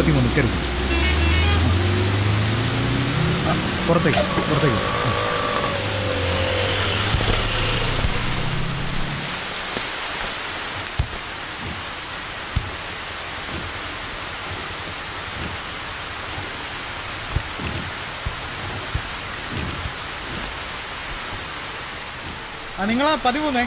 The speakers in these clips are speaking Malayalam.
43 കയറി. പുറത്തേക്ക്. നിങ്ങളാ 13.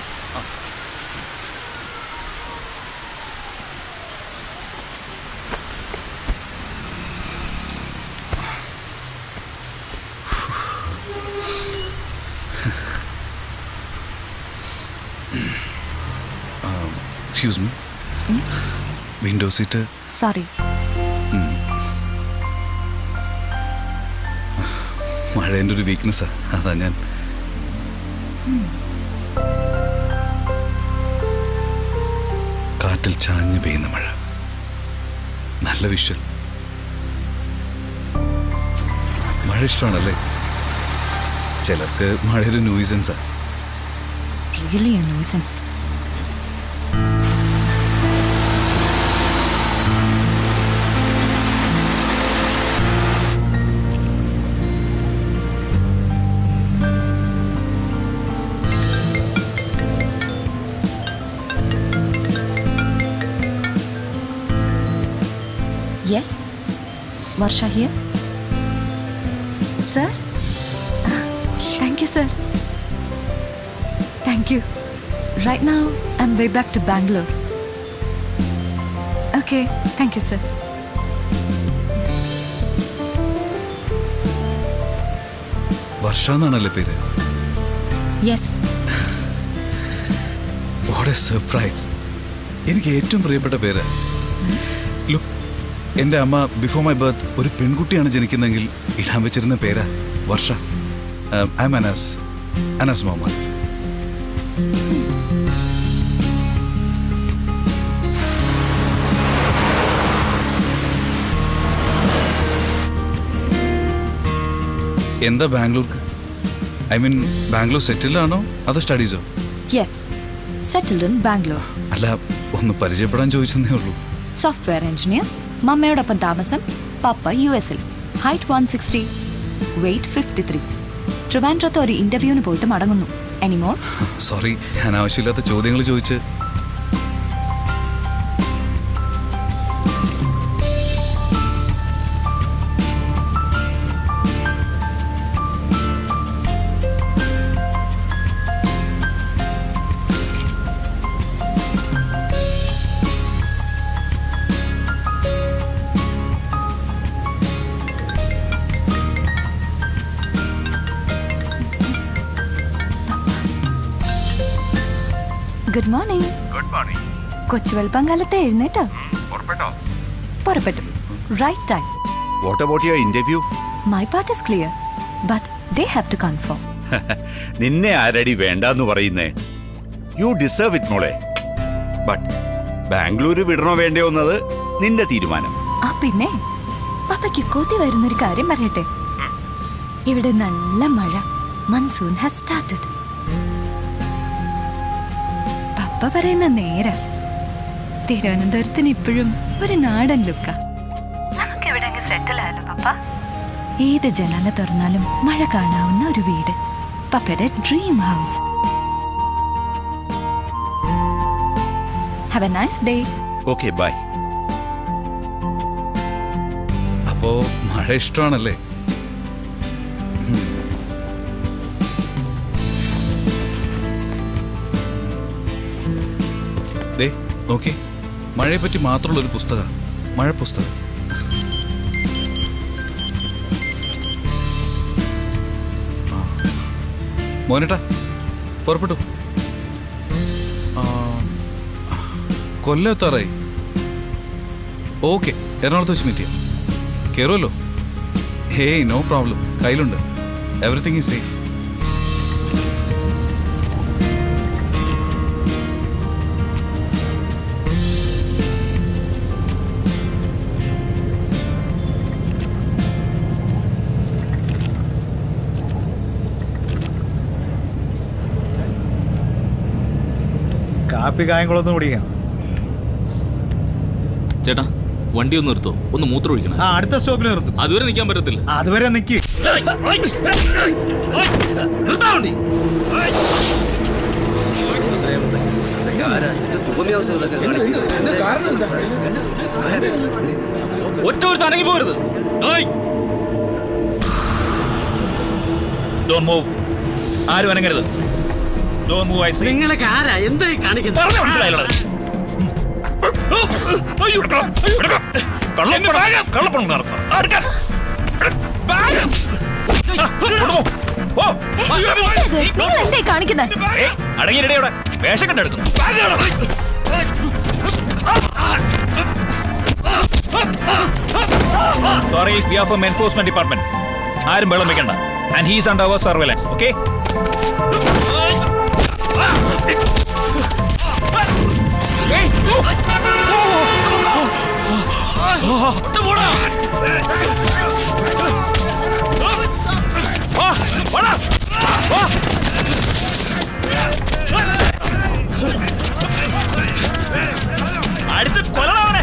Excuse me. Window seat. Sorry. മഴേൻ്റെ ഒരു വീക്ക്നെസ്സാ, അതാ ഞാൻ. കാറ്റിൽ ചാഞ്ഞു പെയ്യുന്ന മഴ, നല്ല വിഷ്വൽ. മഴ ഇഷ്ടമാണല്ലേ? ചിലർക്ക് മഴയൊരു ന്യൂസൻസാ. Really a nuisance. Yes, Varsha here. Sir? Thank you, sir. Thank you. Right now, I'm way back to Bangalore. Okay, thank you, sir. വർഷ എന്നാണല്ലേ പേര്? Yes. What a surprise. എനിക്ക് ഏറ്റവും പ്രിയപ്പെട്ട പേര്. ലുക്ക്, എൻ്റെ അമ്മ ബിഫോർ മൈ ബർത്ത് ഒരു പെൺകുട്ടിയാണ് ജനിക്കുന്നതെങ്കിൽ ഇടാൻ വെച്ചിരുന്ന പേരാ വർഷ. I'm Anas Muhammad. എന്താ ബാംഗ്ലൂർക്ക്? ഐ മീൻ ബാംഗ്ലൂർ സെറ്റിൽഡ് ആണോ അതോ സ്റ്റഡീസോ? Yes, settled in Bangalore. അല്ല, ഒന്ന് പരിചയപ്പെടാൻ ചോദിച്ചെന്നേ ഉള്ളൂ. Software engineer. മമ്മയോടൊപ്പം താമസം. പപ്പ US-ൽ. Height 160, weight 53. ട്രിവാൻഡ്രത്ത് ഒരു ഇന്റർവ്യൂവിന് പോയിട്ട് മടങ്ങുന്നു. Anymore? സോറി, ഞാൻ ആവശ്യമില്ലാത്ത ചോദ്യങ്ങൾ ചോദിച്ച്. Good morning. Good morning. കൊച്ചുവെളുപ്പങ്കാലത്തെ എഴുന്നേറ്റോ? പുറപ്പെട്ടു. Right time. What about your interview? My part is clear, but they have to confirm. നിന്നെ ആരടി വേണ്ടെന്ന് പറയുന്നേ? You deserve it, മോളെ. But ബാംഗ്ലൂർ വിടണോ വേണ്ടയോ എന്നത് നിന്റെ തീരുമാനം. പിന്നെ പപ്പയ്ക്ക് കൊതി വരുന്നൊരു കാര്യം പറയട്ടെ. ഇവിടെ നല്ല മഴ. Monsoon has started. പപ്പ പറയുന്ന നേരാ. തിരുവനന്തപുരത്തിന് ഇപ്പോഴും ഒരു നാടൻ ലുക്ക. നമുക്ക് ഇവിടെ സെറ്റിൽ ആയാലോ പപ്പ? ഏത് ജനാല തുറന്നാലും മഴ കാണാവുന്ന ഒരു വീട്. പപ്പയുടെ dream house. Have a nice day. Okay, bye. അപ്പോ മഴ ഇഷ്ടമാണല്ലേ? ദേ നോക്കി, മഴയെ പറ്റി മാത്രമുള്ളൊരു പുസ്തകം, മഴ പുസ്തകം. മോനേട്ടാ, പുറപ്പെട്ടു. കൊല്ലം എത്താറായി. ഓക്കെ, എറണാകുളത്ത് വെച്ച് മീറ്റ് ചെയ്യാം. കയറുമല്ലോ? ഹേയ്, നോ പ്രോബ്ലം, കയ്യിലുണ്ട്. Everything is safe. കാപ്പി കായംകുളത്ത് കുടിക്കാം. ചേട്ടാ, വണ്ടി ഒന്ന് നിർത്തോ, ഒന്ന് മൂത്രം ഒഴിക്കണം. അടുത്ത സ്റ്റോപ്പിൽ നിർത്തും. അതുവരെ നിൽക്കാൻ പറ്റത്തില്ല. അതുവരെ നിൽക്ക്. ഒറ്റ ഒരു തനങ്ങി പോരുത്. ആരും അനങ്ങരുത്. നിങ്ങളൊക്കെ ആരാ? എന്തായി കാണിക്കുന്നത്? മനസ്സിലായില്ല. കള്ളപ്പണം നടത്തും. നിങ്ങൾ എന്തായി കാണിക്കുന്നത്? അടങ്ങിയിടെ വേഷം കണ്ടെടുക്കുന്നു. Sorry, we are from enforcement department. ആരും വെള്ളം വെക്കണ്ട. And he is under our surveillance. Okay? അടിച്ച് കൊല്ലണവനെ.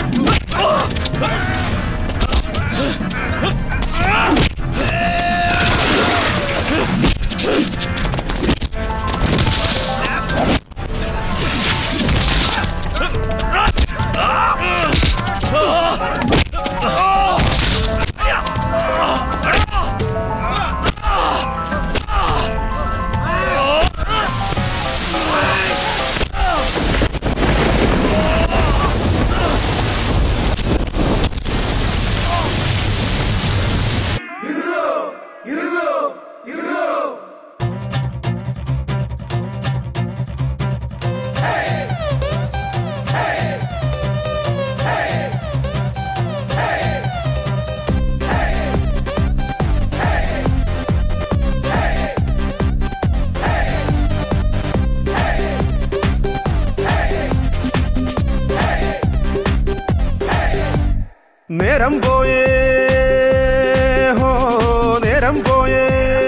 നേരം പോയേ ഹോ, നേരം പോയേ,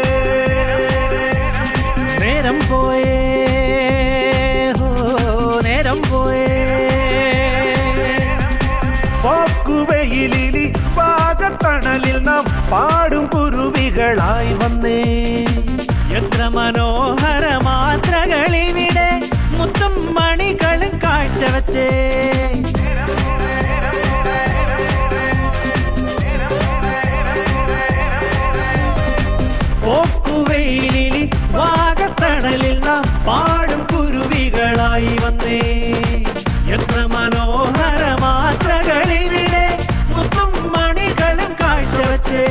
നേരം പോയേ ഹോ, നേരം പോയേ. പോക്കുവെയിലിൽ പാകത്തണലിൽ നാം പാടും കുരുവികളായി വന്നേ. എത്ര മനോഹര മാത്രകളിവിടെ മുത്തും മണികളും കാഴ്ചവച്ചേ. പോക്കുവെയിലിൽ വാഗത്തണലിൽ നാം പാടും കുരുവികളായി വന്നേ. എത്ര മനോഹര മാത്രകളിവിടെ മുത്തും മണികളും കാഴ്ചവച്ചേ.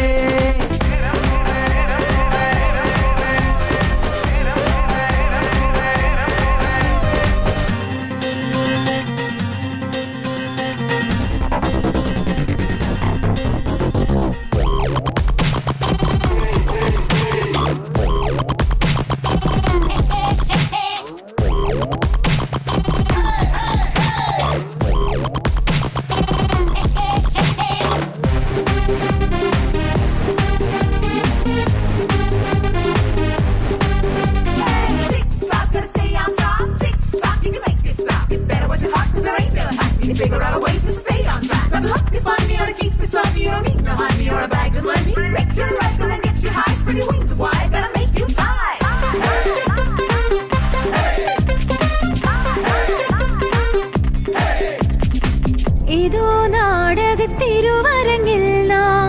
ഇതോ നാടകത്തിരുവരങ്ങിൽ നാം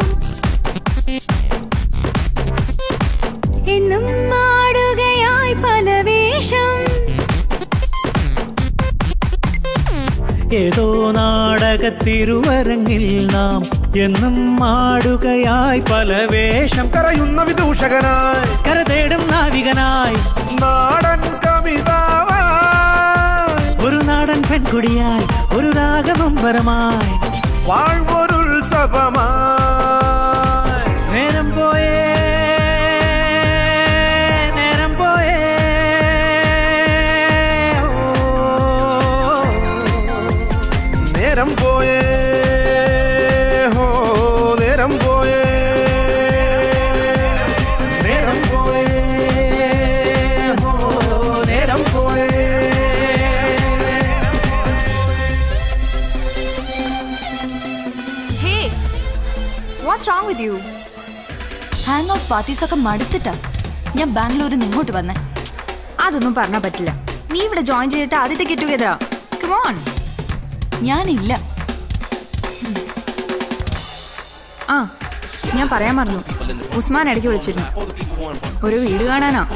എന്നും മാടുകയായി പല വേഷം. ഏതോ നാടകത്തിരുവരങ്ങിൽ നാം എന്നും മാടുകയായി പല വേഷം. കരയുന്ന വിദൂഷകനായി, കരതേടും നാവികനായി, നാടൻ കവിതാവായി, ഒരു നാടൻ പെൺകുടിയായി, ഒരു രാഗമമ്പരമായി, വാഴ്വൊരുത്സവമായി. നേരം പോയേ, നേരം പോയേ, നേരം പോയേ ഹോ, നേരം പോയേ, നേരം പോയേ ഹോ, നേരം പോയേ. What's wrong with you? Hang out parties ഒക്കെ മടുത്തിട്ടാ ഞാൻ ബാംഗ്ലൂരിൽ നിന്ന് ഇങ്ങോട്ട് വന്നേ. അതൊന്നും പറഞ്ഞാൽ പറ്റില്ല. നീ ഇവിടെ ജോയിൻ ചെയ്തിട്ട് ആദ്യത്തെ ഗെറ്റ് ടുഗെദറാ. Come on. ഞാനില്ല. ആ, ഞാൻ പറയാൻ മറന്നു. ഉസ്മാൻ ഇടയ്ക്ക് വിളിച്ചിരുന്നു. ഒരു വീട് കാണാനാ.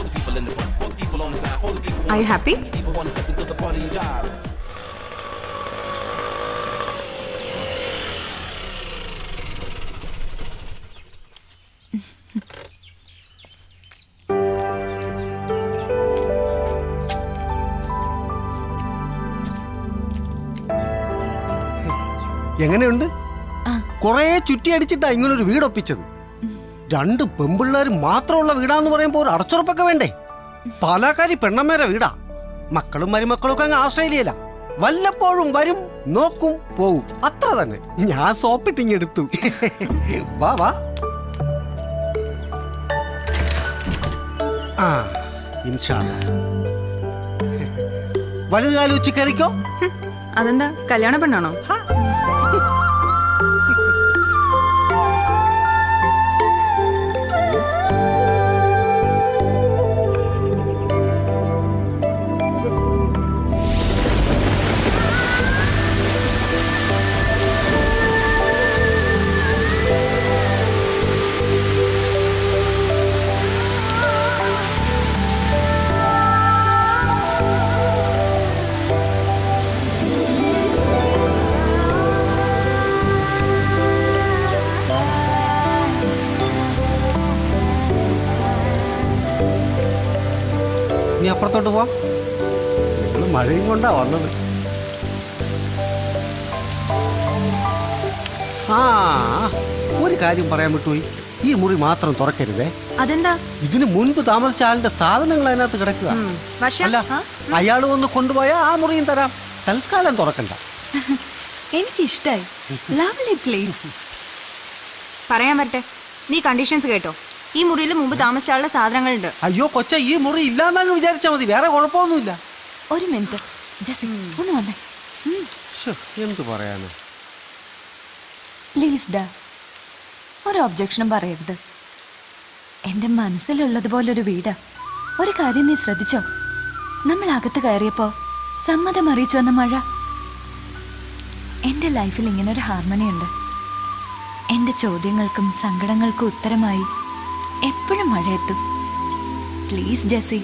Are you happy? എങ്ങനെയുണ്ട്? കൊറേ ചുറ്റി അടിച്ചിട്ടാ ഇങ്ങനൊരു വീടൊപ്പിച്ചത്. 2 പെമ്പിള്ളേർ മാത്രമുള്ള വീടാന്ന് പറയുമ്പോൾ ഒരു അടച്ചുറപ്പൊക്കെ വേണ്ടേ? പാലക്കാരി പെണ്ണമ്മേരെ വീടാ. മക്കളും മരുമക്കളും ഒക്കെ അങ്ങ് ആസ്ട്രേലിയയില. വല്ലപ്പോഴും വരും, നോക്കും, പോവും, അത്ര തന്നെ. ഞാൻ സോപ്പിട്ടിങ്ങെടുത്തു. വാ വാ. ആ, ഇൻഷാ അല്ലാഹ്. വലുതുകാലം ഉച്ച കയറിക്കോ. അതെന്താ, കല്യാണ പെണ്ണാണോ? ഇനി അപ്പുറത്തോട്ട് പോവാം. നിങ്ങൾ മഴയും കൊണ്ടാ വന്നത്. ആ, ഒരു കാര്യം പറയാൻ വിട്ടുപോയി. ഈ മുറി മാത്രം തുറക്കരുതേ. അതെന്താ? ഇതിന് മുൻപ് താമസിച്ച ആളിന്റെ സാധനങ്ങൾ അതിനകത്ത് കിടക്കുക. അല്ല, അയാൾ വന്ന് കൊണ്ടുപോയാ ആ മുറിയും തരാം. തൽക്കാലം തുറക്കണ്ട. എനിക്കിഷ്ടായി. Lovely place. പറയാൻ പറ്റേ, നീ കണ്ടീഷൻസ് കേട്ടോ. ഈ മുറിയിൽ മുമ്പ് താമസിച്ച ആളുടെ സാധനങ്ങളുണ്ട്. അയ്യോ കൊച്ച, ഈ മുറി ഇല്ലാന്നങ്ങ് വിചാരിച്ചാ മതി. വേറെ കുഴപ്പമൊന്നുമില്ല. ഒരു മിനിറ്റ് ജെസ്സി, ഒന്ന് വന്നേ. എന്ത് പറയാന്? പ്ലീസ് ഡാ, ഒരു ഒബ്ജക്ഷനും പറയരുത്. എന്റെ മനസ്സിലുള്ളതുപോലൊരു വീടാ. ഒരു കാര്യം നീ ശ്രദ്ധിച്ചോ? നമ്മൾ അകത്ത് കയറിയപ്പോ സമ്മതം അറിയിച്ചു വന്ന മഴ. എന്റെ ലൈഫിൽ ഇങ്ങനൊരു ഹാർമണി ഉണ്ട്. എന്റെ ചോദ്യങ്ങൾക്കും സങ്കടങ്ങൾക്കും ഉത്തരമായി എപ്പോഴും മഴ എത്തും. Please Jessy.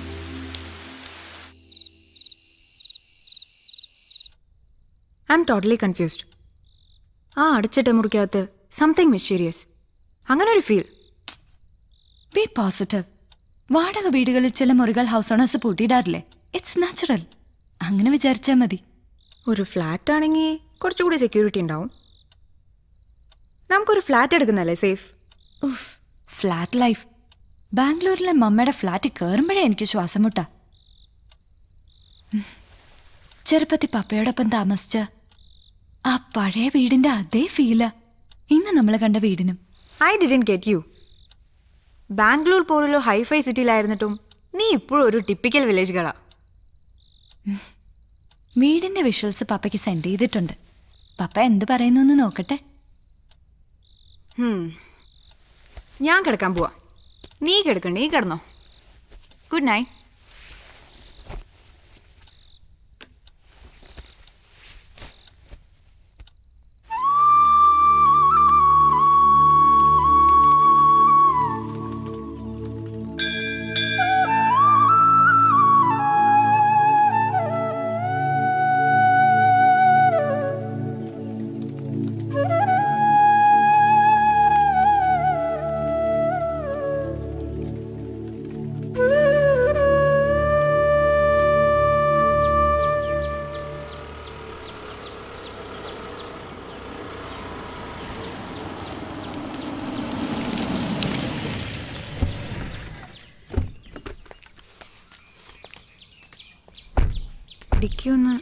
I'm totally confused. ആ അടച്ചിട്ട മുറിക്കകത്ത് സംതിങ് മിസ്റ്റീരിയസ്, അങ്ങനെ ഒരു ഫീൽ. B positive. വാടക വീടുകളിൽ ചില മുറികൾ ഹൗസ് ഓണേഴ്സ് പൂട്ടിയിടാറില്ലേ? It's natural. അങ്ങനെ വിചാരിച്ചാൽ മതി. ഒരു ഫ്ലാറ്റ് ആണെങ്കിൽ കുറച്ചുകൂടി സെക്യൂരിറ്റി ഉണ്ടാവും. നമുക്കൊരു ഫ്ലാറ്റ് എടുക്കുന്നല്ലേ സേഫ്. Flat life. ബാംഗ്ലൂരിലെ മമ്മയുടെ ഫ്ലാറ്റിൽ കയറുമ്പോഴേ എനിക്ക് ശ്വാസം മുട്ടാ. ചെറുപ്പത്തിൽ പപ്പയോടൊപ്പം താമസിച്ച ആ പഴയ വീടിന്റെ അതേ ഫീലാ ഇന്ന് നമ്മൾ കണ്ട വീടിനും. I didn't get you. Bangalore പോലുള്ള ഹൈഫൈ സിറ്റിയിലായിരുന്നിട്ടും നീ ഇപ്പോഴും ഒരു ടിപ്പിക്കൽ വില്ലേജ് ഗളാ. വീടിന്റെ വിഷ്വൽസ് പപ്പയ്ക്ക് സെൻഡ് ചെയ്തിട്ടുണ്ട്. പപ്പ എന്ത് പറയുന്നു എന്ന് നോക്കട്ടെ. ഞാൻ കിടക്കാൻ പോവാ. നീ കിടക്കണ്ട, നീ കിടന്നോ. Good night. ഡിക്കൊന്ന്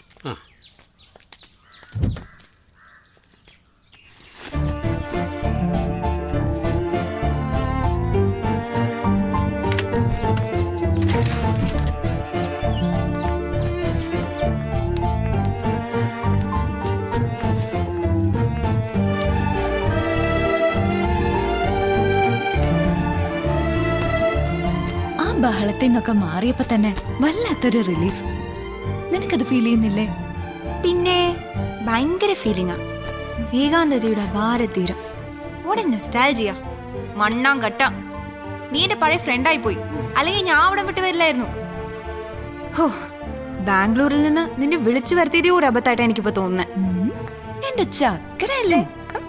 ബഹളത്തിൽ നിന്നൊക്കെ മാറിയപ്പോ തന്നെ വല്ലാത്തൊരു റിലീഫ്. നിനക്കത് ഫീൽ ചെയ്യുന്നില്ലേ? പിന്നെ ഭയങ്കര ഫീലിംഗാ. ഏകാന്തതയുടെ ഭാരതീരം. നൊസ്റ്റാൾജിയ. മണ്ണാം കട്ട. നീ എന്റെ പഴയ ഫ്രണ്ടായി പോയി. അല്ലെങ്കിൽ ഞാൻ അവിടെ വിട്ട് വരില്ലായിരുന്നു. ഹോ, ബാംഗ്ലൂരിൽ നിന്ന് നിന്നെ വിളിച്ചു വരുത്തിയതേ ഒരു അബദ്ധമായിട്ടാണ് എനിക്കിപ്പോ തോന്നുന്നത്. എന്റെ ചക്കരല്ലേ?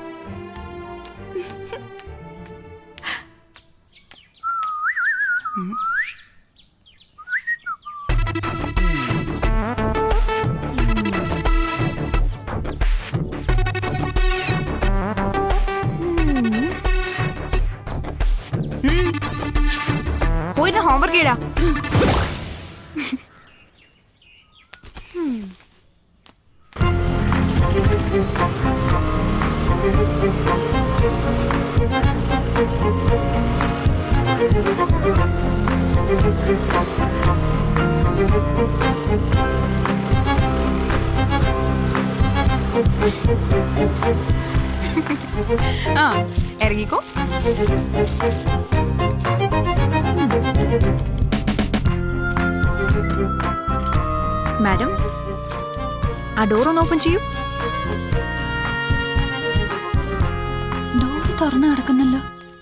പോയിരുന്ന ഹോംവർക്ക് ചെയ്ടാ. ആ, ഇറങ്ങിക്കോ. മാഡം, ആ ഡോർ ഒന്ന് ഓപ്പൺ ചെയ്യൂ. ഡോറ് തുറന്നു കിടക്കുന്നല്ലോ.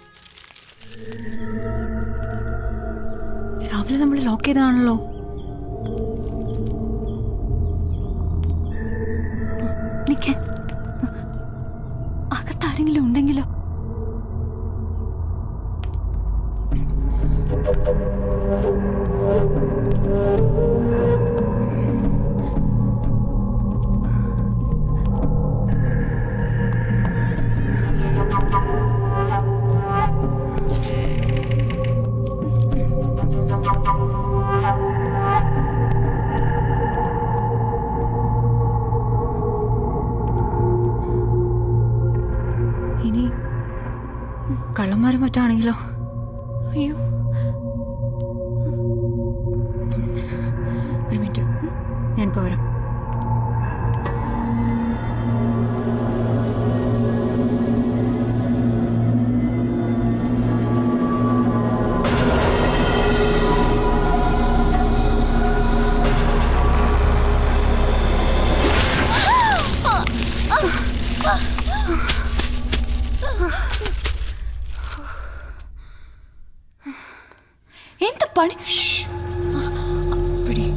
രാവിലെ നമ്മൾ ലോക്ക് ചെയ്തതാണല്ലോ. നിക്ക്, അകത്താരെങ്കിലും ഉണ്ടെങ്കിലോ? ഇനി കള്ളന്മാരും മറ്റാണെങ്കിലോ? അയ്യോ, ഒരു മിനിറ്റ്, ഞാൻ പോരാം. എന്ത് പണി? പിടി.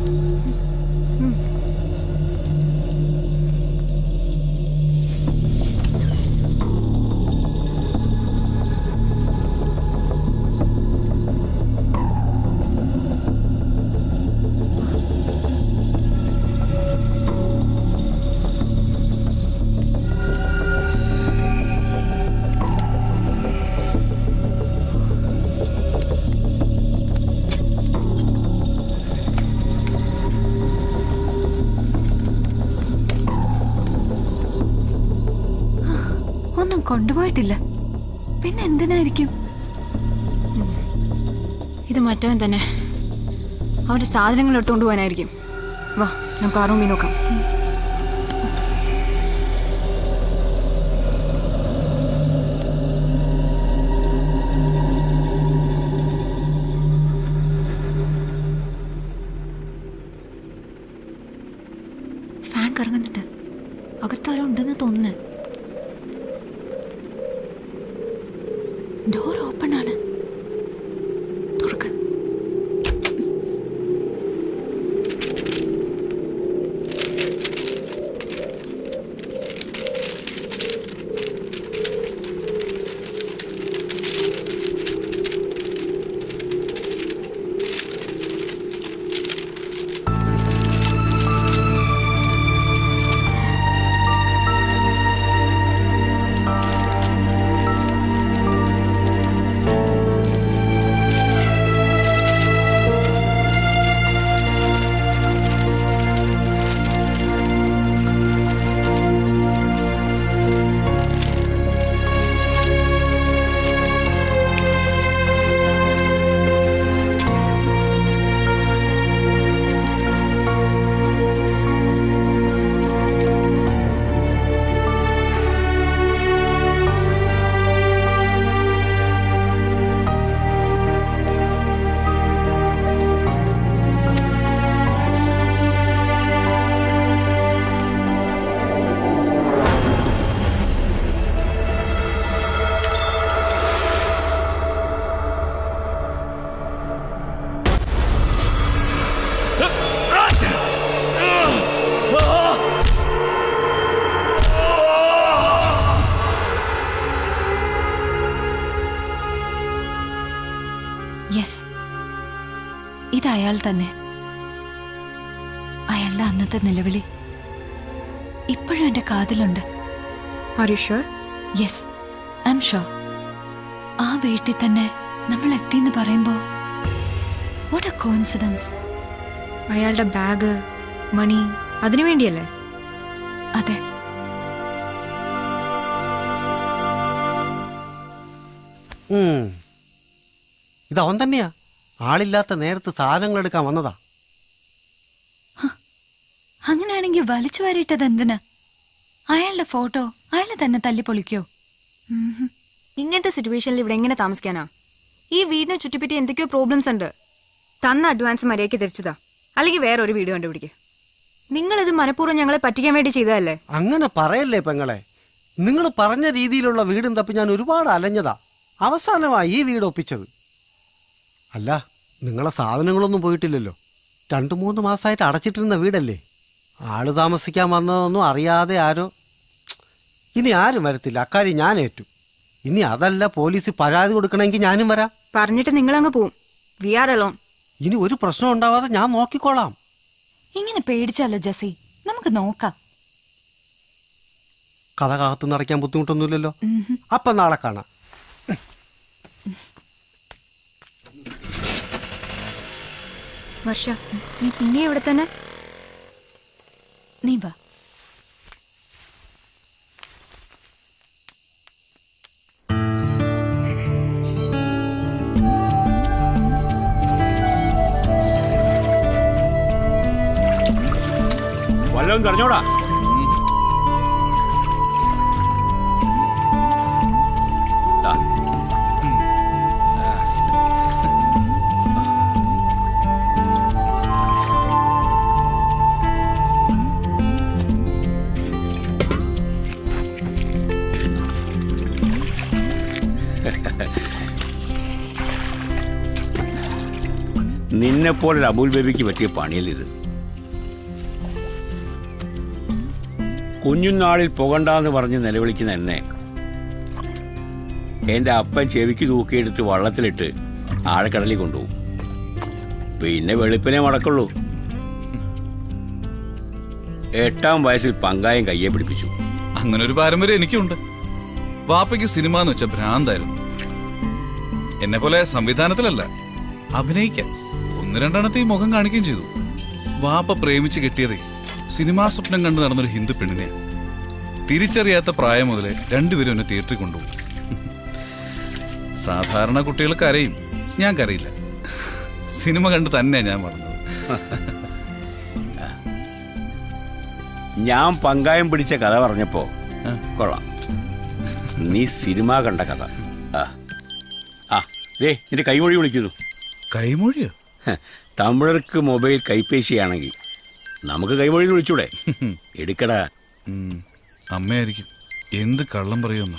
ഒന്നും കൊണ്ടുപോയിട്ടില്ല. പിന്നെ എന്തിനായിരിക്കും? ഇത് മറ്റവൻ തന്നെ. അവന്റെ സാധനങ്ങൾ എടുത്തുകൊണ്ട് പോകാനായിരിക്കും. വാ, നമുക്ക് ആ റൂമിൽ നോക്കാം. ഫാൻ കറങ്ങുന്നുണ്ട്. അകത്താരോ ഉണ്ടെന്ന് തോന്നുന്നു. ഡോർ ഓപ്പൺ ആണ്. തുറക്ക്. യെസ്, ഇത് അയാൾ തന്നെ. അയാളുടെ അന്നത്തെ നിലവിളി ഇപ്പോഴും എന്റെ കാതിലുണ്ട്. Yes, I'm sure. ആ വീട്ടിൽ തന്നെ നമ്മൾ എത്തിന്ന് പറയുമ്പോ വാട്ട് എ കോയിൻസിഡൻസ്. അയാളുടെ ബാഗ്, മണി, അതിനു വേണ്ടിയല്ലേ? അതെ. ഇതവൻ തന്നെയാ. ആളില്ലാത്ത നേരത്ത് സാധനങ്ങൾ എടുക്കാൻ വന്നതാ. അങ്ങനെയാണെങ്കിൽ വലിച്ചു വാരിയിട്ടത് എന്തിനാ? അയാളുടെ ഫോട്ടോ അയാൾ തന്നെ തല്ലി പൊളിക്കോ? ഇങ്ങനത്തെ സിറ്റുവേഷനിൽ ഇവിടെ എങ്ങനെ താമസിക്കാനാ? ഈ വീടിനെ ചുറ്റിപ്പറ്റി എന്തൊക്കെയോ പ്രോബ്ലംസ് ഉണ്ട്. തന്ന അഡ്വാൻസ് മര്യാദയ്ക്ക് തിരിച്ചതാ, അല്ലെങ്കിൽ വേറെ ഒരു വീട് കണ്ടുപിടിക്കുക. നിങ്ങളിത് മനഃപൂർവ്വം ഞങ്ങളെ പറ്റിക്കാൻ വേണ്ടി ചെയ്തതല്ലേ? അങ്ങനെ പറയല്ലേ പെങ്ങളെ. നിങ്ങൾ പറഞ്ഞ രീതിയിലുള്ള വീടും തപ്പി ഞാൻ ഒരുപാട് അലഞ്ഞതാ. അവസാനമായി ഈ വീട് ഒപ്പിച്ചത്. അല്ല, നിങ്ങളെ സാധനങ്ങളൊന്നും പോയിട്ടില്ലല്ലോ. 2-3 മാസമായിട്ട് അടച്ചിട്ടിരുന്ന വീടല്ലേ. ആള് താമസിക്കാൻ വന്നതൊന്നും അറിയാതെ ആരോ. ഇനി ആരും വരത്തില്ല, അക്കാര്യം ഞാൻ ഏറ്റു. ഇനി അതല്ല, പോലീസ് പരാതി കൊടുക്കണമെങ്കിൽ ഞാനും വരാം. പറഞ്ഞിട്ട് നിങ്ങളങ്ങ് പോവും. We are alone. ഇനി ഒരു പ്രശ്നം ഉണ്ടാവാതെ ഞാൻ നോക്കിക്കോളാം. ഇങ്ങനെ പേടിച്ചല്ലോ ജസി, നമുക്ക് നോക്കാം. കഥ കാത്തു നടക്കാൻ ബുദ്ധിമുട്ടൊന്നുമില്ലല്ലോ. അപ്പൊ നാളെ കാണാം. വർഷ, നീ പിന്നെ ഇവിടെ തന്നെ? നീ വാ. വല്ലതും പറഞ്ഞോടാ. നിന്നെപ്പോലൊരു അബുൽ ബേബിക്ക് പറ്റിയ പണിയല്ലിത്. കുഞ്ഞുനാളിൽ പുകണ്ടാന്ന് പറഞ്ഞ് നിലവിളിക്കുന്ന എന്നെ എൻ്റെ അപ്പൻ ചെവിക്ക് തൂക്കിയെടുത്ത് വള്ളത്തിലിട്ട് ആഴക്കടലിൽ കൊണ്ടുപോകും. പിന്നെ വെളുപ്പിനെ മടക്കുള്ളൂ. 8-ാം വയസ്സിൽ പങ്കായം കയ്യെ പിടിപ്പിച്ചു. അങ്ങനെ ഒരു പാരമ്പര്യം എനിക്കുണ്ട്. വാപ്പയ്ക്ക് സിനിമ എന്ന് വെച്ച ഭ്രാന്തായിരുന്നു. എന്നെ പോലെ സംവിധാനത്തിലല്ല, അഭിനയിക്കാൻ. 1-2 ഈ മുഖം കാണിക്കുകയും ചെയ്തു. വാപ്പ പ്രേമിച്ച് കെട്ടിയതേ സിനിമാ സ്വപ്നം കണ്ടു നടന്നൊരു ഹിന്ദു പെണ്ണിനെ. തിരിച്ചറിയാത്ത പ്രായം മുതലേ 2 പേരും എന്നെ തിയേറ്ററിൽ കൊണ്ടുപോകും. സാധാരണ കുട്ടികൾ കരയും, ഞാൻ കരയില്ല. സിനിമ കണ്ട് തന്നെ ഞാൻ വളർന്നത്. ഞാൻ പങ്കായം പിടിച്ച കഥ പറഞ്ഞപ്പോ കൊള്ളാം. നീ സിനിമ കണ്ട കഥ. നിന്റെ കൈമൊഴി വിളിക്കുന്നു. കൈമൊഴിയോ? തമിഴർക്ക് മൊബൈൽ കൈപ്പേശിയാണെങ്കിൽ നമുക്ക് കൈമൊഴി വിളിച്ചൂടെ? എടുക്കടാ. അമ്മയായിരിക്കും. എന്ത് കള്ളം പറയുന്ന.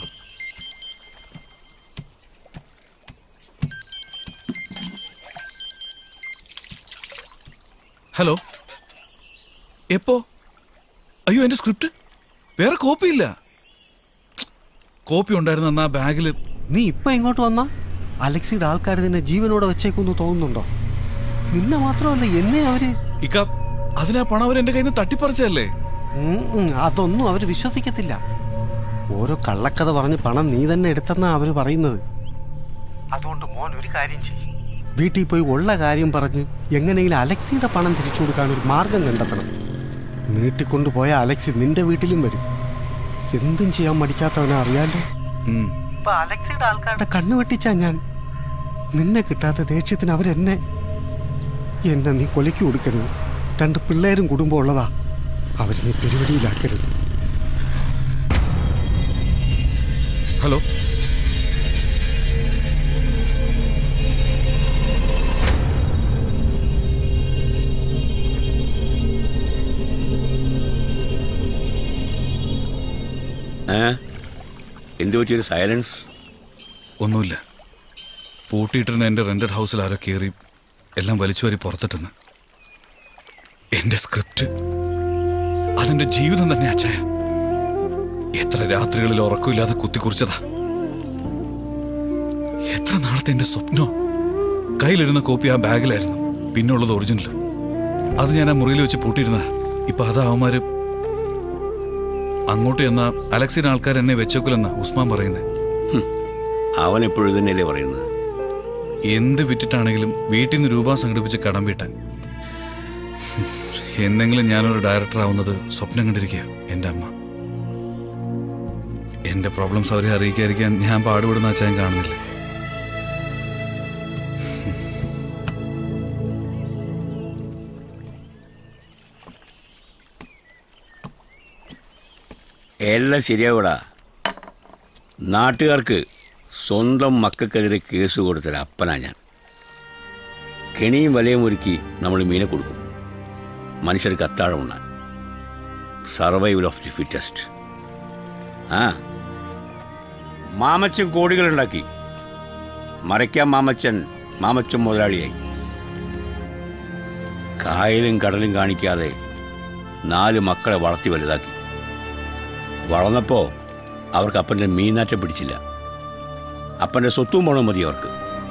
ഹലോ, എപ്പോ? അയ്യോ, എന്റെ സ്ക്രിപ്റ്റ് വേറെ കോപ്പിയില്ല. കോപ്പി ഉണ്ടായിരുന്ന ആ ബാഗില്. നീ ഇപ്പൊ ഇങ്ങോട്ട് വന്നാ അലക്സിയുടെ ആൾക്കാർ നിന്നെ ജീവനോടെ വെച്ചേക്കൊന്ന് തോന്നുന്നുണ്ടോ? നിന്നെ മാത്രമല്ല, എന്നെ അവര് അതിനാ പണം അവർ എന്റെ കയ്യിൽ നിന്ന് തട്ടിപ്പറിച്ചല്ലേ? അതൊന്നും അവര് വിശ്വസിക്കത്തില്ല. ഓരോ കള്ളക്കഥ പറഞ്ഞ് പണം നീ തന്നെ എടുത്തെന്നാ അവര് പറയുന്നത്. അതുകൊണ്ട് മോൻ ഒരു കാര്യം ചെയ്യും. വീട്ടിൽ പോയി ഉള്ള കാര്യം പറഞ്ഞ് എങ്ങനെയെങ്കിലും അലക്സിയുടെ പണം തിരിച്ചു കൊടുക്കാൻ ഒരു മാർഗം കണ്ടെത്തണം. നീട്ടിക്കൊണ്ടുപോയ അലക്സി നിന്റെ വീട്ടിലും വരും. എന്തും ചെയ്യാൻ മടിക്കാത്തവനെ അറിയാലോ. അലക്സിയുടെ ആൾക്കാരുടെ കണ്ണു വെട്ടിച്ചാ ഞാൻ. നിന്നെ കിട്ടാത്ത ദേഷ്യത്തിന് അവരെന്നെ നീ കൊലയ്ക്ക് കൊടുക്കരുത്. 2 പിള്ളേരും കുടുംബം ഉള്ളതാ. അവർ നീ പെരുവടിയിലാക്കരുത്. ഹലോ, എന്ത് പറ്റിയൊരു സൈലൻസ്? ഒന്നുമില്ല. പൂട്ടിയിട്ടിരുന്ന എൻ്റെ റെന്റഡ് ഹൗസിൽ ആരോ കയറി എല്ലാം വലിച്ചു വാരി പുറത്തിട്ടെന്ന്. എന്റെ സ്ക്രിപ്റ്റ്, അതെന്റെ ജീവിതം തന്നെ അച്ചായ. എത്ര രാത്രികളിൽ ഉറക്കമില്ലാതെ കുത്തിക്കുറിച്ചതാ. എത്ര നാളത്തെ എന്റെ സ്വപ്നോ കയ്യിലിരുന്ന കോപ്പി ആ ബാഗിലായിരുന്നു, പിന്നുള്ളത് ഒറിജിനൽ. അത് ഞാൻ ആ മുറിയിൽ വെച്ച് പൂട്ടിയിരുന്ന. ഇപ്പൊ അത് അവന്മാര് അങ്ങോട്ട് ചെന്ന അലക്സിന്റെ ആൾക്കാർ എന്നെ വെച്ചോക്കില്ലെന്നാ ഉസ്മാൻ പറയുന്നത്. അവൻ എപ്പോഴും തന്നെയല്ലേ പറയുന്നത്? എന്ത് വിറ്റിട്ടാണെങ്കിലും വീട്ടിൽ നിന്ന് രൂപ സംഘടിപ്പിച്ച് കടം വീട്ടാൻ. എന്തെങ്കിലും ഞാനൊരു ഡയറക്ടർ ആവുന്നത് സ്വപ്നം കണ്ടിരിക്കുക എൻ്റെ അമ്മ. എൻ്റെ പ്രോബ്ലംസ് അവരെ അറിയിക്കാതിരിക്കാൻ ഞാൻ പാടുപെടുന്ന അച്ഛൻ കാണുന്നില്ല. എല്ലാം ശരിയാവൂടാ. നാട്ടുകാർക്ക് സ്വന്തം മക്കൾക്കെതിരെ കേസ് കൊടുത്തൊരു അപ്പനാ ഞാൻ. കെണിയും വലയും ഒരുക്കി നമ്മൾ മീനെ കൊടുക്കും, മനുഷ്യർക്ക് അത്താഴം ഉണ്ണാൻ. Survival of the fittest. Mamachan കോടികളുണ്ടാക്കി, മറയ്ക്കാൻ മാമച്ചൻ മുതലാളിയായി. കായലും കടലും കാണിക്കാതെ 4 മക്കളെ വളർത്തി വലുതാക്കി. വളർന്നപ്പോൾ അവർക്ക് അപ്പൻ്റെ മീനാറ്റം പിടിച്ചില്ല. അപ്പൻ്റെ സ്വത്തും പണവും മതി അവർക്ക്.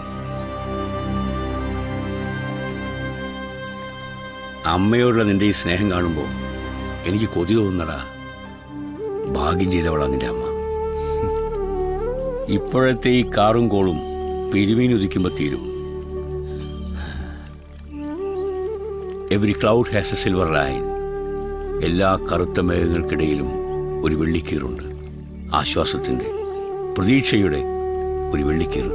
അമ്മയോടുള്ള നിന്റെ ഈ സ്നേഹം കാണുമ്പോൾ എനിക്ക് കൊതി തോന്നുന്നടാ. ഭാഗ്യം ചെയ്തവളാ നിന്റെ അമ്മ. ഇപ്പോഴത്തെ ഈ കാറും കോളും പെരുമീനുദിക്കുമ്പോൾ തീരും. Every cloud has a silver line. എല്ലാ കറുത്ത മേഘങ്ങൾക്കിടയിലും ഒരു വെള്ളിക്കീറുണ്ട്. ആശ്വാസത്തിൻ്റെ, പ്രതീക്ഷയുടെ ഒരു വെള്ളിക്കീറ്.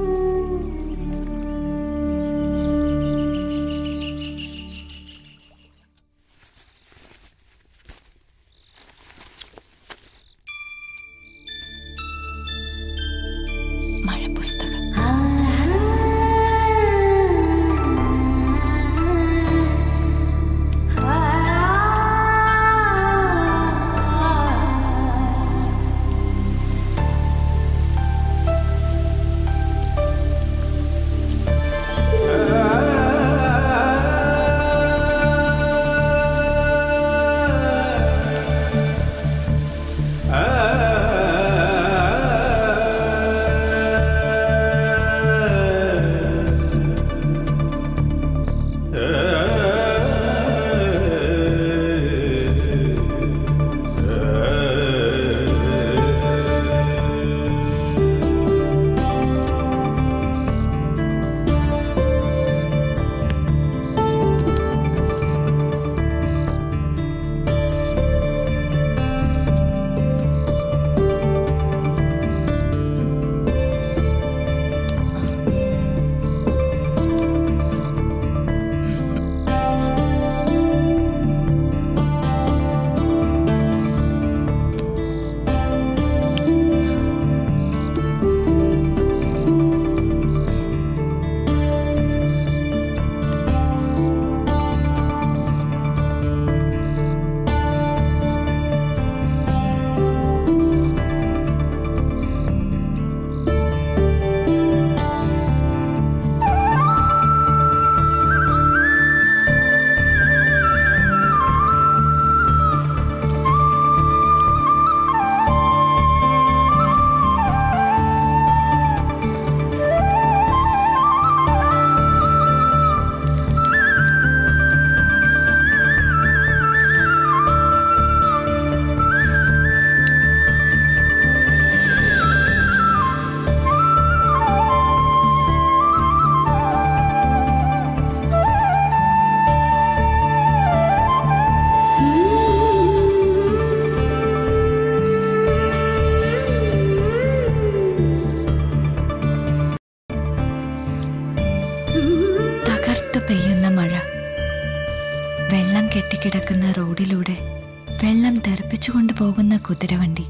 കെട്ടിക്കിടക്കുന്ന റോഡിലൂടെ വെള്ളം തെറിപ്പിച്ചുകൊണ്ട് പോകുന്ന കുതിരവണ്ടി.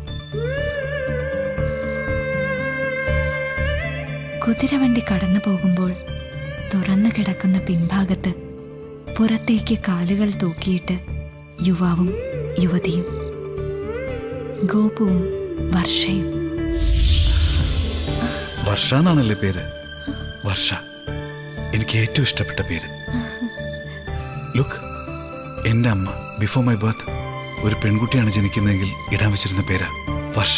കുതിരവണ്ടി കടന്നു പോകുമ്പോൾ തുറന്നു കിടക്കുന്ന പിൻഭാഗത്ത് പുറത്തേക്ക് കാലുകൾ തൂക്കിയിട്ട് യുവാവും യുവതിയും, ഗോപുവും വർഷയും. വർഷ എന്നാണല്ലേ പേര്? വർഷ എനിക്ക് ഏറ്റവും ഇഷ്ടപ്പെട്ട പേര്. ലുക്ക്, എൻ്റെ അമ്മ ബിഫോർ മൈ ബർത്ത് ഒരു പെൺകുട്ടിയാണ് ജനിക്കുന്നതെങ്കിൽ ഇടാൻ വെച്ചിരുന്ന പേരാ വർഷ.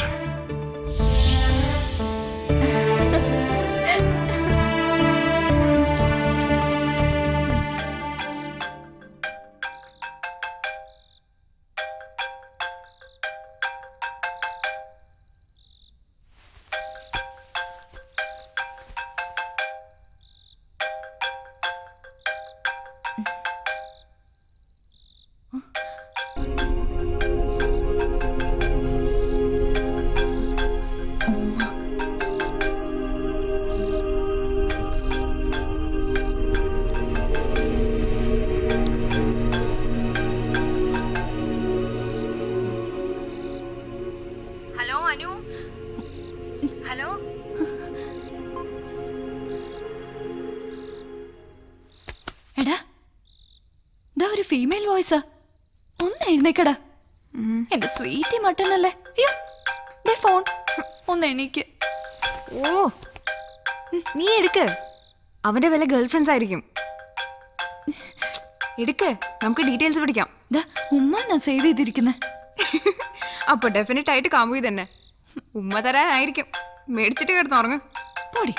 ഫീമെയിൽ വോയിസാ. ഒന്ന് എഴുന്നേക്കടാ. എന്റെ സ്വീറ്റി മട്ടൺ അല്ലേ. അയ്യോ ദേ ഫോൺ. ഒന്ന് എണീക്ക്. ഓ നീ എടുക്ക്. അവന്റെ വല്ല ഗേൾ ഫ്രണ്ട്സ് ആയിരിക്കും. എടുക്ക്, നമുക്ക് ഡീറ്റെയിൽസ് പിടിക്കാം. ഉമ്മ ഞാൻ സേവ് ചെയ്തിരിക്കുന്നെ. അപ്പൊ ഡെഫിനറ്റ് ആയിട്ട് കാമുകി തന്നെ. ഉമ്മ തരാനായിരിക്കും. മേടിച്ചിട്ട് കിടന്നുറങ്ങ്. പോടി.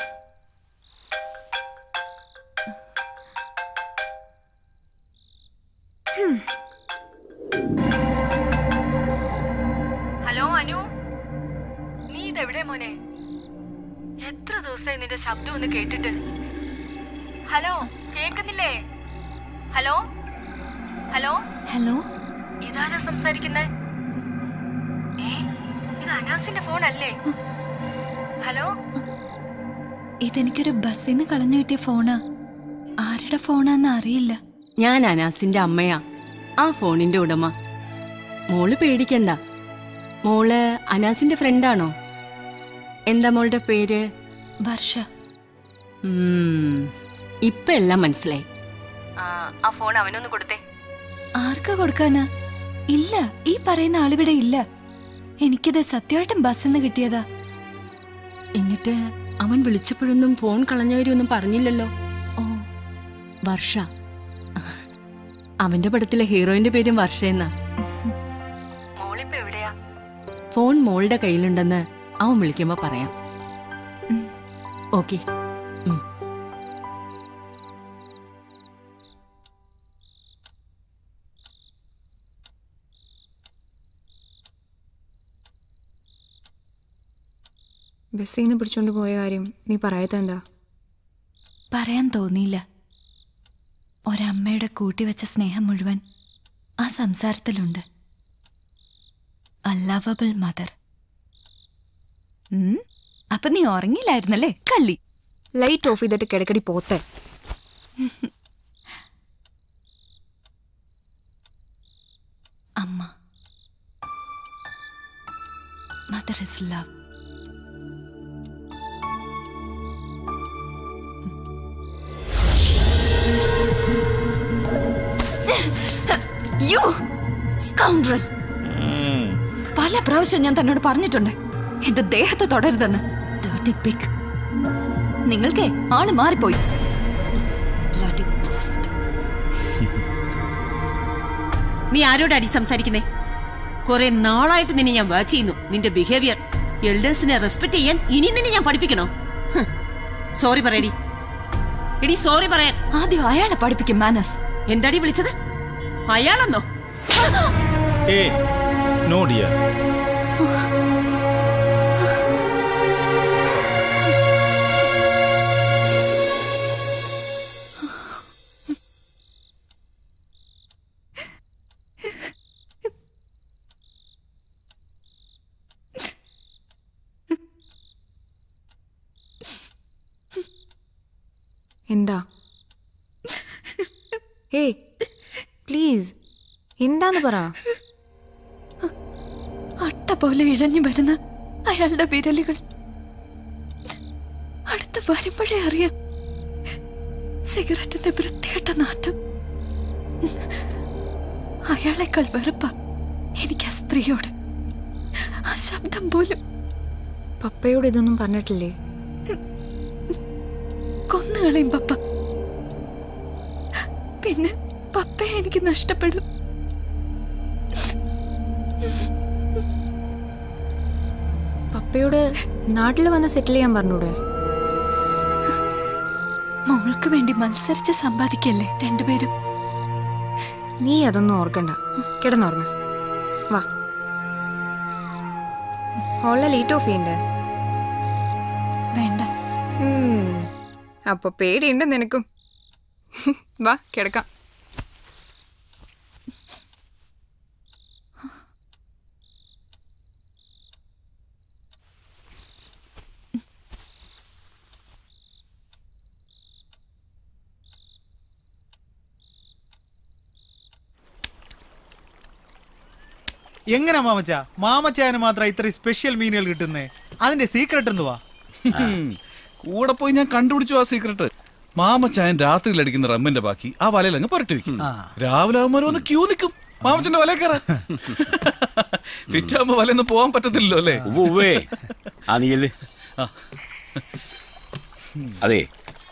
ഹലോ അനു, നീ ഇതെവിടെ മോനെ? എത്ര ദിവസമായി നിന്റെ ശബ്ദം ഒന്ന് കേട്ടിട്ട്. ഹലോ, കേൾക്കുന്നില്ലേ? ഹലോ ഹലോ ഹലോ, ഇതാരാ സംസാരിക്കുന്നേ? ഇത് അനാസിന്റെ ഫോൺ അല്ലേ? ഹലോ, ഇതെനിക്കൊരു ബസ്സിൽ നിന്ന് കളഞ്ഞു കിട്ടിയ ഫോണാ. ആരുടെ ഫോണാന്ന് അറിയില്ല. ഞാൻ അനാസിന്റെ അമ്മയാ, ആ ഫോണിന്റെ ഉടമ. മോള് പേടിക്കണ്ട. മോള് അനാസിന്റെ ഫ്രണ്ടാണോ? എന്താ മോളുടെ പേര്? വർഷ. ഇപ്പൊ എല്ലാം മനസ്സിലായി. ആ ഫോൺ അവനൊന്ന് കൊടുത്തേ. ആർക്കാ കൊടുക്കാനാ? ഇല്ല, ഈ പറയുന്ന ആളിവിടെ ഇല്ല. എനിക്കിത് സത്യമായിട്ടും ബസ്സിന്ന് കിട്ടിയതാ. എന്നിട്ട് അവൻ വിളിച്ചപ്പോഴൊന്നും ഫോൺ കളഞ്ഞവരൊന്നും പറഞ്ഞില്ലല്ലോ. ഓ, വർഷ. അവന്റെ പടത്തിലെ ഹീറോയിന്റെ പേരും വർഷ എന്നാ. മോളിപ്പോ എവിടെയാ? ഫോൺ മോളുടെ കയ്യിലുണ്ടെന്ന് അവൻ വിളിക്കുമ്പോ പറയാം. ഓക്കെ. ബസ്സിന്ന് പിടിച്ചോണ്ട് പോയ കാര്യം നീ പറയാത്തെന്താ? പറയാൻ തോന്നിയില്ല. ഒരമ്മയുടെ കൂട്ടിവെച്ച സ്നേഹം മുഴുവൻ ആ സംസാരത്തിലുണ്ട്. അല്ലവബിൾ മദർ. അപ്പൊ നീ ഉറങ്ങിയില്ലായിരുന്നല്ലേ കള്ളി? ലൈറ്റ് ഓഫ് ചെയ്തിട്ട് കിടക്കടി പോത്തെ. അമ്മ. Mother is love. പല പ്രാവശ്യം ഞാൻ തന്നോട് പറഞ്ഞിട്ടുണ്ട് എന്റെ ദേഹത്ത് തൊടരുതെന്ന്. നിങ്ങൾക്കേ ആള് മാറിപ്പോയി. നീ ആരോടാടി സംസാരിക്കുന്നേ? കുറെ നാളായിട്ട് നിന്നെ ഞാൻ വാച്ച് ചെയ്യുന്നു. നിന്റെ ബിഹേവിയർ, എൽഡേഴ്സിനെ റെസ്പെക്ട് ചെയ്യാൻ ഇനി നിന്നെ ഞാൻ പഠിപ്പിക്കണോ? സോറി പറയടി. എടി സോറി പറയാൻ. ആദ്യം അയാളെ പഠിപ്പിക്കും മാനസ്. എന്താടി വിളിച്ചത്? അയാളെന്നോ? No dear. എന്താ? ഏയ് പ്ലീസ്, എന്താന്ന് പറ. അട്ട പോലെ ഇഴഞ്ഞു വരുന്ന അയാളുടെ വിരലുകൾ അടുത്ത് വരുമ്പോഴേ അറിയാം. സിഗരറ്റിന്റെ വൃത്തികെട്ട നാറ്റം. അയാളെക്കാൾ വെറുപ്പ എനിക്ക് ആ സ്ത്രീയോട്. ആ ശബ്ദം പോലും. പപ്പയോട് ഇതൊന്നും പറഞ്ഞിട്ടില്ലേ? കൊന്നുകളയും പപ്പ. പിന്നെ പപ്പയെ എനിക്ക് നഷ്ടപ്പെടും. പപ്പയോട് നാട്ടിൽ വന്ന് സെറ്റിൽ ചെയ്യാൻ പറഞ്ഞൂടെ? മോൾക്ക് വേണ്ടി മത്സരിച്ച് സമ്പാദിക്കല്ലേ രണ്ടുപേരും. നീ അതൊന്നും ഓർക്കണ്ട, കിടന്നുറങ്ങ. വാ, ഹോളിലെ ലൈറ്റ് ഓഫ് ചെയ്യണ്ടേ? വേണ്ട. അപ്പൊ പേടിയുണ്ട് നിനക്കും. വാ കിടക്കാം. എങ്ങനെ മാമച്ച? മാമച്ചായന് മാത്രം ഇത്രയും സ്പെഷ്യൽ മീനുകൾ കിട്ടുന്നേ? അതിന്റെ സീക്രട്ട് എന്തുവാ? കൂടെ പോയി ഞാൻ കണ്ടുപിടിച്ചു ആ സീക്രട്ട്. മാമച്ചായൻ രാത്രിയിൽ അടിക്കുന്ന റമ്മിന്റെ ബാക്കി ആ വലയിൽ അങ്ങ് പുരട്ടി വെക്കും. രാവിലെ ആകുമ്പോൾ ഒന്ന് ക്യൂ നിൽക്കും മാമച്ചന്റെ വലയിൽ കയറാൻ. ഫിറ്റാകുമ്പോ വലയൊന്നും പോകാൻ പറ്റത്തില്ലല്ലോ അല്ലേ? അതെ,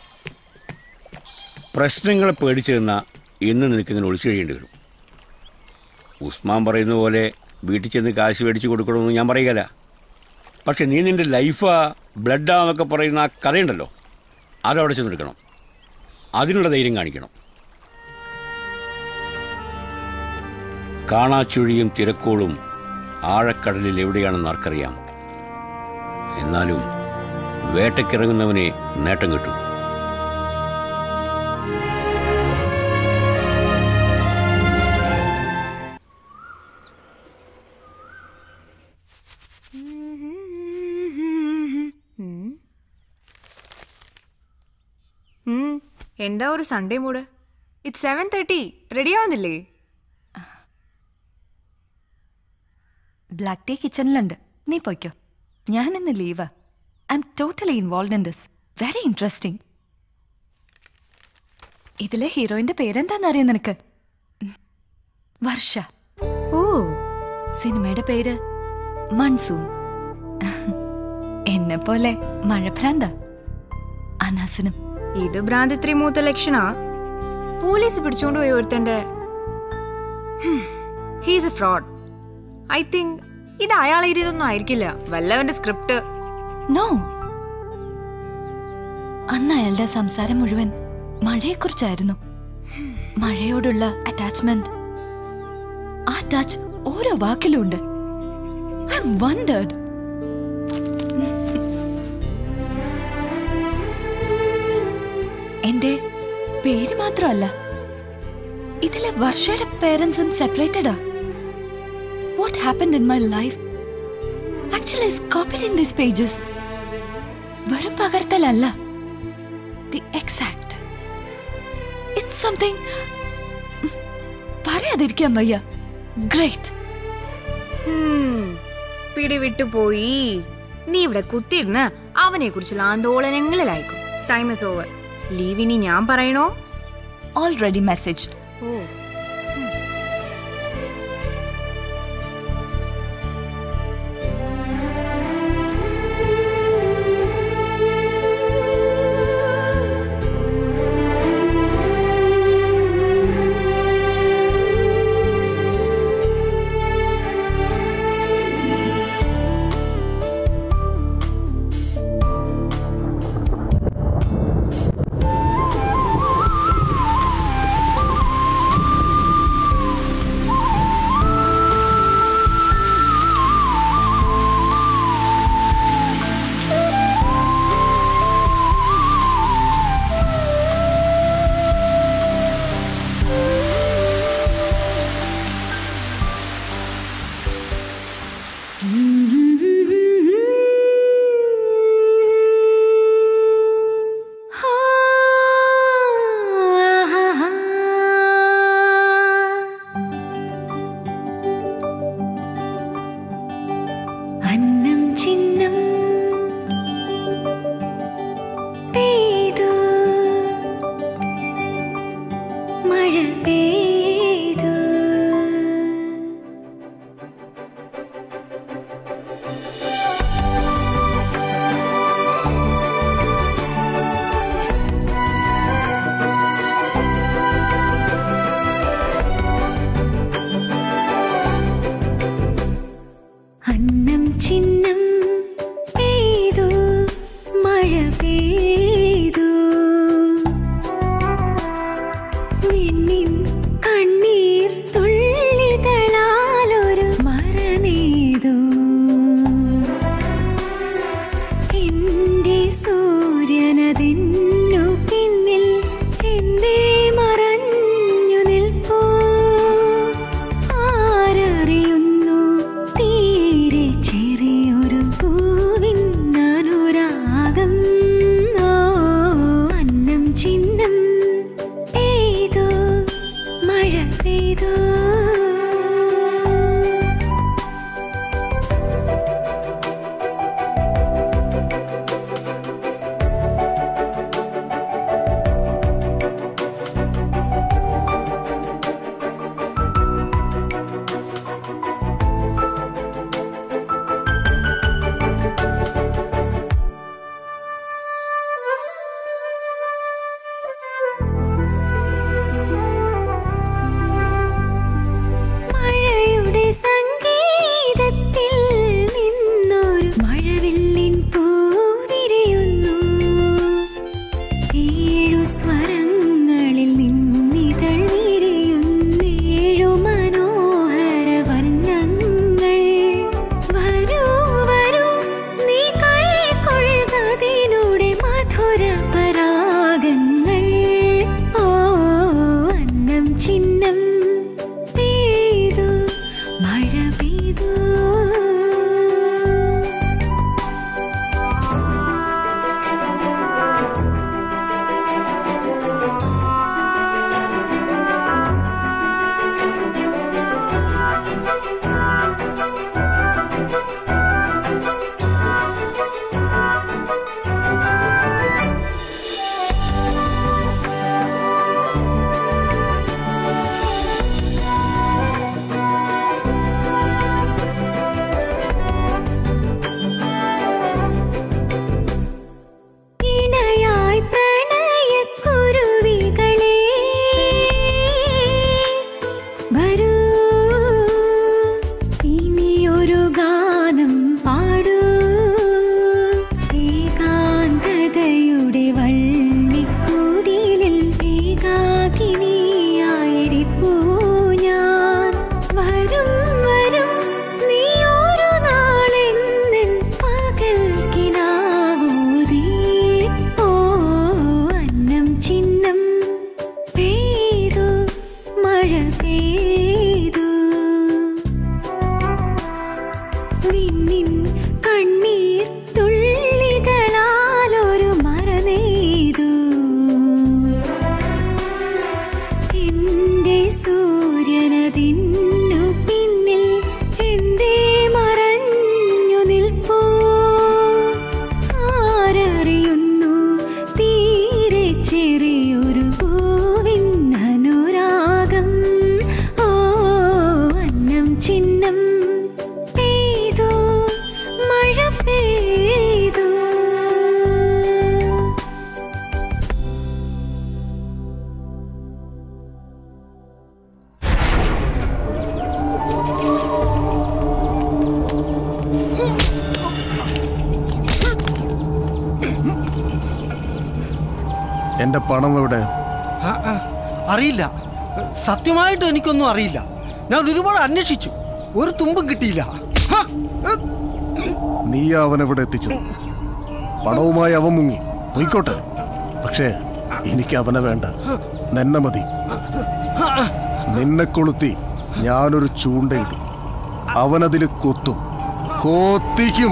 പ്രശ്നങ്ങളെ പേടിച്ചിരുന്ന എന്ന് നിനക്കിങ്ങനെ ഒളിച്ചു കഴിയേണ്ടി വരും. ഉസ്മാൻ പറയുന്ന പോലെ വീട്ടിൽ ചെന്ന് കാശ് മേടിച്ച് കൊടുക്കണമെന്ന് ഞാൻ പറയുകയല്ല. പക്ഷെ നീ നിൻ്റെ ലൈഫാ ബ്ലഡാന്നൊക്കെ പറയുന്ന ആ കഥയുണ്ടല്ലോ, അതവിടെ ചെന്നെടുക്കണം. അതിനുള്ള ധൈര്യം കാണിക്കണം. കാണാച്ചുഴിയും തിരക്കോളും ആഴക്കടലിൽ എവിടെയാണെന്ന് ആർക്കറിയാം. എന്നാലും വേട്ടയ്ക്കിറങ്ങുന്നവനെ നേട്ടം കിട്ടും. എന്താ ഒരു സൺഡേ മൂഡ്? ഇറ്റ്സ് 7:30. റെഡി ആവുന്നില്ലേ? ബ്ലാക്ക് ടീ കിച്ചണിലുണ്ട്, നീ പോയിക്കോ. ഞാൻ ഇന്ന് ലീവാ. I'm totally involve in this. Very interesting. ഇതിലെ ഹീറോയിന്റെ പേരെന്താന്നറിയോ നിനക്ക്? വർഷ. ഓ, സിനിമയുടെ പേര് മൺസൂൺ. എന്നെ പോലെ മഴഭ്രാന്ത. അനാസനം. ഇത് ഭ്രാന്തി ഇത്രയും മൂത്ത ലക്ഷണാ. പോലീസ് പിടിച്ചോണ്ട് പോയി ഒരുത്തന്റെ. He's a fraud. I think ഇത് അയാൾ എഴുതിയതൊന്നും ആയിരിക്കില്ല, വല്ലവന്റെ സ്ക്രിപ്റ്റ്. നോ, അന്ന് അയാളുടെ സംസാരം മുഴുവൻ മഴയെക്കുറിച്ചായിരുന്നു. മഴയോടുള്ള അറ്റാച്ച്മെന്റ്. ആ ടച്ച് ഓരോ വാക്കിലും ഉണ്ട്. I'm wondered. എന്റെ പേര് മാത്രമല്ല, ഇതിലെ വർഷയുടെ പേരൻസും സെപ്പറേറ്റഡാ. What happened in my life actually is copied in these pages. വെറും പകർത്തലല്ല, the exact. It's something പറയാതിരിക്കാൻ വയ്യ. ഗ്രേറ്റ്. പിടിവിട്ടു പോയി. നീ ഇവിടെ കുത്തിയിരുന്ന് അവനെ കുറിച്ചുള്ള ആന്തോളനങ്ങളിലായിക്കും. Time is over. ലീവിനി ഞാൻ പറയണോ? Already message. ഓ, എന്റെ പണം എവിടെ? അറിയില്ല, സത്യമായിട്ടും എനിക്കൊന്നും അറിയില്ല. ഞാൻ ഒരുപാട് അന്വേഷിച്ചു, ഒരു തുമ്പും കിട്ടിയില്ല. നീ അവനെവിടെ എത്തിച്ചത്? പണവുമായി അവൻ മുങ്ങി പോയിക്കോട്ടെ, പക്ഷേ എനിക്ക് അവനെ വേണ്ട, നിന്നെ മതി. നിന്നെ കൊളുത്തി ഞാനൊരു ചൂണ്ടയിടും, അവനതിൽ കൊത്തും, കൊത്തിക്കും.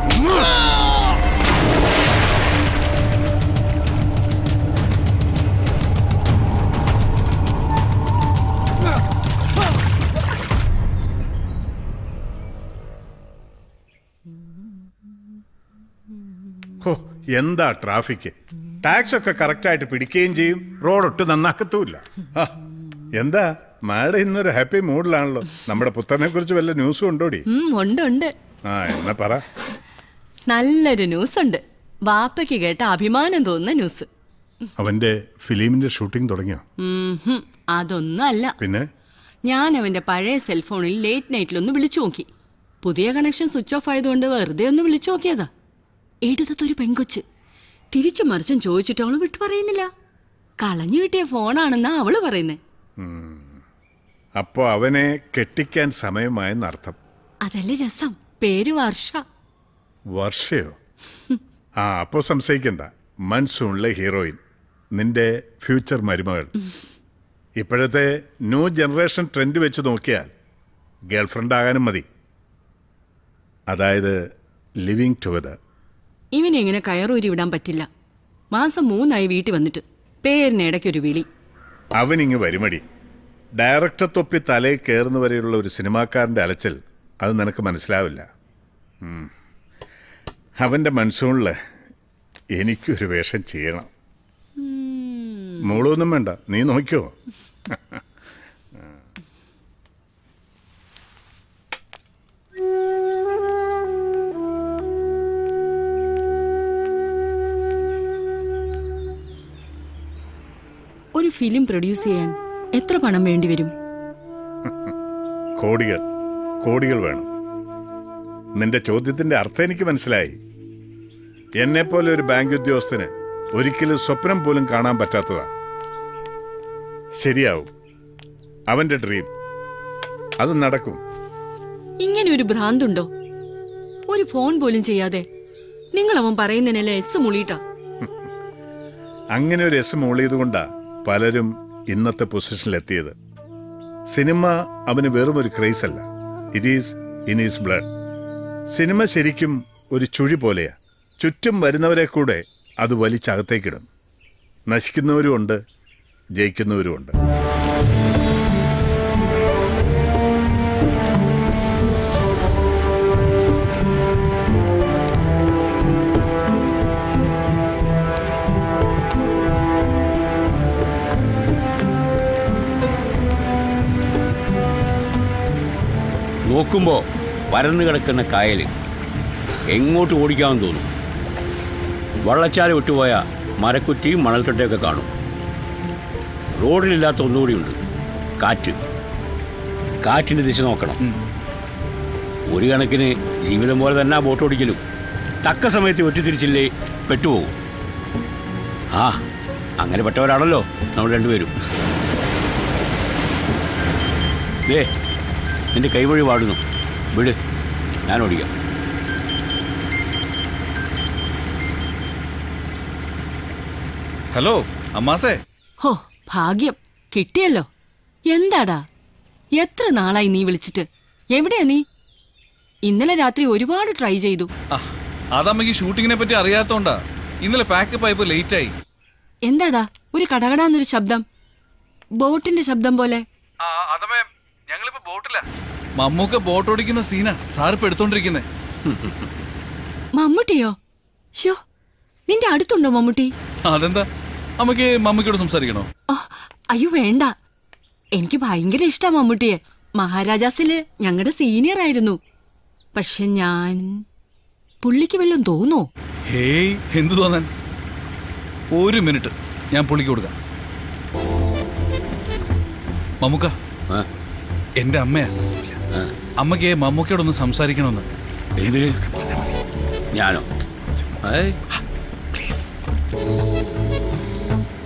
എന്താ ട്രാഫിക്! ടാക്സ് ഒക്കെ കറക്റ്റായിട്ട് പിടിക്കുകയും ചെയ്യും, റോഡൊട്ട് നന്നാക്കത്തുമില്ല. എന്താ മാഡം ഇന്നൊരു ഹാപ്പി മൂഡിലാണല്ലോ. നമ്മുടെ പുത്രനെ കുറിച്ച് വല്ല ന്യൂസും ഉണ്ടോടി? ഉണ്ട്. എന്നാ പറ. നല്ലൊരു ന്യൂസ് ഉണ്ട്. വാപ്പയ്ക്ക് കേട്ട അഭിമാനം തോന്നുന്ന ന്യൂസ്. അവന്റെ ഫിലിമിന്റെ ഷൂട്ടിംഗ് തുടങ്ങിയോ? അതൊന്നും അല്ല. പിന്നെ ഞാൻ അവന്റെ പഴയ സെൽഫോണിൽ ലേറ്റ് നൈറ്റിലൊന്ന് വിളിച്ചു നോക്കി. പുതിയ കണക്ഷൻ സ്വിച്ച് ഓഫ് ആയതുകൊണ്ട് വെറുതെ ഒന്ന് വിളിച്ചു നോക്കിയതാ. എടുത്തൊരു പെൺകൊച്ച് തിരിച്ചു മറിച്ചും ചോദിച്ചിട്ട് അവള് വിട്ടു പറയുന്നില്ല. കളഞ്ഞു കിട്ടിയ ഫോണാണെന്നാ അവള് പറയുന്നേ. അപ്പോ അവനെ കെട്ടിക്കാൻ സമയമായെന്നർത്ഥം. അതല്ലേ രസം. പേര് വർഷ. വർഷയോ? അപ്പോ സംശയിക്കണ്ട, മൻസൂണിലെ ഹീറോയിൻ, നിന്റെ ഫ്യൂച്ചർ മരുമകൾ. ഇപ്പോഴത്തെ ന്യൂ ജനറേഷൻ ട്രെൻഡ് വെച്ച് നോക്കിയാൽ ഗേൾഫ്രണ്ട് ആകാനും മതി. അതായത് ലിവിങ് ടുഗദർ. ഇവനെ ഇങ്ങനെ കയറൂരി വിടാൻ പറ്റില്ല. മാസം 3 വീട്ടിൽ വന്നിട്ട് പേരിനിടയ്ക്കൊരു വിളി. അവനിങ്ങ് വരുമടി. ഡയറക്ടർ തൊപ്പി തലയിൽ കയറുന്നവരെയുള്ള ഒരു സിനിമാക്കാരൻ്റെ അലച്ചൽ അത് നിനക്ക് മനസ്സിലാവില്ല. അവൻ്റെ മൻസൂണിൽ എനിക്കൊരു വേഷം ചെയ്യണം. മോളൊന്നും വേണ്ട, നീ നോക്കിയോ. ഒരു ഫിലിം പ്രൊഡ്യൂസ് ചെയ്യാൻ എത്ര പണം വേണ്ടി വരും? കോടികൾ വേണം. നിന്റെ ചോദ്യത്തിന്റെ അർത്ഥം എനിക്ക് മനസ്സിലായി. എന്നെപ്പോലെ ഒരു ബാങ്ക് ഉദ്യോഗസ്ഥന് ഒരിക്കലും സ്വപ്നം പോലും കാണാൻ പറ്റാത്തതാ. ശരിയാവും, അവന്റെ ഡ്രീം അത് നടക്കും. ഇങ്ങനെ ഒരു ഭ്രാന്തുണ്ടോ? ഒരു ഫോൺ പോലും ചെയ്യാതെ നിങ്ങൾ അവൻ പറയുന്നതിനെല്ലാം എസ് മുളിയിട്ടാ. അങ്ങനെ ഒരു എസ് മൂളിയത് കൊണ്ടാ പലരും ഇന്നത്തെ പൊസിഷനിലെത്തിയത്. സിനിമ അവന് വെറും ഒരു ക്രേസ് അല്ല, it is in his blood. Cinema ശരിക്കും ഒരു ചുഴി പോലെയാ. ചുറ്റും വരുന്നവരെ കൂടെ അത് വലിച്ചകത്തേക്കിടും. നശിക്കുന്നവരുമുണ്ട്, ജയിക്കുന്നവരുമുണ്ട്. നോക്കുമ്പോൾ പരന്നു കിടക്കുന്ന കായൽ എങ്ങോട്ട് ഓടിക്കാമെന്ന് തോന്നും. വള്ളച്ചാല വിട്ടുപോയ മരക്കുറ്റിയും മണൽത്തട്ടയൊക്കെ കാണും. റോഡിലില്ലാത്ത ഒന്നുകൂടിയുണ്ട്, കാറ്റിൻ്റെ ദിശ നോക്കണം. ഒരു കണക്കിന് ജീവിതം പോലെ തന്നെ ബോട്ട് ഓടിക്കലും. തക്ക സമയത്ത് വെട്ടിത്തിരിച്ചില്ലേ പെട്ടുപോകും. അങ്ങനെ പെട്ടവരാണല്ലോ നമ്മൾ രണ്ടുപേരും. നിന്റെ കൈവഴി പാടുന്നു, വിട്, ഞാൻ ഓടിക്കാം. ഹലോ അമ്മാസേ. ഹോ, ഭാഗ്യം കിട്ടിയല്ലോ. എന്താടാ, എത്ര നാളായി നീ വിളിച്ചിട്ട്? എവിടെയാ നീ? ഇന്നലെ രാത്രി ഒരുപാട് ട്രൈ ചെയ്തു. അതമ്മക്ക് ഷൂട്ടിങ്ങിനെ പറ്റി അറിയാത്തോണ്ടാ. ഇന്നലെ പാക്കപ്പ് ആയപ്പോ ലേറ്റ് ആയി. എന്താടാ ഒരു കടകടാന്നൊരു ശബ്ദം? ബോട്ടിന്റെ ശബ്ദം പോലെ. മമ്മൂക്ക ബോട്ട് ഓടിക്കുന്ന സീനാ സാറിപ്പ് എടുത്തോണ്ടിരിക്കുന്നേ. മമ്മൂട്ടിയോ? ഷോ, നിന്റെ അടുത്തുണ്ടോ മമ്മൂട്ടി? അതെന്താ, അമ്മക്ക് മമ്മൂക്കയോട് സംസാരിക്കണോ? അയ്യോ വേണ്ട, എനിക്ക് ഭയങ്കര ഇഷ്ടാ മമ്മൂട്ടിയെ. മഹാരാജാസില് ഞങ്ങളുടെ സീനിയർ ആയിരുന്നു. പക്ഷെ പുള്ളിക്ക് വല്ലതും തോന്നോ? ഹേയ്, എന്തു തോന്നാൻ? 1 മിനിറ്റ് ഞാൻ പുള്ളിക്ക് കൊടുക്കാം. മമ്മൂക്ക, എന്റെ അമ്മയാ. അമ്മക്ക് മമ്മൂക്കയോടൊന്ന് സംസാരിക്കണമെന്ന്. എന്തിന്? ഞാനോ? പ്ലീസ്.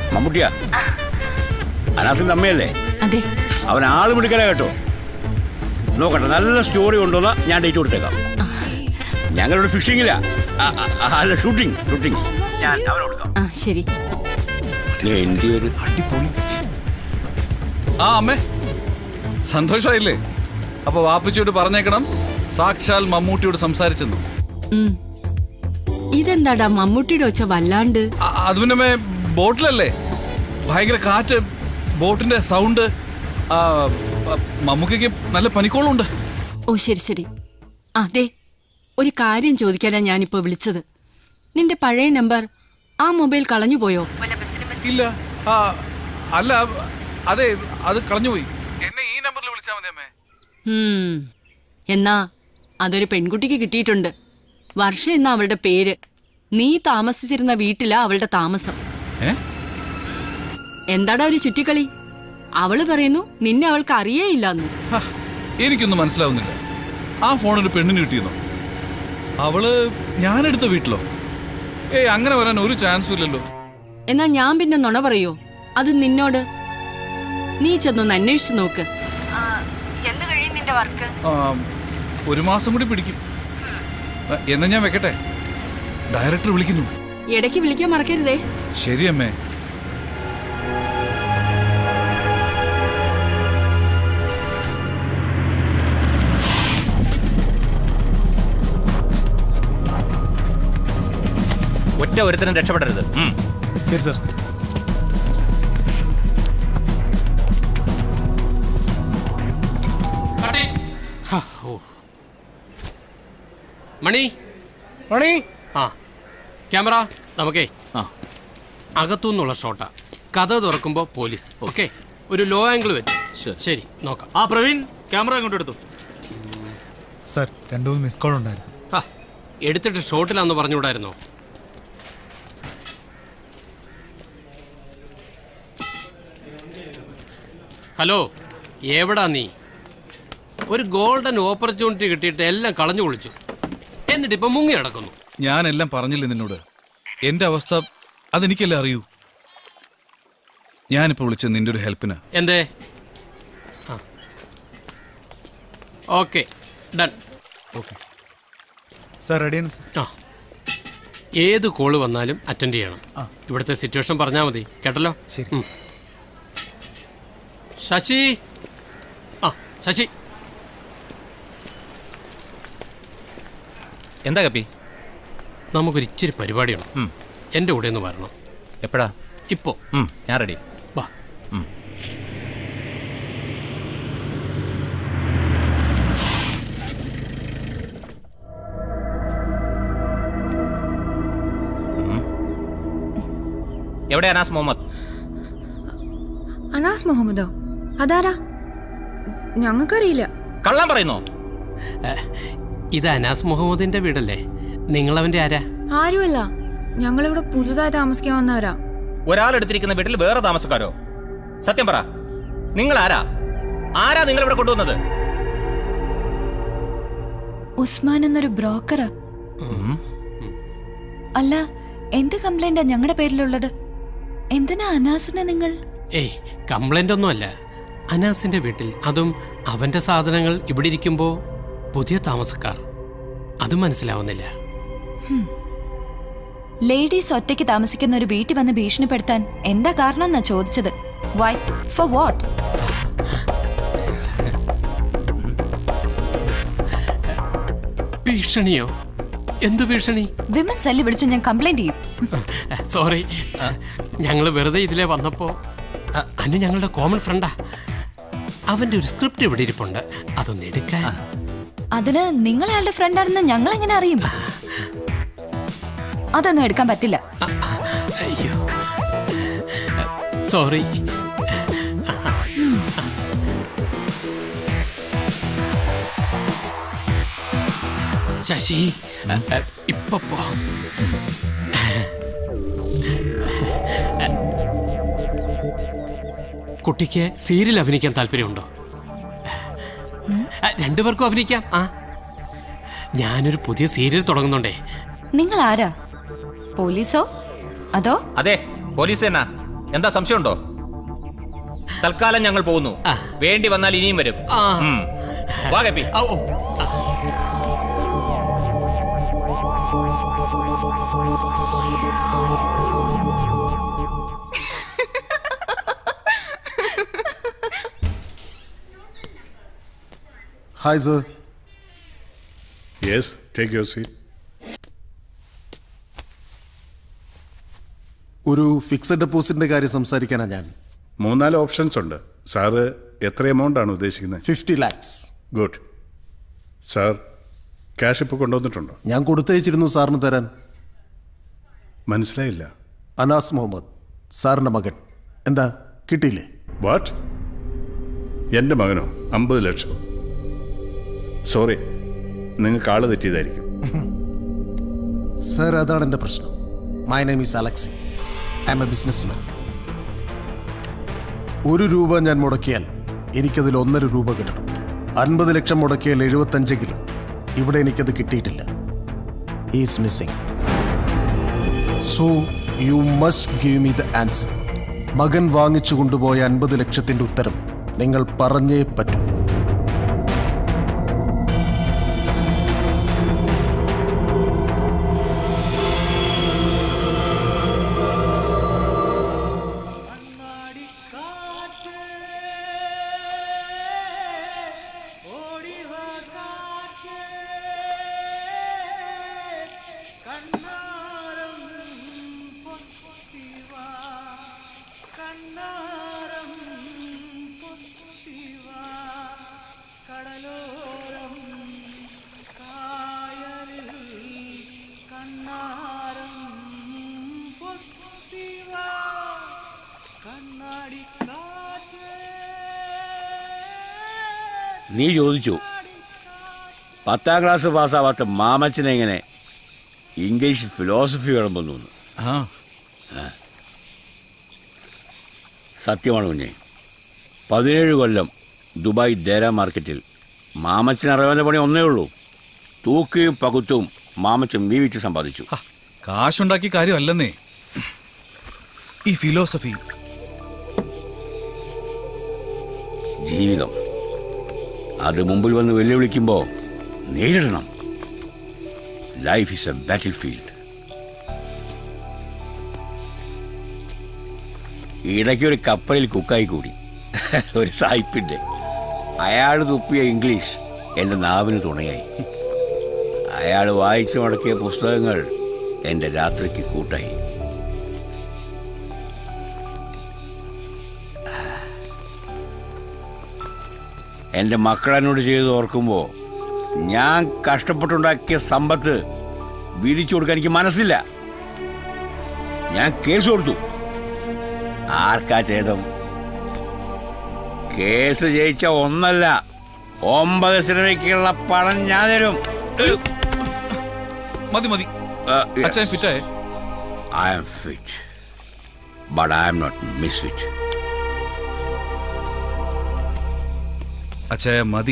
മമ്മൂട്ടിയാ? അനാസിന്റെ അമ്മയല്ലേ? അതെ. അവൻ ആള് പിടിക്കല കേട്ടോ. നോക്കട്ടെ, നല്ല സ്റ്റോറി കൊണ്ടുവന്ന ഞാൻ ഡേറ്റ് കൊടുത്തേക്കാം. ഞങ്ങളുടെ ഫിഷിങ്ങില്ല, അല്ല ഷൂട്ടിംഗ്. ഞാൻ അവന് കൊടുക്കാം. ശരി. എൻ്റെ ഒരു അടിപൊളി. അമ്മേ സന്തോഷമായില്ലേ? അപ്പൊ വാപ്പിച്ചോട് പറഞ്ഞേക്കണം സാക്ഷാൽ മമ്മൂട്ടിയോട് സംസാരിച്ചെന്നു. ഇതെന്താടാ മമ്മൂട്ടിയുടെ ഒച്ച വല്ലാണ്ട്? അത് പിന്നെ ബോട്ടിലല്ലേ, ഭയങ്കര കാറ്റ്, ബോട്ടിന്റെ സൗണ്ട്. മമ്മൂക്കയ്ക്ക് നല്ല പനിക്കോളുണ്ട്. ഓ ശരി. അതെ, ഒരു കാര്യം ചോദിക്കാനാ ഞാനിപ്പോ വിളിച്ചത്. നിന്റെ പഴയ നമ്പർ ആ മൊബൈൽ കളഞ്ഞുപോയോ? ഇല്ല. അല്ല, അതെ, അത് കളഞ്ഞുപോയി. എന്നെ ഈ നമ്പറിൽ വിളിച്ചാൽ മതി അമ്മേ. എന്നാ അതൊരു പെൺകുട്ടിക്ക് കിട്ടിയിട്ടുണ്ട്. വർഷ എന്നാ അവളുടെ പേര്. നീ താമസിച്ചിരുന്ന വീട്ടിലാ അവളുടെ താമസം. എന്താടാ ഒരു ചുറ്റിക്കളി? അവള് പറയുന്നു നിന്നെ അവൾക്ക് അറിയേയില്ലെന്ന്. എനിക്കൊന്നും മനസ്സിലാവുന്നില്ല. ആ ഫോണൊരു പെണ്ണിന് കിട്ടിയെന്നോ? അവള് ഞാനെടുത്ത വീട്ടിലോ? അങ്ങനെ വരാൻ ഒരു ചാൻസും ഇല്ലല്ലോ. എന്നാ ഞാൻ പിന്നെ നുണ പറയോ? അത് നിന്നോട്. നീ ചെന്നൊന്ന് അന്വേഷിച്ചു നോക്ക്. എന്ത് കഴിയും നിന്റെ വർക്ക്? ഒരു മാസം കൂടി പിടിക്കും. എന്നാ ഞാൻ വെക്കട്ടെ, ഡയറക്ടർ വിളിക്കുന്നു. ഇടയ്ക്ക് വിളിക്കാൻ മറക്കരുതേ. ശരി അമ്മേ. ഒറ്റ ഒരുത്തനും രക്ഷപ്പെടരുത്. ശരി സർ. മണി ക്യാമറ നമുക്കേ അകത്തുനിന്നുള്ള ഷോട്ടാ. കഥ തുറക്കുമ്പോ പോലീസ്. ഓക്കെ, ഒരു ലോ ആംഗിൾ വെച്ച്. ശരി, നോക്കാം. പ്രവീൺ ക്യാമറ അങ്ങോട്ട് എടുത്തു. സർ 2-3 മിസ് കോൾ ഉണ്ടായിരുന്നു. എടുത്തിട്ട് ഷോട്ടിലാന്ന് പറഞ്ഞുകൂടായിരുന്നോ? ഹലോ, എവിടാ നീ? ഒരു ഗോൾഡൻ ഓപ്പർച്യൂണിറ്റി കിട്ടിയിട്ട് എല്ലാം കളഞ്ഞു കുളിച്ചു, എന്നിട്ട് ഇപ്പൊ മുങ്ങി നടക്കുന്നു. ഞാനെല്ലാം പറഞ്ഞില്ലേ നിന്നോട്? എന്റെ അവസ്ഥ അതെനിക്കല്ലേ അറിയൂ. ഞാനിപ്പോ വിളിച്ചത് നിന്റെ ഒരു ഹെൽപ്പിനാ. എന്തേ? Okay, done. ഓക്കെ സർ, റെഡിയാണ് സർ. ഏത് കോള് വന്നാലും അറ്റൻഡ് ചെയ്യണം. ഇവിടുത്തെ സിറ്റുവേഷൻ പറഞ്ഞാൽ മതി, കേട്ടല്ലോ? ശരി. ശശി, ശശി. എന്താ കപ്പി? നമുക്കൊരു ഇച്ചിരി പരിപാടിയാണ്. എൻ്റെ കൂടെ ഒന്ന് വരണം. എപ്പോഴാ? ഇപ്പോ. ഞാൻ റെഡി. വാ. എവിടെ അനാസ് മുഹമ്മദ്? അനാസ് മുഹമ്മദോ? അതാരാ? ഞങ്ങൾക്കറിയില്ല. കള്ളം പറയുന്നോ? ഇത് അനാസ് മുഹമ്മദിന്റെ വീടല്ലേ? നിങ്ങളവന്റെ ആരാ? ആരുമല്ല, ഞങ്ങളിവിടെ പുതുതായി താമസിക്കാൻ വന്നവരാ. ഒരാളെടുത്തിരിക്കുന്ന വീട്ടിൽ വേറെ താമസക്കാരോ? സത്യം പറ, നിങ്ങൾ ആരാ? നിങ്ങൾ ഇവിടെ കൊണ്ടുവന്നത്? ഉസ്മാൻ എന്നൊരു ബ്രോക്കറാ. അല്ല, എന്ത് കംപ്ലൈന്റാ ഞങ്ങളുടെ പേരിലുള്ളത്? എന്തിനാ അനാസിനെ നിങ്ങൾ? കംപ്ലൈന്റ് ഒന്നുമല്ല. അനാസിന്റെ വീട്ടിൽ, അതും അവന്റെ സാധനങ്ങൾ ഇവിടെ ഇരിക്കുമ്പോ പുതിയ താമസക്കാർ. അത് മനസ്സിലാവുന്നില്ല. ലേഡീസ് ഒറ്റയ്ക്ക് താമസിക്കുന്ന ഒരു വീട്ടിൽ വന്ന് ഭീഷണിപ്പെടുത്താൻ എന്താ കാരണം എന്നാ ചോദിച്ചത്. വൈ? For what? ഭീഷണിയോ? എന്തു ഭീഷണി? വിമൻ സെല്ല് വിളിച്ചു ഞാൻ കംപ്ലൈന്റ് ചെയ്യും. സോറി, ഞങ്ങള് വെറുതെ ഇതിലെ വന്നപ്പോ അനു ഞങ്ങളുടെ കോമൺ ഫ്രണ്ടാ. അവന്റെ ഒരു സ്ക്രിപ്റ്റ് ഇവിടെ ഇരിപ്പുണ്ട്, അതൊന്ന് എടുക്കാൻ. അതിന് നിങ്ങളയാളുടെ ഫ്രണ്ടാണെന്ന് ഞങ്ങൾ എങ്ങനെ അറിയും? അതൊന്നും എടുക്കാൻ പറ്റില്ല. അയ്യോ, സോറി. ശശി, ഇപ്പൊ കുട്ടിക്ക് സീരിയൽ അഭിനയിക്കാൻ താല്പര്യമുണ്ടോ? രണ്ടുപേർക്കും അഭിനയിക്കാം. ഞാനൊരു പുതിയ സീരിയൽ തുടങ്ങുന്നുണ്ടേ. നിങ്ങൾ ആരാ? പോലീസോ അതോ? അതെ, പോലീസ് തന്നെ. എന്താ സംശയമുണ്ടോ? തൽക്കാലം ഞങ്ങൾ പോകുന്നു. വേണ്ടി വന്നാൽ ഇനിയും വരും. വാ കപ്പി. Hi sir. Yes, take your seat. ഒരു ഫിക്സഡ് ഡെപ്പോസിറ്റിന്റെ കാര്യം സംസാരിക്കാനാണ് ഞാൻ. 3-4 ഓപ്ഷൻസ് ഉണ്ട്. സാറ് എത്ര എമൗണ്ട് ആണ് ഉദ്ദേശിക്കുന്നത്? 50 lakhs. ഗുഡ്. സാർ ക്യാഷ് ഇപ്പോൾ കൊണ്ടുവന്നിട്ടുണ്ടോ? ഞാൻ കൊടുത്തയച്ചിരുന്നു സാറിന് തരാൻ. മനസ്സിലായില്ല. അനാസ് മുഹമ്മദ്, സാറിന്റെ മകൻ. എന്താ കിട്ടിയില്ലേ? വാട്ട്? എൻ്റെ മകനോ? 50 ലക്ഷം? സോറി, നിങ്ങൾക്ക് ആള് തെറ്റിയതായിരിക്കും. സാർ, അതാണ് എൻ്റെ പ്രശ്നം. My name is Alexi. I am a businessman. 1 രൂപ ഞാൻ മുടക്കിയാൽ എനിക്കതിൽ 1.5 രൂപ കിട്ടണം. 50 ലക്ഷം മുടക്കിയാൽ 75 ഇവിടെ എനിക്കത് കിട്ടിയിട്ടില്ല. Is missing. So you must give me the answer. മകൻ വാങ്ങിച്ചു കൊണ്ടുപോയ 50 ലക്ഷത്തിന്റെ ഉത്തരം നിങ്ങൾ പറഞ്ഞേ പറ്റൂ. നീ ചോദിച്ചു 10ാം ക്ലാസ് പാസ്സാവാത്ത മാമച്ചനെങ്ങനെ ഇംഗ്ലീഷ് ഫിലോസഫി വിളമ്പുന്നു. സത്യമാണ് കുഞ്ഞെ. 17 കൊല്ലം ദുബായ് ദേര മാർക്കറ്റിൽ മാമച്ചൻ അറിയാവുന്ന പണി ഒന്നേ ഉള്ളൂ. തൂക്കിയും പകുത്തും മാമച്ചൻ വീവിച്ച് സമ്പാദിച്ചു. കാശുണ്ടാക്കിയ കാര്യമല്ലെന്നേ ഈ ഫിലോസഫി. ജീവിതം അത് മുമ്പിൽ വന്ന് വെല്ലുവിളിക്കുമ്പോൾ നേരിടണം. Life is a battlefield. ഇടയ്ക്ക് ഒരു കപ്പലിൽ കുക്കായി കൂടി ഒരു സായിപ്പിൻ്റെ. അയാൾ തുപ്പിയ ഇംഗ്ലീഷ് എൻ്റെ നാവിന് തുണയായി. അയാൾ വായിച്ചു മടക്കിയ പുസ്തകങ്ങൾ എൻ്റെ രാത്രിക്ക് കൂട്ടായി. എൻ്റെ മക്കളെന്നോട് ചെയ്ത് ഓർക്കുമ്പോൾ ഞാൻ കഷ്ടപ്പെട്ടുണ്ടാക്കിയ സമ്പത്ത് വീതിച്ചു കൊടുക്കാൻ എനിക്ക് മനസ്സില്ല. ഞാൻ കേസ് കൊടുത്തു. ആർക്കാ ചെയ്തം? കേസ് ജയിച്ച 1 അല്ല 9 സിനിമയ്ക്കുള്ള പണം ഞാൻ തരും. മതി മതി. ഫിറ്റായേ? I am fit, but I am not misfit. അച്ഛായ മതി.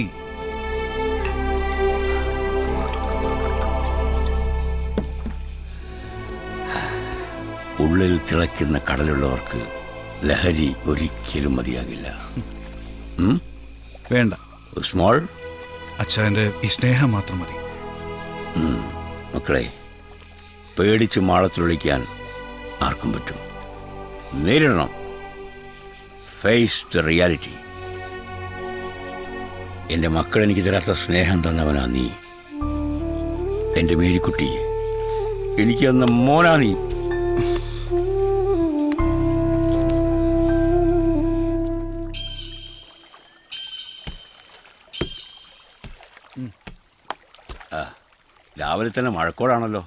ഉള്ളിൽ തിളയ്ക്കുന്ന കടലുള്ളവർക്ക് ലഹരി ഒരിക്കലും മതിയാകില്ല. വേണ്ട. സ്മോൾ. അച്ഛൻ്റെ ഈ സ്നേഹം മാത്രം മതി. മക്കളെ, പേടിച്ച് മാളത്തിലൊളിക്കാൻ ആർക്കും പറ്റും. നേരിടണം. Face the reality. എൻ്റെ മക്കൾ എനിക്ക് തരാത്ത സ്നേഹം തന്നവനാ നീ. എൻ്റെ മേരിക്കുട്ടി, എനിക്ക് തന്ന മോനാ നീ. രാവിലെ തന്നെ മഴക്കോടാണല്ലോ.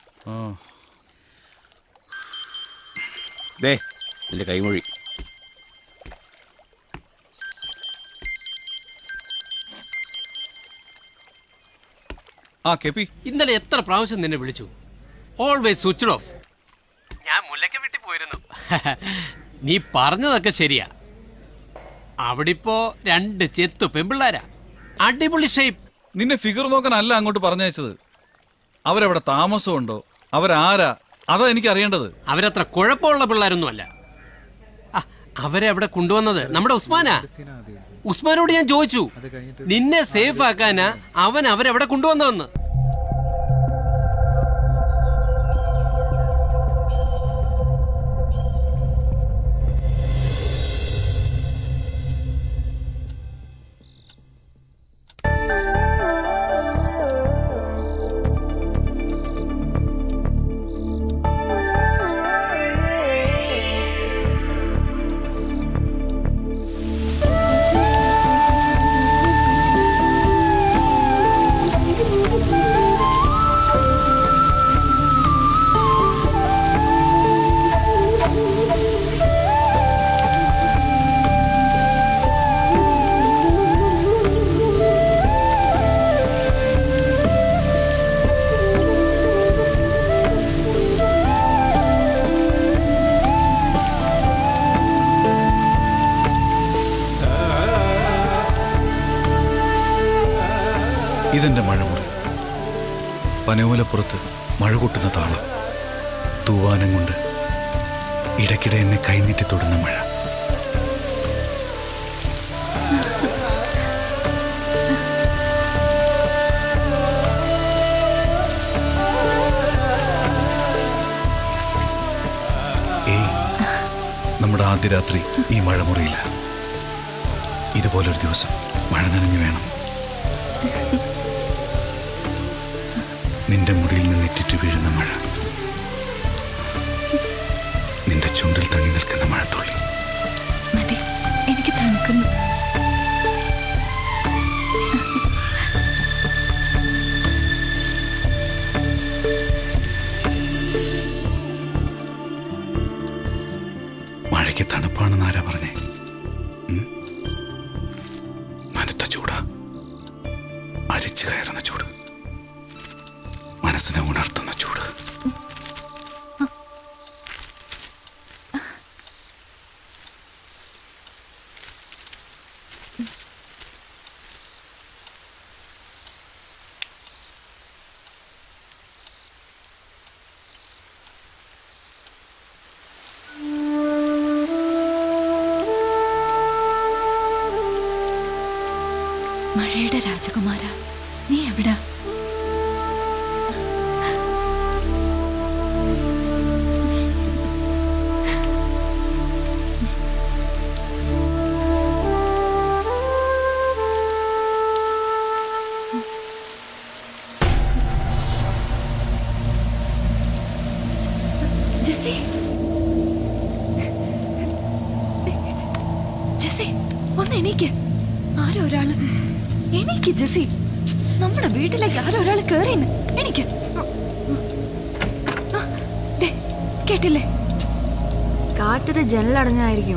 ദേ എൻ്റെ കൈമൊഴി. ഇന്നലെ എത്ര പ്രാവശ്യം നിന്നെ വിളിച്ചു? Always switched off. ഞാൻ മുല്ലയ്ക്ക് വീട്ടിൽ പോയിരുന്നു. നീ പറഞ്ഞതൊക്കെ ശരിയാ. അവിടിപ്പോ 2 ചെത്തു പെമ്പിള്ളാരാ. അടിപൊളി ഷേപ്പ്. നിന്നെ ഫിഗർ നോക്കാനല്ല അങ്ങോട്ട് പറഞ്ഞയച്ചത്. അവരവിടെ താമസമുണ്ടോ, അവരാരാ, അതാ എനിക്ക് അറിയേണ്ടത്. അവരത്ര കുഴപ്പമുള്ള പിള്ളേരൊന്നും അല്ല. അവരെ അവിടെ കൊണ്ടുവന്നത് നമ്മുടെ ഉസ്മാനാ. ഉസ്മാനോട് ഞാൻ ചോദിച്ചു, നിന്നെ സേഫ് ആക്കാനാ അവൻ അവരവിടെ കൊണ്ടുവന്നതെന്ന്. ഇതെന്റെ മഴമുറി. പനയോലപ്പുറത്ത് മഴ കൊട്ടുന്ന താളം, തൂവാനം കൊണ്ട് ഇടയ്ക്കിടെ എന്നെ കൈനീട്ടി തൊടുന്ന മഴ. നമ്മുടെ ആദ്യ രാത്രി ഈ മഴമുറിയില്ല. ഇതുപോലൊരു ദിവസം മഴ നനഞ്ഞു വേണം. നിന്റെ മുറിയിൽ നിന്ന് ഇറ്റിറ്റ് വീഴുന്ന മഴ, നിന്റെ ചുണ്ടിൽ തങ്ങി നിൽക്കുന്ന മഴത്തുള്ളി. മതി, എനിക്ക് തണുക്കുന്നു. മഴയ്ക്ക് തണുപ്പാണെന്ന് ആരാ പറഞ്ഞേ? നനുത്ത ചൂടാ, അരിച്ചു കയറുന്ന ചൂട്, മനസ്സിനെ ഉണർത്തുന്ന ചൂട്. മഴയുടെ രാജകുമാര, നീ എവിടാ? ജെസി, ജെസി, ഒന്ന് എണീക്ക്. ആരോ ഒരാള്. എണീക്ക് ജെസി, നമ്മുടെ വീട്ടിലേക്ക് ആരോ ഒരാള് കേറിന്ന്. എണീക്ക്. കേട്ടില്ലേ? കാറ്റത് ജനലടഞ്ഞായിരിക്കും.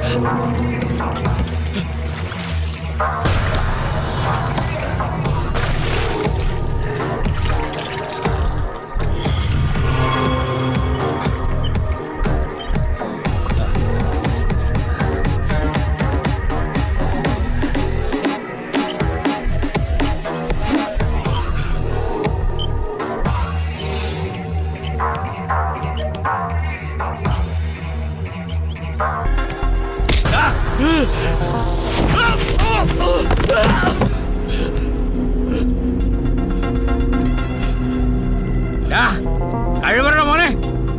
കഴിവരുടെ മോനെ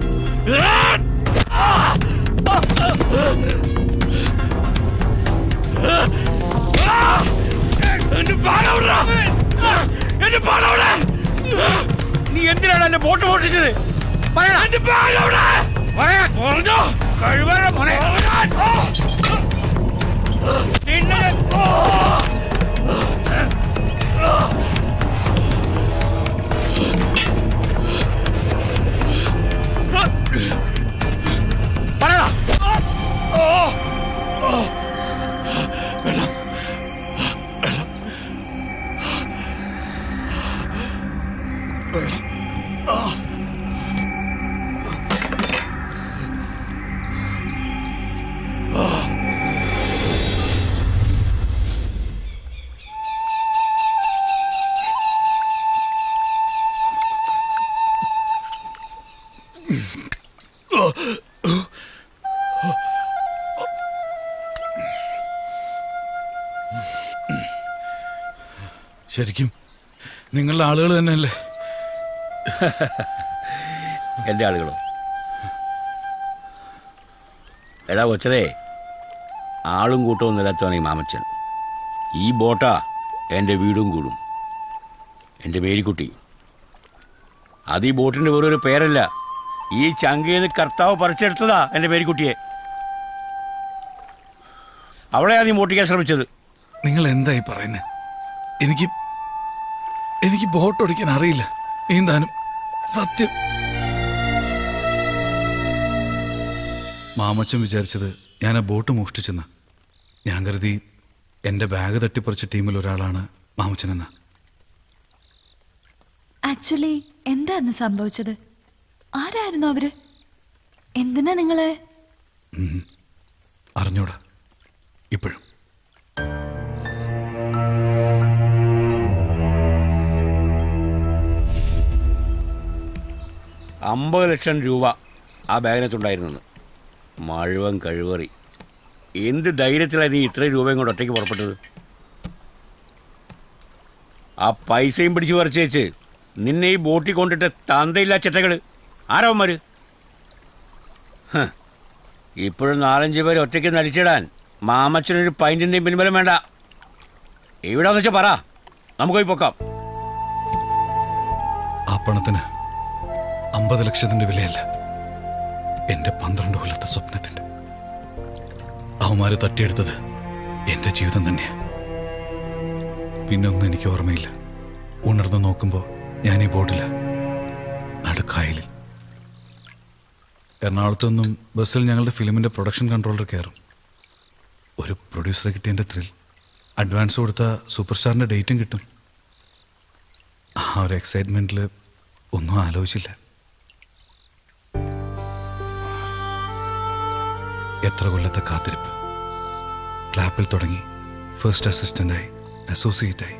നീ എന്തിനാണ് എന്റെ ബോട്ട് ഓടിച്ചത്? കഴിവരുടെ മോനെ ശരിക്കും നിങ്ങളുടെ ആളുകൾ തന്നെയല്ലേ? എൻ്റെ ആളുകളോ? എടാ കൊച്ചതേ, ആളും കൂട്ടവും നിലത്താണ് ഈ മാമച്ചൻ. ഈ ബോട്ടാ എൻ്റെ വീടും കൂടും. എൻ്റെ മേരിക്കുട്ടി. അത് ഈ ബോട്ടിൻ്റെ വേറൊരു പേരല്ല. ഈ ചങ്കയിൽ നിന്ന് കർത്താവ് പറിച്ചെടുത്തതാ എൻ്റെ മേരിക്കുട്ടിയെ. അവളെയാ നീ മോട്ടിക്കാൻ ശ്രമിച്ചത്. നിങ്ങൾ എന്തായി പറയുന്നത്? എനിക്ക് ബോട്ട് ഓടിക്കാൻ അറിയില്ല. നീന്താനും സത്യം. മാമച്ചൻ വിചാരിച്ചത് ഞാൻ ആ ബോട്ട് മോഷ്ടിച്ചെന്ന. ഞാൻ കരുതി എൻ്റെ ബാഗ് തട്ടിപ്പറിച്ച ടീമിൽ ഒരാളാണ് മാമച്ചനെന്ന. ആക്ച്വലി എന്താന്ന് സംഭവിച്ചത്? ആരായിരുന്നു അവര്? എന്തിനാ നിങ്ങളെ? അറിഞ്ഞൂടാ ഇപ്പോഴും. ₹50,00,000 ആ ബാഗിനകത്തുണ്ടായിരുന്നു. മഴുവൻ കഴിവറി. എന്ത് ധൈര്യത്തിലാണ് നീ ഇത്രയും രൂപയും കൊണ്ട് ഒറ്റയ്ക്ക് പുറപ്പെട്ടത്? ആ പൈസയും പിടിച്ച് പറിച്ചേച്ച് നിന്നെ ഈ ബോട്ടിൽ കൊണ്ടിട്ട് തന്തയില്ല ചെറ്റകൾ ആരവന്മാർ? ഇപ്പോഴും 4-5 പേര് ഒറ്റയ്ക്ക് നടിച്ചിടാൻ മാമച്ചനൊരു പൈൻറ്റിൻ്റെയും പിൻബലം വേണ്ട. എവിടാന്ന് വെച്ചാൽ പറ, നമുക്ക് പോയി പൊക്കാം. ആ പണത്തിന് 50,00,000 വിലയല്ല, എൻ്റെ 12 കൊല്ലത്തെ സ്വപ്നത്തിൻ്റെ. അവന്മാര് തട്ടിയെടുത്തത് എൻ്റെ ജീവിതം തന്നെയാ. പിന്നെ ഒന്നും എനിക്ക് ഓർമ്മയില്ല. ഉണർന്ന് നോക്കുമ്പോൾ ഞാൻ ഈ ബോട്ടില്ല, നടുക്കായലിൽ. എറണാകുളത്തു നിന്നും ബസ്സിൽ ഞങ്ങളുടെ ഫിലിമിൻ്റെ പ്രൊഡക്ഷൻ കൺട്രോളർ കയറും. ഒരു പ്രൊഡ്യൂസറെ കിട്ടിയതിൻ്റെ ത്രിൽ. അഡ്വാൻസ് കൊടുത്ത സൂപ്പർ സ്റ്റാറിൻ്റെ ഡേറ്റും കിട്ടും. ആ ഒരു എക്സൈറ്റ്മെൻറ്റിൽ ഒന്നും ആലോചിച്ചില്ല. എത്ര കൊല്ലത്തെ കാത്തിരിപ്പ്. ക്ലാപ്പിൽ തുടങ്ങി ഫസ്റ്റ് അസിസ്റ്റൻ്റായി, അസോസിയേറ്റായി.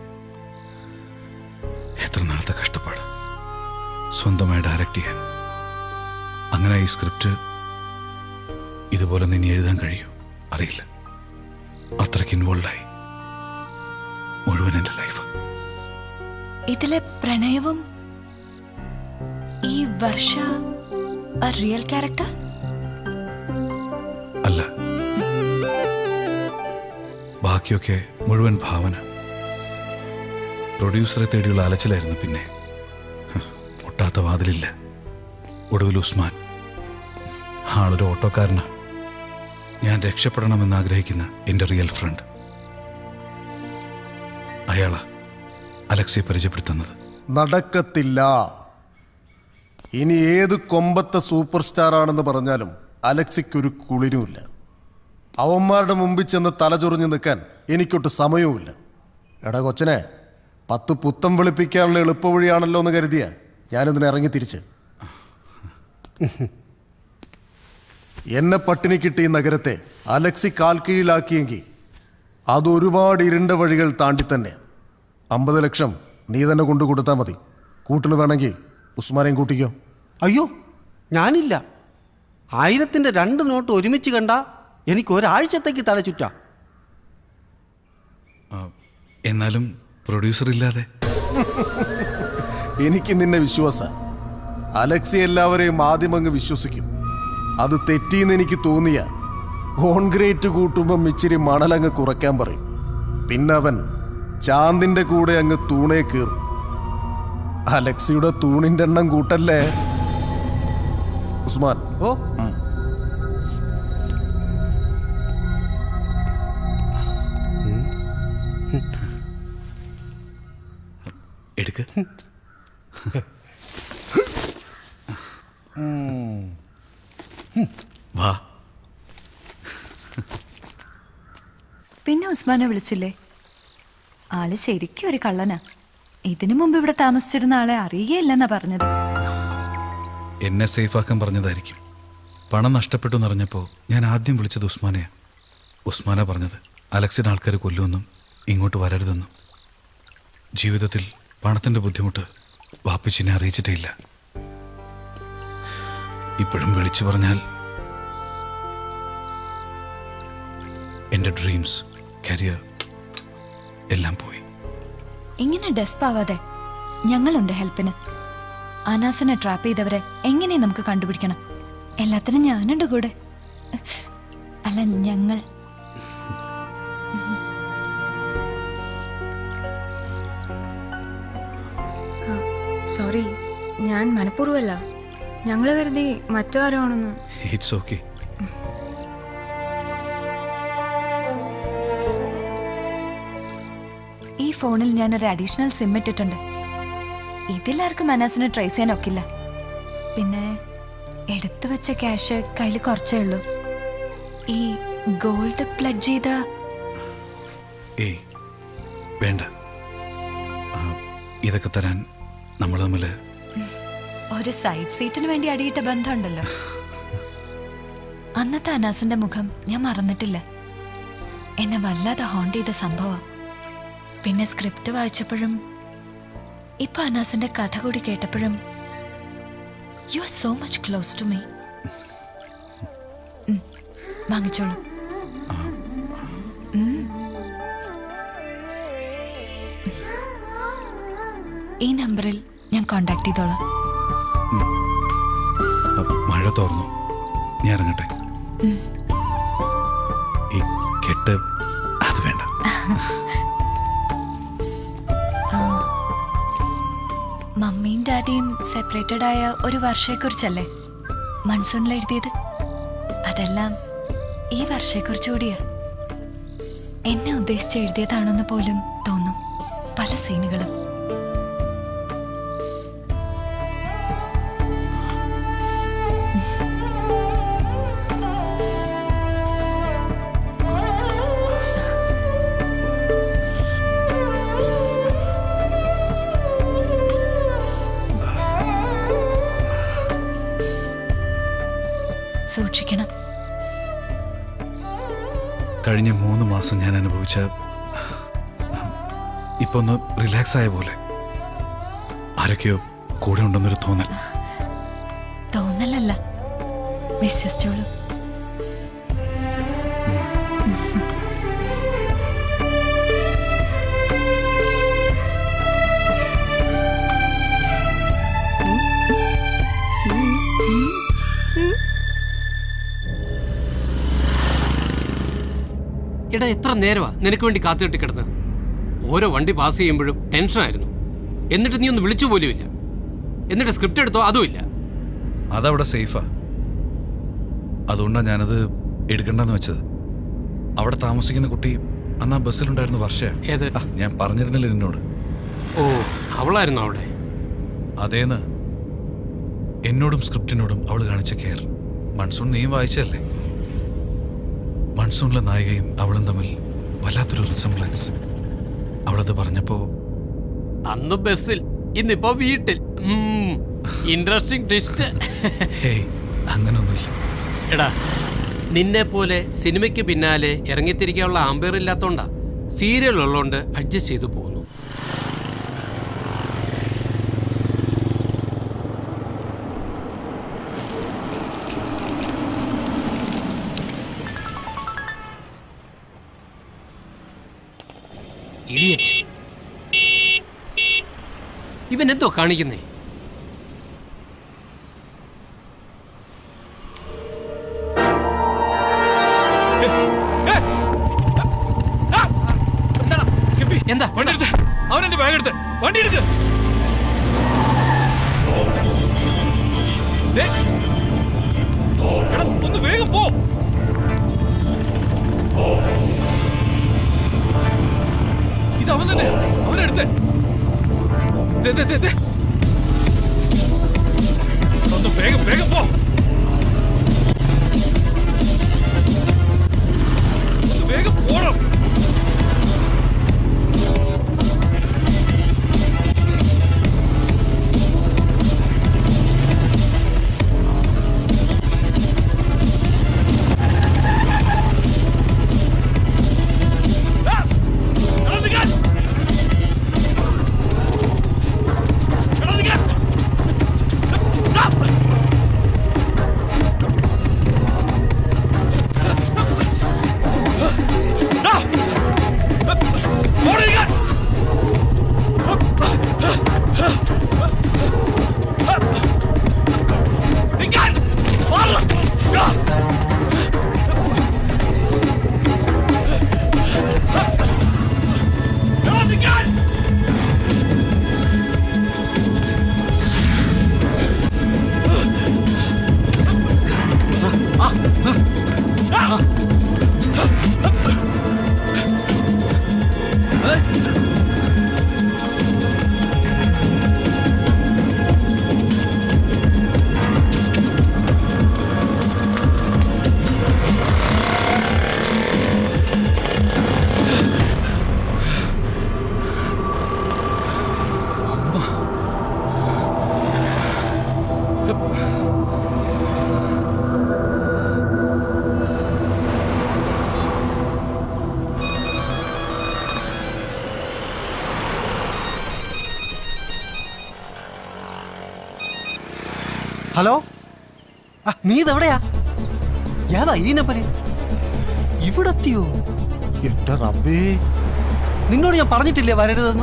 എത്ര നാളത്തെ കഷ്ടപ്പാട് സ്വന്തമായി ഡയറക്റ്റ് ചെയ്യാൻ. അങ്ങനെ ഈ സ്ക്രിപ്റ്റ് ഇതുപോലെ നിന്നെ എഴുതാൻ കഴിയൂ അറിയില്ല. അത്രയ്ക്ക് ഇൻവോൾവായി മുഴുവൻ എൻ്റെ ലൈഫ്. ഇതിലെ പ്രണയവും ഈ വർഷ റിയൽ ക്യാരക്ടർ അല്ല, ബാക്കിയൊക്കെ മുഴുവൻ ഭാവന. പ്രൊഡ്യൂസറെ തേടിയുള്ള അലച്ചിലായിരുന്നു. പിന്നെ ഒട്ടാത്ത വാതിലില്ല. ഒടുവിൽ ഉസ്മാൻ. ആളൊരു ഓട്ടോക്കാരനാ. ഞാൻ രക്ഷപ്പെടണമെന്ന് ആഗ്രഹിക്കുന്ന എൻ്റെ റിയൽ ഫ്രണ്ട്. അയാളാ അലക്സിയെ പരിചയപ്പെടുത്തുന്നത്. നടക്കത്തില്ല. ഇനി ഏത് കൊമ്പത്തെ സൂപ്പർ സ്റ്റാർ ആണെന്ന് പറഞ്ഞാലും അലക്സിക്കൊരു കുളിരുമില്ല. അവന്മാരുടെ മുമ്പിൽ ചെന്ന് തലചൊറിഞ്ഞ് നിൽക്കാൻ എനിക്കൊട്ട് സമയവുമില്ല. എടാ കൊച്ചനെ, 10 പുത്തം വെളുപ്പിക്കാനുള്ള എളുപ്പവഴിയാണല്ലോ എന്ന് കരുതിയ ഞാനിതിനെ ഇറങ്ങി തിരിച്ച്. എന്നെ പട്ടിണി കിട്ടിയ നഗരത്തെ അലക്സി കാൽ കീഴിലാക്കിയെങ്കിൽ അതൊരുപാട് ഇരുണ്ട വഴികൾ താണ്ടി തന്നെ. 50 ലക്ഷം നീ തന്നെ കൊണ്ടു കൊടുത്താൽ മതി. കൂട്ടിന് വേണമെങ്കിൽ ഉസ്മാനെയും കൂട്ടിക്കോ. അയ്യോ, ഞാനില്ല. 1000-ന്റെ 2 നോട്ട് ഒരുമിച്ച് കണ്ട എനിക്ക് ഒരാഴ്ചത്തേക്ക് തല ചുറ്റാ. എന്നാലും പ്രൊഡ്യൂസർ ഇല്ലാതെ എനിക്ക് നിന്നെ വിശ്വാസ. അലക്സി എല്ലാവരെയും ആദ്യം അങ്ങ് വിശ്വസിക്കും. അത് തെറ്റിയെന്ന് എനിക്ക് തോന്നിയ കോൺക്രീറ്റ് കൂട്ടുമ്പം ഇച്ചിരി മണലങ്ങ് കുറയ്ക്കാൻ പറയും. പിന്നെ അവൻ ചാന്തിന്റെ കൂടെ അങ്ങ് തൂണേ കീറും. അലക്സിയുടെ തൂണിന്റെ എണ്ണം കൂട്ടല്ലേ ഉസ്മാൻ? ഓ, എടുക്ക. വാ. പിന്നെ ഉസ്മാനെ വിളിച്ചില്ലേ? ആള് ശരിക്കും ഒരു കള്ളനാ. ഇതിനു മുമ്പ് ഇവിടെ താമസിച്ചിരുന്ന ആളെ അറിയുകയില്ലെന്നാ പറഞ്ഞത്. എന്നെ സേഫാക്കാൻ പറഞ്ഞതായിരിക്കും. പണം നഷ്ടപ്പെട്ടു എന്നറിഞ്ഞപ്പോൾ ഞാൻ ആദ്യം വിളിച്ചത് ഉസ്മാനെയാ. ഉസ്മാനാ പറഞ്ഞത് അലക്സിന്റെ ആൾക്കാർ കൊല്ലുമെന്നും ഇങ്ങോട്ട് വരരുതെന്നും. ജീവിതത്തിൽ പണത്തിന്റെ ബുദ്ധിമുട്ട് വാപ്പിച്ചിനെ അറിയിച്ചിട്ടേ ഇല്ല. ഇപ്പോഴും വിളിച്ചു പറഞ്ഞാൽ എൻ്റെ ഡ്രീംസ്, കരിയർ എല്ലാം പോയി. ഇങ്ങനെ ഡെസ്പാവാതെ ഞങ്ങളുണ്ട് ഹെൽപ്പിന്. അനാസിനെ ട്രാപ്പ് ചെയ്തവരെ എങ്ങനെയും നമുക്ക് കണ്ടുപിടിക്കണം. എല്ലാത്തിനും ഞാനുണ്ട് കൂടെ. അല്ല, ഞങ്ങൾ. സോറി, ഞാൻ മനഃപൂർവ്വമല്ല. ഞങ്ങൾ കരുതി മറ്റാരോ ആണെന്ന്. It's okay. ഈ ഫോണിൽ ഞാനൊരു അഡീഷണൽ സിം ഇട്ടിട്ടുണ്ട്. ഇതിലാർക്കും അനാസിനെ ട്രേസ് ചെയ്യാൻ ഒക്കില്ല. പിന്നെ എടുത്തു വെച്ച ക്യാഷ് കയ്യിൽ കുറച്ചേ ഉള്ളൂ. ഈ ഗോൾഡ് പ്ലഡ്ജ് ചെയ്ത ഏയ് വേണ്ട. ഇതൊക്കെ തരാൻ നമ്മൾ തമ്മിൽ ഒരു സൈഡ് സീറ്റിന് വേണ്ടി അടിയിട്ട ബന്ധമുണ്ടല്ലോ. അന്നത്തെ അനാസിന്റെ മുഖം ഞാൻ മറന്നിട്ടില്ല. എന്നെ വല്ലാതെ ഹോണ്ട് ചെയ്ത സംഭവം. പിന്നെ സ്ക്രിപ്റ്റ് വായിച്ചപ്പോഴും ഇപ്പൊ അനാസിന്റെ കഥ കൂടി കേട്ടപ്പോഴും you are so much close to me. വാങ്ങിച്ചോളൂ. ഈ നമ്പറിൽ ഞാൻ കോണ്ടാക്ട് ചെയ്തോളാം. മഴ തോർന്നു, ഞാൻ ഇറങ്ങട്ടെ. ഈ കെട്ട് അത് വേണ്ട. മമ്മിയും ഡാഡിയും സെപ്പറേറ്റഡ് ആയ ഒരു വർഷയെക്കുറിച്ചല്ലേ മൺസൂണിൽ എഴുതിയത്? അതെല്ലാം ഈ വർഷയെക്കുറിച്ച് കൂടിയാ. എന്നെ ഉദ്ദേശിച്ച് എഴുതിയതാണെന്ന് പോലും തോന്നും പല സീനുകളും. സൂക്ഷിക്കണം. കഴിഞ്ഞ 3 മാസം ഞാൻ അനുഭവിച്ച ഇപ്പൊ ഒന്ന് റിലാക്സ് ആയ പോലെ. ആരൊക്കെയോ കൂടെ ഉണ്ടെന്നൊരു തോന്നൽ. തോന്നലല്ല, വിശ്വസിച്ചോളൂ. എടാ, എത്ര നേരമാ നിനക്ക് വേണ്ടി കാത്തുകെട്ടി കിടന്ന്? ഓരോ വണ്ടി പാസ് ചെയ്യുമ്പോഴും ടെൻഷനായിരുന്നു. എന്നിട്ട് നീ ഒന്ന് വിളിച്ചു പോലും ഇല്ല. എന്നിട്ട് സ്ക്രിപ്റ്റ് എടുത്തോ അതുമില്ല. അതവിടെ സേഫാ. അതുകൊണ്ടാണ് ഞാനത് എടുക്കണ്ടെന്ന് വെച്ചത്. അവിടെ താമസിക്കുന്ന കുട്ടി അന്ന് ആ ബസ്സിലുണ്ടായിരുന്ന വർഷയാ. ഏത്? ഞാൻ പറഞ്ഞിരുന്നില്ല നിന്നോട്. ഓ, അവളായിരുന്നു അവിടെ? അതേന്ന്. എന്നോടും സ്ക്രിപ്റ്റിനോടും അവൾ കാണിച്ച കെയർ മൺസൂൺ നീയും വായിച്ചല്ലേ? മൺസൂണിലെ നായികയും അവളും തമ്മിൽ വല്ലാത്തൊരു റിസംബ്ലൻസ്. അവളത് പറഞ്ഞപ്പോ അന്ന് ബസ്സിൽ, ഇന്നിപ്പോ വീട്ടിൽ. Interesting twist. ഹേയ്, അങ്ങനൊന്നുമില്ല. എടാ, നിന്നെ പോലെ സിനിമയ്ക്ക് പിന്നാലെ ഇറങ്ങിത്തിരിക്കാനുള്ള ആമ്പയർ ഇല്ലാത്തോണ്ടാ. സീരിയൽ ഉള്ളതുകൊണ്ട് അഡ്ജസ്റ്റ് ചെയ്തു പോകുന്നു. ഇഡിയറ്റ്. ഇവൻ എന്തോ കാണിക്കുന്നേ? എന്താ? അവനെന്റെ ബാഗ് എടുത്ത് വണ്ടി എടുത്ത്. ഒന്ന് വേഗം പോ. ഇത് അവൻ തന്നെ, അവനെടുത്ത്. ഒന്ന് വേഗം വേഗം പോ. ഒന്ന് വേഗം പോണം. ഹലോ, നീ ഇതെവിടെയാ? ഏതാ ഈ നമ്പര്? ഇവിടെ എത്തിയോ? എന്റെ റബ്ബേ, നിന്നോട് ഞാൻ പറഞ്ഞിട്ടില്ലേ വരരുതെന്ന്?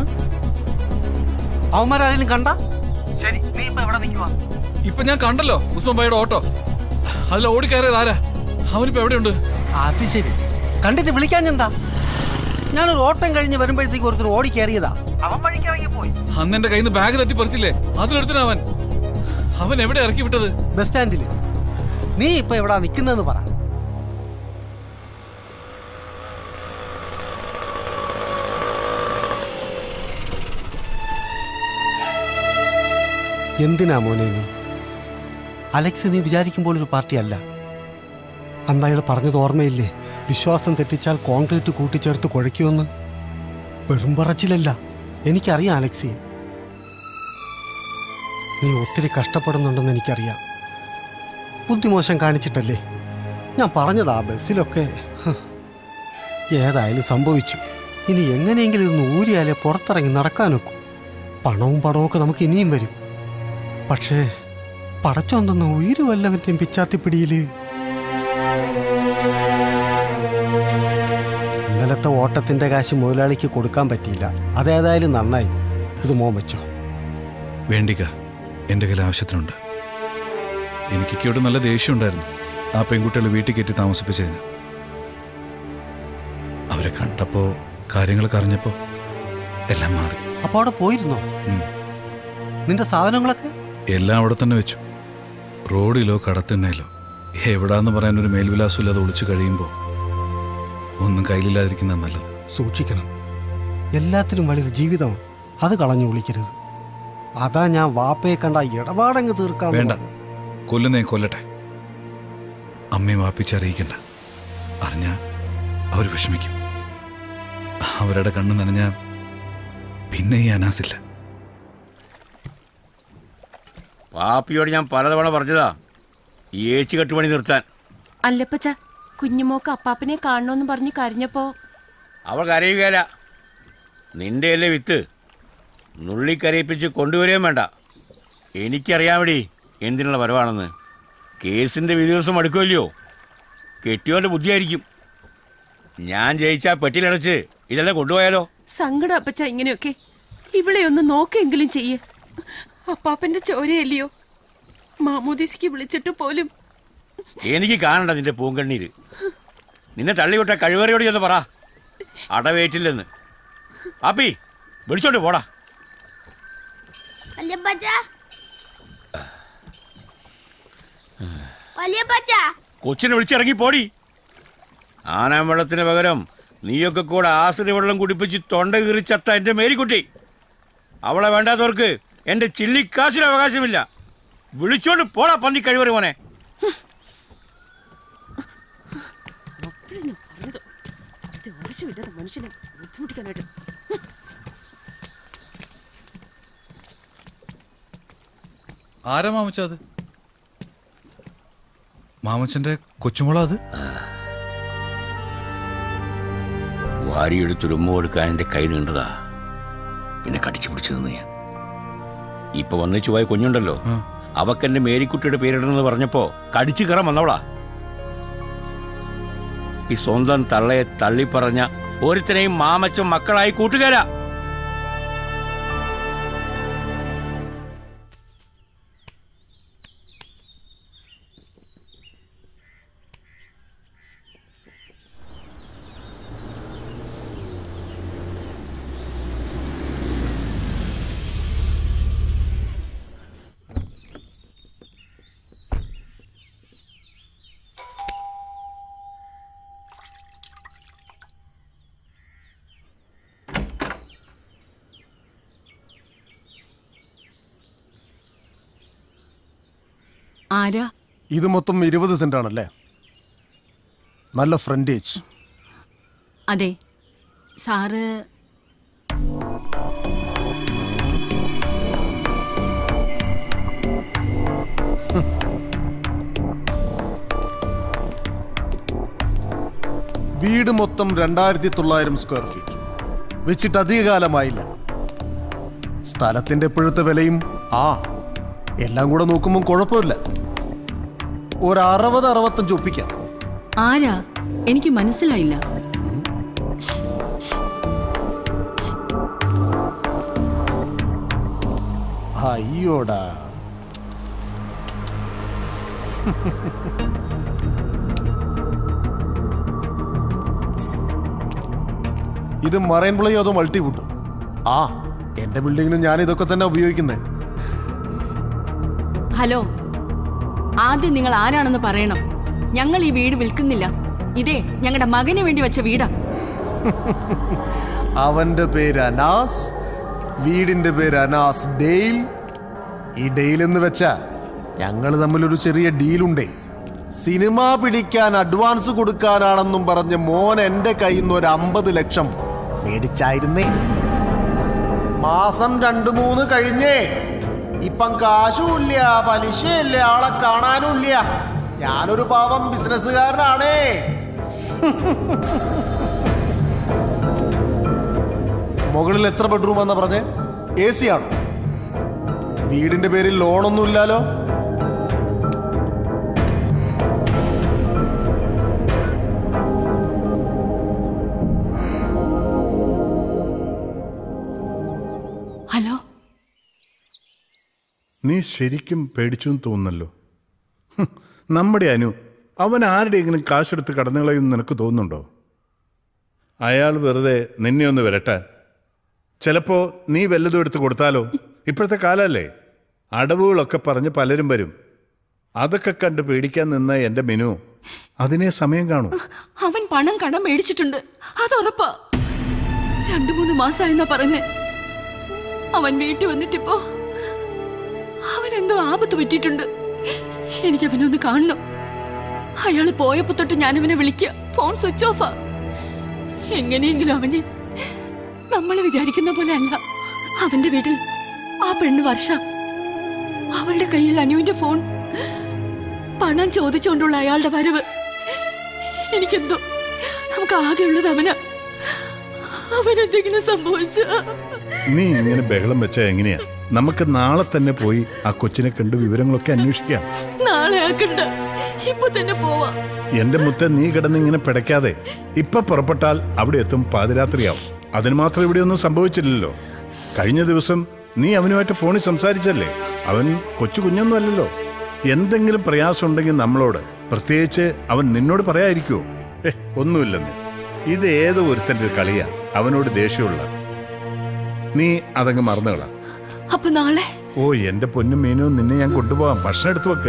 അവന്മാരാരെങ്കിലും കണ്ട? ശരി, നീ ഇപ്പൊ എവിടെ നിൽക്കുവാ? ഇപ്പൊ ഞാൻ കണ്ടല്ലോ ഉസ്മാൻ ഭായിയുടെ ഓട്ടോ. അതിൽ ഓടിക്കയറിയത് ആരാ? അവനിപ്പോ എവിടെയുണ്ട്? അത് ശരി, കണ്ടിട്ട് വിളിക്കാൻ എന്താ? ഞാനൊരു ഓട്ടം കഴിഞ്ഞ് വരുമ്പോഴത്തേക്ക് ഒരുത്തർ ഓടി കയറിയതാ. അവൻ വഴിക്കിറങ്ങി പോയി. അന്ന് എന്റെ കയ്യിൽ നിന്ന് ബാഗ് തട്ടി പറിച്ചില്ലേ, അതിലെടുത്തിനാ അവൻ. അവൻ എവിടെ ഇറക്കി വിട്ടത്? ബസ് സ്റ്റാൻഡിൽ. നീ ഇപ്പൊ എവിടാ നിൽക്കുന്നതെന്ന് പറ. എന്തിനാ മോനെ നീ? അലക്സ് നീ വിചാരിക്കുമ്പോൾ ഒരു പാർട്ടിയല്ല. അന്ന് അയാൾ പറഞ്ഞത് ഓർമ്മയില്ലേ? വിശ്വാസം തെറ്റിച്ചാൽ കോൺക്രീറ്റ് കൂട്ടിച്ചേർത്ത് കുഴയ്ക്കുമെന്ന്. വെറും പറച്ചിലല്ല, എനിക്കറിയാം അലക്സിയെ. നീ ഒത്തിരി കഷ്ടപ്പെടുന്നുണ്ടെന്ന് എനിക്കറിയാം. ബുദ്ധിമോശം കാണിച്ചിട്ടല്ലേ ഞാൻ പറഞ്ഞതാ ബസ്സിലൊക്കെ. ഏതായാലും സംഭവിച്ചു. ഇനി എങ്ങനെയെങ്കിലും ഇതൊന്ന് ഊരിയാലേ പുറത്തിറങ്ങി നടക്കാനൊക്കും. പണവും പടമൊക്കെ നമുക്ക് ഇനിയും വരും. പക്ഷേ പടച്ചോന്തെന്ന ഉയിര് വല്ലവൻ്റെയും പിച്ചാത്തിപ്പിടിയില്. ഇന്നലത്തെ ഓട്ടത്തിന്റെ കാശ് മുതലാളിക്ക് കൊടുക്കാൻ പറ്റിയില്ല. അതേതായാലും നന്നായി. ഇത് മോൻ വെച്ചോ. വേണ്ടിക്ക, എൻ്റെ കയ്യിൽ ആവശ്യത്തിനുണ്ട്. എനിക്കൊക്കെ നല്ല ദേഷ്യം ഉണ്ടായിരുന്നു ആ പെൺകുട്ടികളെ വീട്ടിൽ കയറ്റി താമസിപ്പിച്ചതിന്. അവരെ കണ്ടപ്പോ, കാര്യങ്ങളൊക്കെ അറിഞ്ഞപ്പോ എല്ലാം മാറി. അപ്പൊ അവിടെ പോയിരുന്നോ? നിന്റെ സാധനങ്ങളൊക്കെ? എല്ലാം അവിടെ തന്നെ വെച്ചു. റോഡിലോ കടത്തിണ്ണയിലോ എവിടാന്ന് പറയാൻ ഒരു മേൽവിലാസമില്ലാതെ ഒളിച്ചു കഴിയുമ്പോൾ ഒന്നും കയ്യിലില്ലാതിരിക്കുന്ന നല്ലത്. സൂക്ഷിക്കണം. എല്ലാത്തിലും വലുത് ജീവിതമാണ്. അത് കളഞ്ഞു വിളിക്കരുത്. അതാ ഞാൻ വാപ്പയെ കണ്ട ഇടപാടങ്ങ് തീർക്കാൻ. വേണ്ട, കൊല്ലുന്നേ കൊല്ലട്ടെ. അമ്മയും വാപ്പിച്ചറിയിക്കണ്ട. അറിഞ്ഞ അവർ വിഷമിക്കും. അവരുടെ കണ്ണ് നനഞ്ഞ പിന്നെ ഈ അനാസില്ല. പാപ്പിയോട് ഞാൻ പലതവണ പറഞ്ഞതാ ഈ ഏച്ചി കെട്ടുപണി നിർത്താൻ. അല്ലപ്പച്ച, കുഞ്ഞുമോക്ക് അപ്പാപ്പനെ കാണണമെന്ന് പറഞ്ഞ് കരഞ്ഞപ്പോ അവൾ കരയുകയല്ല, നിന്റെ അല്ലേ വിത്ത് നുള്ളി കരയിപ്പിച്ച് കൊണ്ടുവരികയും വേണ്ട. എനിക്കറിയാമടി എന്തിനുള്ള വരവാണെന്ന്. കേസിൻ്റെ വിധി ദിവസം അടുക്കുമല്ലയോ, കെട്ടിയോൻ്റെ ബുദ്ധിയായിരിക്കും. ഞാൻ ജയിച്ചാൽ പെട്ടിയിലടച്ച് ഇതെല്ലാം കൊണ്ടുപോയാലോ? സങ്കടം അപ്പച്ച ഇങ്ങനെയൊക്കെ. ഇവിടെ ഒന്ന് നോക്കെങ്കിലും ചെയ്യേ. അപ്പാപ്പന്റെ ചോരയല്ലയോ, മാമോദീസിക്ക് വിളിച്ചിട്ട് പോലും. എനിക്ക് കാണണ്ട നിന്റെ പൂങ്കണ്ണീര്. നിന്നെ തള്ളിവിട്ട കഴിവറിയോട് ചെന്ന് പറ അടവേറ്റില്ലെന്ന്. പാപ്പി വിളിച്ചോണ്ട് പോടാ. കൊച്ചിനെ വിളിച്ചിറങ്ങി പോടി. ആനാമ്പഴത്തിന് പകരം നീയൊക്കെ കൂടെ ആശ്രയ വെള്ളം കുടിപ്പിച്ച് തൊണ്ട കീറിച്ചത്ത എൻ്റെ മേരിക്കുട്ടി. അവളെ വേണ്ടാത്തവർക്ക് എൻ്റെ ചില്ലിക്കാശിന് അവകാശമില്ല. വിളിച്ചോണ്ട് പോടാ പന്നി കഴിവറി മോനെ. മനുഷ്യനെ ബുദ്ധിമുട്ടിക്കാനായിട്ട്. ആരാ മാമച്ച അത്? മാമച്ചന്റെ കൊച്ചുമോളാ അത്? വാരിയെടുത്തൊരുമ്മ കൊടുക്കാൻ എൻ്റെ കൈ നീണ്ടതാ, പിന്നെ കടിച്ചു പിടിച്ചു നിന്ന് ഞാൻ. ഇപ്പൊ വന്നിച്ചു പോയ കുഞ്ഞുണ്ടല്ലോ, അവക്കെന്റെ മേരിക്കുട്ടിയുടെ പേരിടണമെന്ന് പറഞ്ഞപ്പോ കടിച്ചു കയറാൻ വന്നവളാ. ഈ സ്വന്തം തള്ളയെ തള്ളിപ്പറഞ്ഞ ഒരുത്തനെയും മാമച്ചും മക്കളായി കൂട്ടുകാരാ. ആരാ ഇത്? മൊത്തം 20 സെന്റ് ആണല്ലേ? നല്ല ഫ്രണ്ടേജ്. അതെ സാറ്. വീട് മൊത്തം 2900 സ്ക്വയർ ഫീറ്റ് വെച്ചിട്ട് അധികകാലമായില്ല. സ്ഥലത്തിന്റെ ഇപ്പോഴത്തെ വിലയും എല്ലാം കൂടെ നോക്കുമ്പോൾ കുഴപ്പമില്ല. ഒരു 60-65 ഒപ്പിക്കാം. ആരാ? എനിക്ക് മനസ്സിലായില്ല. അയ്യോടാ, ഇത് മറൈൻ പ്ലയോ അതോ മൾട്ടിവുഡ്? എന്റെ ബിൽഡിങ്ങിന് ഞാൻ ഇതൊക്കെ തന്നെ ഉപയോഗിക്കുന്നത്. ഹലോ, ആദ്യം നിങ്ങൾ ആരാണെന്ന് പറയണം. ഞങ്ങൾ ഈ വീട് വിൽക്കുന്നില്ല. ഇതേ ഞങ്ങളുടെ മകന് വേണ്ടി വെച്ച വീടാ. അവന്റെ പേര് അനാസ്, വീടിന്റെ പേര് അനാസ് ഡെയിൽ. ഈ ഡെയിൽ എന്ന് വെച്ചാ ഞങ്ങൾ തമ്മിലൊരു ചെറിയ ഡീലുണ്ടേ. സിനിമ പിടിക്കാൻ അഡ്വാൻസ് കൊടുക്കാനാണെന്നും പറഞ്ഞ് മോൻ എന്റെ കയ്യിൽ നിന്ന് ഒരു 50 ലക്ഷം മേടിച്ചായിരുന്നേ. മാസം 2-3 കഴിഞ്ഞേ. ഇപ്പം കാശുമില്ല, പലിശയില്ല, ആളെ കാണാനുമില്ല. ഞാനൊരു പാവം ബിസിനസ്സുകാരനാണേ. മുകളിൽ എത്ര ബെഡ്റൂം ആണെന്നാ പറഞ്ഞേ? AC ആണോ? വീടിന്റെ പേരിൽ ലോണൊന്നും ഇല്ലാലോ? ഹലോ, നീ ശരിക്കും പേടിച്ചു തോന്നുന്നല്ലോ. നമ്മുടെ അനു അവൻ ആരുടെയെങ്കിലും കാശെടുത്ത് കടന്നുകളയെന്ന് നിനക്ക് തോന്നുന്നുണ്ടോ? അയാൾ വെറുതെ നിന്നെ ഒന്ന് വരട്ടാൻ. ചിലപ്പോ നീ വല്ലതും എടുത്ത് കൊടുത്താലോ? ഇപ്പോഴത്തെ കാലല്ലേ, അടവുകളൊക്കെ പറഞ്ഞ് പലരും വരും. അതൊക്കെ കണ്ട് പേടിക്കാൻ നിന്ന എന്റെ മിനു അതിനെ സമയം കാണും. അവൻ പണം കടം മേടിച്ചിട്ടുണ്ട്, അത് ഉറപ്പാ. 2-3 മാസമായെന്നാ പറഞ്ഞേ. അവൻ വീട്ടിൽ വന്നിട്ടിപ്പോ അവനെന്തോ ആപത്ത് പറ്റിയിട്ടുണ്ട്. എനിക്ക് അവനൊന്ന് കാണണം. അയാള് പോയപ്പോ തൊട്ട് ഞാനവനെ വിളിക്കുക, ഫോൺ സ്വിച്ച് ഓഫാ. എങ്ങനെയെങ്കിലും അവന് നമ്മൾ വിചാരിക്കുന്ന പോലെ അല്ല. അവന്റെ വീട്ടിൽ ആ പെണ്ണ് വർഷ, അവളുടെ കയ്യിൽ അനുവിന്റെ ഫോൺ, പണം ചോദിച്ചുകൊണ്ടുള്ള അയാളുടെ വരവ്. എനിക്കെന്തോ നമുക്ക് ആകെയുള്ളത് അവനാ. അവനെന്തെങ്കിലും സംഭവിച്ച നീ ഇങ്ങനെ ബഹളം വെച്ചാ എങ്ങനെയാ? നമുക്ക് നാളെ തന്നെ പോയി ആ കൊച്ചിനെ കണ്ട് വിവരങ്ങളൊക്കെ അന്വേഷിക്കാം. നാളെ ആക്കണ്ട, ഇപ്പൊ തന്നെ പോവാ. എന്റെ മുത്ത, നീ കിടന്ന് ഇങ്ങനെ പിടയ്ക്കാതെ. ഇപ്പൊ പുറപ്പെട്ടാൽ അവിടെ എത്തും പാതിരാത്രിയാവും. അതിന് മാത്രം ഇവിടെ ഒന്നും സംഭവിച്ചില്ലല്ലോ. കഴിഞ്ഞ ദിവസം നീ അവനുമായിട്ട് ഫോണിൽ സംസാരിച്ചല്ലേ? അവൻ കൊച്ചു കുഞ്ഞൊന്നും അല്ലല്ലോ. എന്തെങ്കിലും പ്രയാസം ഉണ്ടെങ്കിൽ നമ്മളോട്, പ്രത്യേകിച്ച് അവൻ നിന്നോട് പറയാതിരിക്കുവോ? ഒന്നുമില്ലെന്ന്. ഇത് ഏതോ ഒരുത്തന്റെ കളിയാ. അവനോട് ദേഷ്യമുള്ള നീ അതങ്ങ് മറന്നുകളാ. അപ്പൊ നാളെ? ഓ എന്റെ പൊന്നും മീനോ, നിന്നെ ഞാൻ കൊണ്ടുപോവാം. ഭക്ഷണം എടുത്തു വെക്ക്.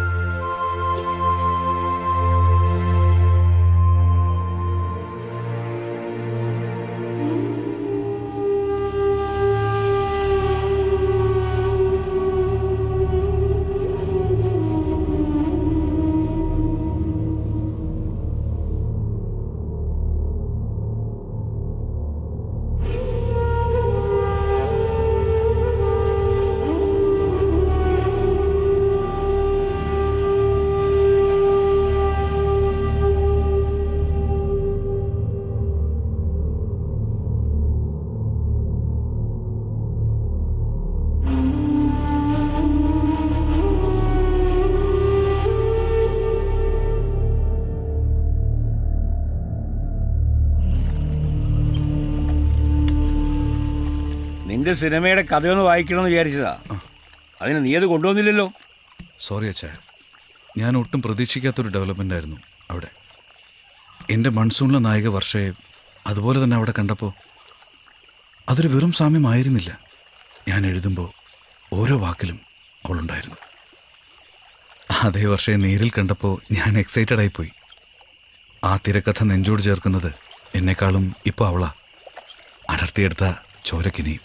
നിന്റെ സിനിമയുടെ കഥയൊന്ന് വായിക്കണമെന്ന് വിചാരിച്ചതാ. അതിന് നീ അത് കൊണ്ടുവന്നില്ലല്ലോ. സോറി അച്ഛാ, ഞാൻ ഒട്ടും പ്രതീക്ഷിക്കാത്തൊരു ഡെവലപ്മെൻ്റ് ആയിരുന്നു അവിടെ. എൻ്റെ മൺസൂണിലെ നായിക വർഷയെ അതുപോലെ തന്നെ അവിടെ കണ്ടപ്പോൾ അതൊരു വെറും സാമ്യമായിരുന്നില്ല. ഞാൻ എഴുതുമ്പോൾ ഓരോ വാക്കിലും അവളുണ്ടായിരുന്നു. അതേ വർഷയെ നേരിൽ കണ്ടപ്പോൾ ഞാൻ എക്സൈറ്റഡ് ആയിപ്പോയി. ആ തിരക്കഥ നെഞ്ചോട് ചേർക്കുന്നത് എന്നെക്കാളും ഇപ്പോൾ അവളാ. അടർത്തിയെടുത്ത ചോരക്കിനിയും.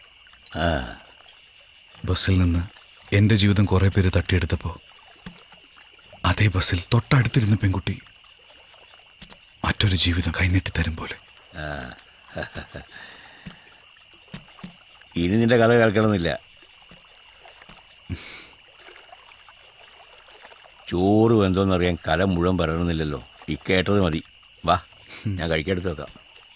ബസ്സിൽ നിന്ന് എൻ്റെ ജീവിതം കുറേ പേര് തട്ടിയെടുത്തപ്പോൾ അതേ ബസ്സിൽ തൊട്ടടുത്തിരുന്ന പെൺകുട്ടി മറ്റൊരു ജീവിതം കൈനീട്ടിത്തരും പോലെ. ഇനി നിന്റെ കഥ കേൾക്കണമെന്നില്ല. ചോറ് എന്തോന്നറിയാൻ കല മുഴുവൻ പറയണമെന്നില്ലല്ലോ. ഈ കേട്ടത് മതി. വാ, ഞാൻ കഴിക്കെടുത്ത് വെക്കാം.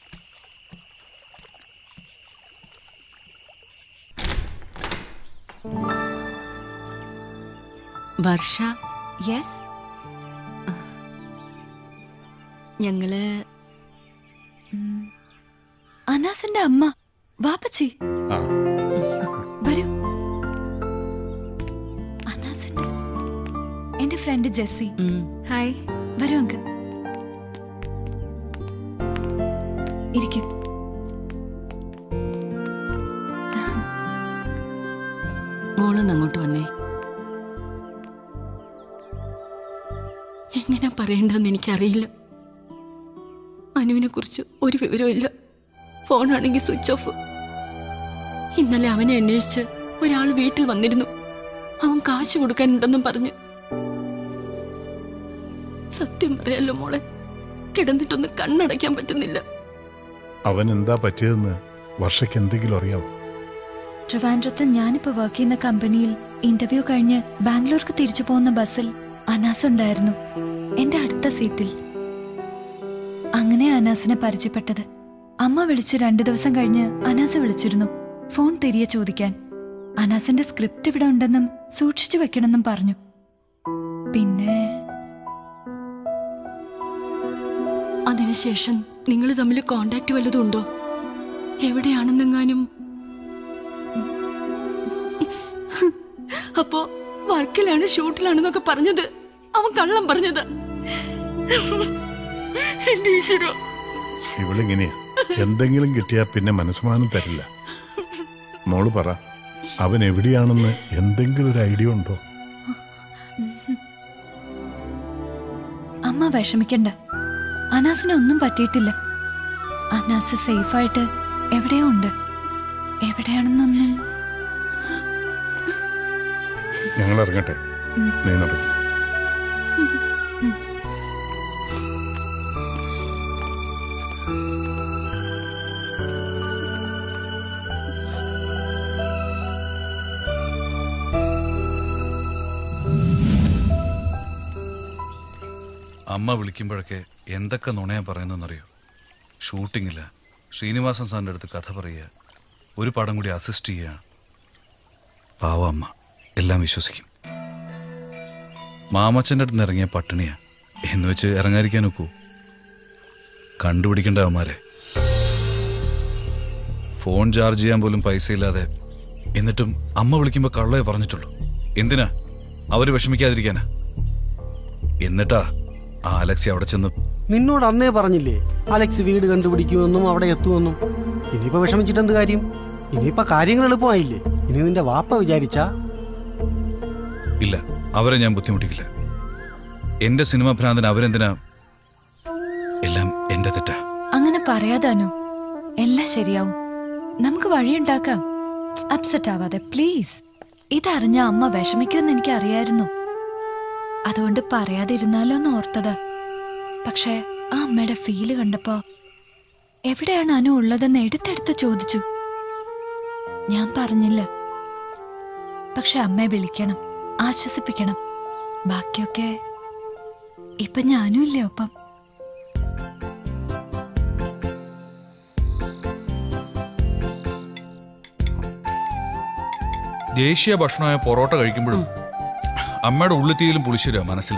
വർഷ. യെസ്. ഞങ്ങള് അനാസിന്റെ അമ്മ വാപ്പച്ചി. വരൂ. അനാസിന്റെ എന്റെ ഫ്രണ്ട് ജെസ്സി. ഹായ്. വരൂ അങ്ക്. ഇരിക്കും. മോളൊന്ന് അങ്ങോട്ട് വന്നേ. എങ്ങനെ പറയണ്ടെന്ന് എനിക്കറിയില്ല. അനുവിനെ കുറിച്ച് ഒരു വിവരവും ഇല്ല. ഫോണാണെങ്കിൽ സ്വിച്ച് ഓഫ്. ഇന്നലെ അവനെ അന്വേഷിച്ച് ഒരാൾ വീട്ടിൽ വന്നിരുന്നു. അവൻ കാശ് കൊടുക്കാനുണ്ടെന്നും പറഞ്ഞു. സത്യം പറയാലോ മോളെ, കിടന്നിട്ടൊന്ന് കണ്ണടയ്ക്കാൻ പറ്റുന്നില്ല. അവൻ എന്താ പറ്റിയതെന്ന് വർഷയ്ക്ക് എന്തെങ്കിലും അറിയാവോ? ട്രിവാൻഡ്രത്ത് ഞാനിപ്പോ വർക്ക് ചെയ്യുന്ന കമ്പനിയിൽ ഇന്റർവ്യൂ കഴിഞ്ഞ് ബാംഗ്ലൂർക്ക് തിരിച്ചു പോകുന്ന ബസ്സിൽ അനാസ് ഉണ്ടായിരുന്നു, എന്റെ അടുത്ത സീറ്റിൽ. അങ്ങനെ അനാസിനെ പരിചയപ്പെട്ടത്. അമ്മ വിളിച്ച് 2 ദിവസം കഴിഞ്ഞ് അനാസ് വിളിച്ചിരുന്നു, ഫോൺ തിരികെ ചോദിക്കാൻ. അനാസിന്റെ സ്ക്രിപ്റ്റ് ഇവിടെ ഉണ്ടെന്നും സൂക്ഷിച്ചു വെക്കണമെന്നും പറഞ്ഞു. പിന്നെ അതിനുശേഷം നിങ്ങൾ തമ്മിൽ കോണ്ടാക്ട് വല്ലതും ഉണ്ടോ? എവിടെയാണെന്നെങ്ങാനും? അപ്പോ വർക്കിലാണ്, ഷൂട്ടിലാണെന്നൊക്കെ പറഞ്ഞത് അവൻ കള്ളം പറഞ്ഞത്. ഇവളിങ്ങനെയാ, എന്തെങ്കിലും കിട്ടിയാ പിന്നെ മനസ്സമാനം തരില്ല. മോള് പറ, അവൻ എവിടെയാണെന്ന് എന്തെങ്കിലും ഒരു ഐഡിയ ഉണ്ടോ? അമ്മ വിഷമിക്കണ്ട, അനാസിനെ ഒന്നും പറ്റിയിട്ടില്ല. അനാസ് സേഫായിട്ട് എവിടെയോ ഉണ്ട്. എവിടെയാണെന്നൊന്നും. ഞങ്ങൾ ഇറങ്ങട്ടെ, നീ നടക്കും. അമ്മ വിളിക്കുമ്പോഴൊക്കെ എന്തൊക്കെ നുണയാ പറയുന്നതെന്നറിയോ? ഷൂട്ടിങ്ങില്ല, ശ്രീനിവാസൻ സാറിൻ്റെ അടുത്ത് കഥ പറയുക, ഒരു പടം കൂടി അസിസ്റ്റ് ചെയ്യുക. പാവ അമ്മ എല്ലാം വിശ്വസിക്കും. മാമച്ചൻ്റെ അടുത്ത് നിന്ന് ഇറങ്ങിയ പട്ടിണിയാ എന്ന് വെച്ച് ഇറങ്ങാതിരിക്കാൻ നോക്കൂ? കണ്ടുപിടിക്കേണ്ട അവന്മാരെ. ഫോൺ ചാർജ് ചെയ്യാൻ പോലും പൈസ ഇല്ലാതെ, എന്നിട്ടും അമ്മ വിളിക്കുമ്പോൾ കള്ളേ പറഞ്ഞിട്ടുള്ളൂ. എന്തിനാ? അവര് വിഷമിക്കാതിരിക്കാനാ. എന്നിട്ടാ ആ അലക്സി അവിടെ ചെന്ന്. നിന്നോട് അന്നേ പറഞ്ഞില്ലേ അലക്സ് വീട് കണ്ടുപിടിക്കുമെന്നും അവിടെ എത്തുമെന്നും? ഇനിയിപ്പോ വിഷമിച്ചിട്ട് എന്ത് കാര്യം? ഇനിയിപ്പോ കാര്യങ്ങൾ എളുപ്പമായില്ലേ? ഇനി നിന്റെ വാപ്പ വിചാരിച്ചാ? ഇല്ല, അവരെ ഞാൻ ബുദ്ധിമുട്ടിക്കില്ല. എന്റെ സിനിമ ഭ്രാന്തന് അവരെന്തിനാ? എല്ലാം എന്റെ തെറ്റാ. അങ്ങനെ പറയാതാനോ? എല്ലാം ശരിയാവും. നമുക്ക് വഴിയുണ്ടാക്കാം. അപ്സെറ്റ് ആവാതെ പ്ലീസ്. ഇതറിഞ്ഞ അമ്മ വിഷമിക്കുമെന്ന് എനിക്ക് അറിയായിരുന്നു. അതുകൊണ്ട് പറയാതിരുന്നാലോ എന്ന് ഓർത്തതാ. പക്ഷെ ആ അമ്മയുടെ ഫീല് കണ്ടപ്പോ എവിടെയാണ് അനു ഉള്ളതെന്ന് എടുത്തെടുത്ത് ചോദിച്ചു. ഞാൻ പറഞ്ഞില്ല. പക്ഷെ അമ്മയെ വിളിക്കണം, ആശ്വസിപ്പിക്കണം. ബാക്കിയൊക്കെ ഇപ്പൊ ഞാനും ഇല്ലേ ഒപ്പം. ദേശീയ ഭക്ഷണമായ പൊറോട്ട കഴിക്കുമ്പോഴും അമ്മയുടെ ഉള്ളിത്തീയിലും പുളിശ്ശേരിയാ മനസ്സിൽ.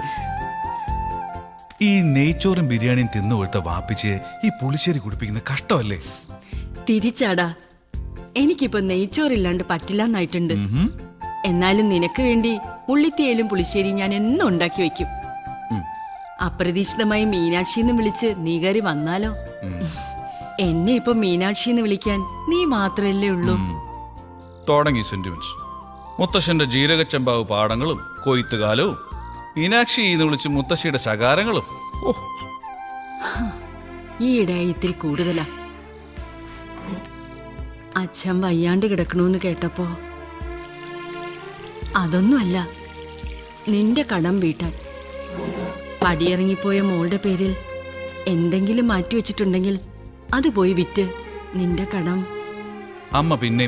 ഈ നെയ്ച്ചോറും ബിരിയാണിയും തിന്നു കൊടുത്ത വാപ്പിച്ച് ഈ പുളിശ്ശേരി കുടിപ്പിക്കുന്ന കഷ്ടമല്ലേ? തിരിച്ചാടാ, എനിക്കിപ്പോ നെയ്ച്ചോറില്ലാണ്ട് പറ്റില്ലെന്നായിട്ടുണ്ട്. എന്നാലും നിനക്ക് വേണ്ടി ഉള്ളിത്തീയലും പുളിശ്ശേരിയും ഞാൻ എന്നും ഉണ്ടാക്കി വെക്കും. അപ്രതീക്ഷിതമായി മീനാക്ഷിന്ന് വിളിച്ച് നീ കയറി വന്നാലോ? എന്നെ ഇപ്പൊ മീനാക്ഷിന്ന് വിളിക്കാൻ നീ മാത്രല്ലേ ഉള്ളൂ. തുടങ്ങി സെന്റിമെന്റ്സ്. മുത്തശ്ശന്റെ ജീരകച്ചമ്പാവ് പാടങ്ങളും കൊയ്ത്തുകാലവും മീനാക്ഷി എന്ന് വിളിച്ച് മുത്തശ്ശിയുടെ ശകാരങ്ങളും. ഈയിടെ ഇത്തിരി കൂടുതലാ. അച്ഛൻ വയ്യാണ്ട് കിടക്കണമെന്ന് കേട്ടപ്പോ അതൊന്നുമല്ല, നിന്റെ കടം വീട്ടാൻ. പടിയിറങ്ങിപ്പോയ മോളുടെ പേരിൽ എന്തെങ്കിലും മാറ്റിവെച്ചിട്ടുണ്ടെങ്കിൽ അത് പോയി വിറ്റ് നിന്റെ കടം. അമ്മ പിന്നെ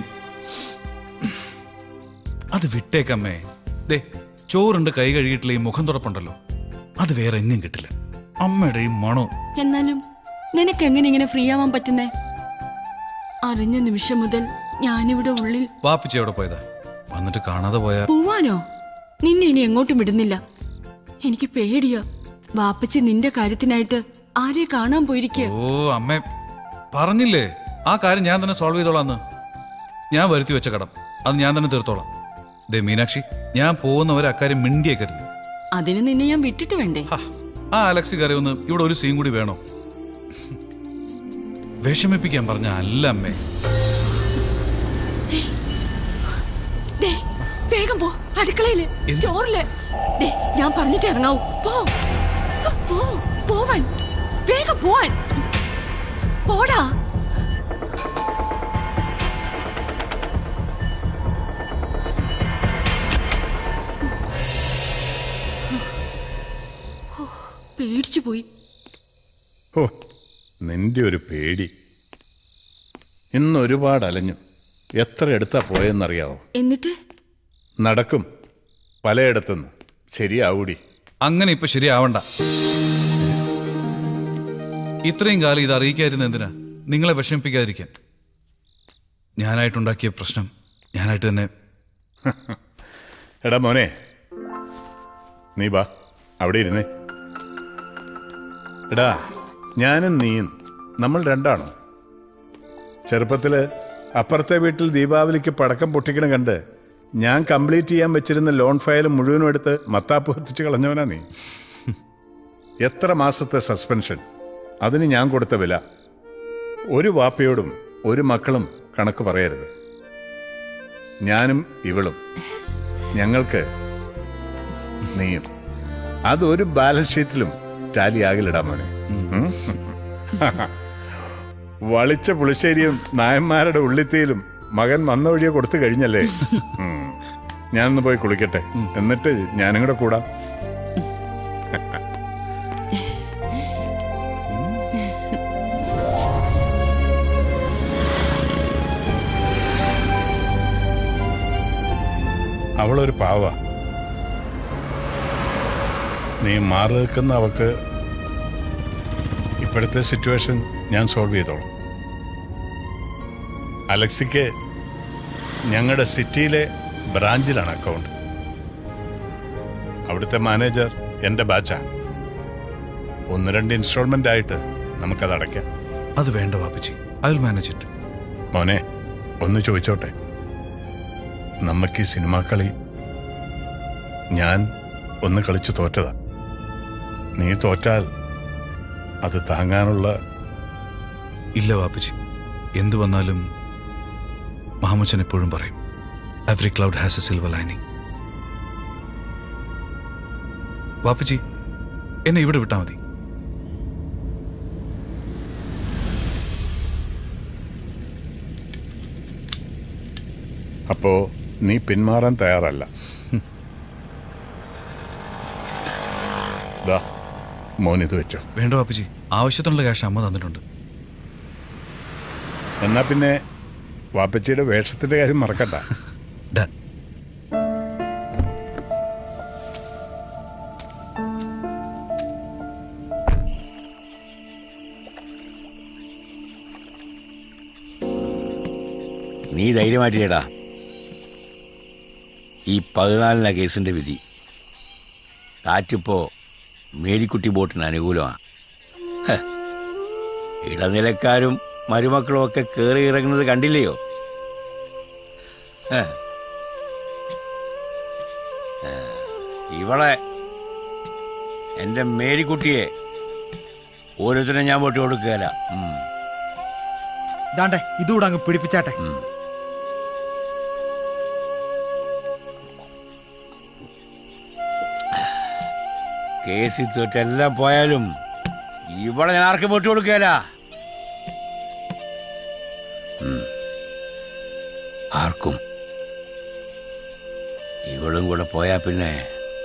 അത് വിട്ടേക്കമ്മേ. ദേ, ചോറുണ്ട് കൈ കഴുകിയിട്ടില്ല, ഈ മുഖം തുറപ്പുണ്ടല്ലോ, അത് വേറെ എങ്ങും കിട്ടില്ല. അമ്മയുടെ ഈ മണോ. എന്നാലും നിനക്ക് എങ്ങനെ ഇങ്ങനെ ഫ്രീ ആവാൻ പറ്റുന്നേ? അറിഞ്ഞ നിമിഷം മുതൽ ഞാനിവിടെ ഉള്ളിൽ. വാപ്പിച്ച എവിടെ പോയതാ? വന്നിട്ട് കാണാതെ പോയാ? പോവാനോ? നിന്നെ ഇനി എങ്ങോട്ടും വിടുന്നില്ല. എനിക്ക് പേടിയാ. വാപ്പിച്ച് നിന്റെ കാര്യത്തിനായിട്ട് ആരെ കാണാൻ പോയിരിക്കുക. ഓ അമ്മേ, പറഞ്ഞില്ലേ ആ കാര്യം ഞാൻ തന്നെ സോൾവ് ചെയ്തോളാന്ന്. ഞാൻ വരുത്തി വെച്ച കടം അത് ഞാൻ തന്നെ തീർത്തോളാം. ദേ മീനാക്ഷി, ഞാൻ പോകുന്നവരെ അക്കാര്യം മിണ്ടിയേക്കരുത്. അതിന് നിന്നെ ഞാൻ വിട്ടിട്ട് വേണ്ടേ? ആ അലക്സി കറി ഒന്ന് ഇവിടെ ഒരു സീൻ കൂടി വേണോ? വിഷമിപ്പിക്കാൻ പറഞ്ഞ അല്ല അമ്മേ. വേഗം പോ, അടുക്കളയില് സ്റ്റോറില്. ഞാൻ പറഞ്ഞിട്ട് ഇറങ്ങാവൂ. പോവാൻ, വേഗം പോവാൻ. പോടാ. പേടിച്ചു പോയി. ഓ, നിന്റെ ഒരു പേടി. ഇന്ന് ഒരുപാട് അലഞ്ഞു. എത്ര എടുത്താ പോയെന്നറിയാവോ? എന്നിട്ട് നടക്കും പലയിടത്തുനിന്ന്. ശരിയാവൂടി. അങ്ങനെ ഇപ്പൊ ശരിയാവണ്ട. ഇത്രയും കാലം ഇത് അറിയിക്കാതിരുന്ന എന്തിനാ? നിങ്ങളെ വിഷമിപ്പിക്കാതിരിക്കാൻ. ഞാനായിട്ടുണ്ടാക്കിയ പ്രശ്നം ഞാനായിട്ട് തന്നെ. എടാ മോനെ, നീ വാ, അവിടെ ഇരുന്നേ. എടാ, ഞാനും നീയും നമ്മൾ രണ്ടാണോ? ചെറുപ്പത്തിൽ അപ്പുറത്തെ വീട്ടിൽ ദീപാവലിക്ക് പടക്കം പൊട്ടിക്കണം കണ്ട് ഞാൻ കംപ്ലീറ്റ് ചെയ്യാൻ വെച്ചിരുന്ന ലോൺ ഫയൽ മുഴുവനും എടുത്ത് മത്താപ്പ് എത്തിച്ച് കളഞ്ഞവനാ നീ. എത്ര മാസത്തെ സസ്പെൻഷൻ, അതിന് ഞാൻ കൊടുത്ത വില. ഒരു വാപ്പയോടും ഒരു മക്കളും കണക്ക് പറയരുത്. ഞാനും ഇവളും, ഞങ്ങൾക്ക് നീയും. അതൊരു ബാലൻസ് ഷീറ്റിലും ടാലി ആകിലിടാ മോനെ. വളിച്ച പുളിശ്ശേരിയും നായന്മാരുടെ ഉള്ളിത്തീയിലും മകൻ വന്ന വഴിയെ കൊടുത്തു കഴിഞ്ഞല്ലേ? ഞാനൊന്ന് പോയി കുളിക്കട്ടെ, എന്നിട്ട് ഞാനും കൂടെ കൂടാം. അവളൊരു പാവ. നീ മാറി നിൽക്കുന്ന അവക്ക് ഇപ്പോഴത്തെ സിറ്റുവേഷൻ ഞാൻ സോൾവ് ചെയ്തോളാം. അലക്സിക്ക് ഞങ്ങളുടെ സിറ്റിയിലെ ബ്രാഞ്ചിലാണ് അക്കൗണ്ട്. അവിടുത്തെ മാനേജർ എൻ്റെ ബാച്ചാണ്. 1-2 ഇൻസ്റ്റാൾമെന്റ് ആയിട്ട് നമുക്കത് അടയ്ക്കാം. അത് വേണ്ട വാപ്പച്ചി, ഐ വിൽ മാനേജ് ഇറ്റ്. മോനെ, ഒന്ന് ചോദിച്ചോട്ടെ, നമുക്ക് ഈ സിനിമാ കളി ഞാൻ ഒന്ന് കളിച്ച് തോറ്റതാ. നീ തോറ്റാൽ അത് താങ്ങാനുള്ള... ഇല്ല വാപ്പച്ചി, എന്തു വന്നാലും മാമച്ചൻ എപ്പോഴും പറയും, every cloud has a silver lining. വാപ്പച്ചി, എന്നെ ഇവിടെ വിട്ടാൽ മതി. അപ്പോ നീ പിന്മാറാൻ തയ്യാറല്ല. മോനിത് വെച്ചോ. വേണ്ട വാപ്പച്ചി, ആവശ്യത്തിനുള്ള ക്യാഷ് അമ്മ തന്നിട്ടുണ്ട്. എന്നാ പിന്നെ വാപ്പച്ചിയുടെ വേഷത്തിന്റെ കാര്യം മറക്കണ്ട. നീ ധൈര്യമായിട്ടില്ലേടാ. ഈ 14 കേസിന്റെ വിധി കാറ്റിപ്പോ മേരിക്കുട്ടി ബോട്ടിന് അനുകൂലമാണ്. ഇടനിലക്കാരും മരുമക്കളും ഒക്കെ കയറി ഇറങ്ങുന്നത് കണ്ടില്ലയോ? ഇവളെ, എൻ്റെ മേരിക്കുട്ടിയെ ഓരോരുത്തരും ഞാൻ വോട്ട് കൊടുക്കുകയല്ല. ഇതുകൂടെ അങ്ങ് പിടിപ്പിച്ചാട്ടെ. കേസിൽ തോറ്റെല്ലാം പോയാലും ഇവളെ ഞാൻ ആർക്കും വോട്ട് കൊടുക്കുകയല്ല. ആർക്കും. ഇവളും കൂടെ പോയാ പിന്നെ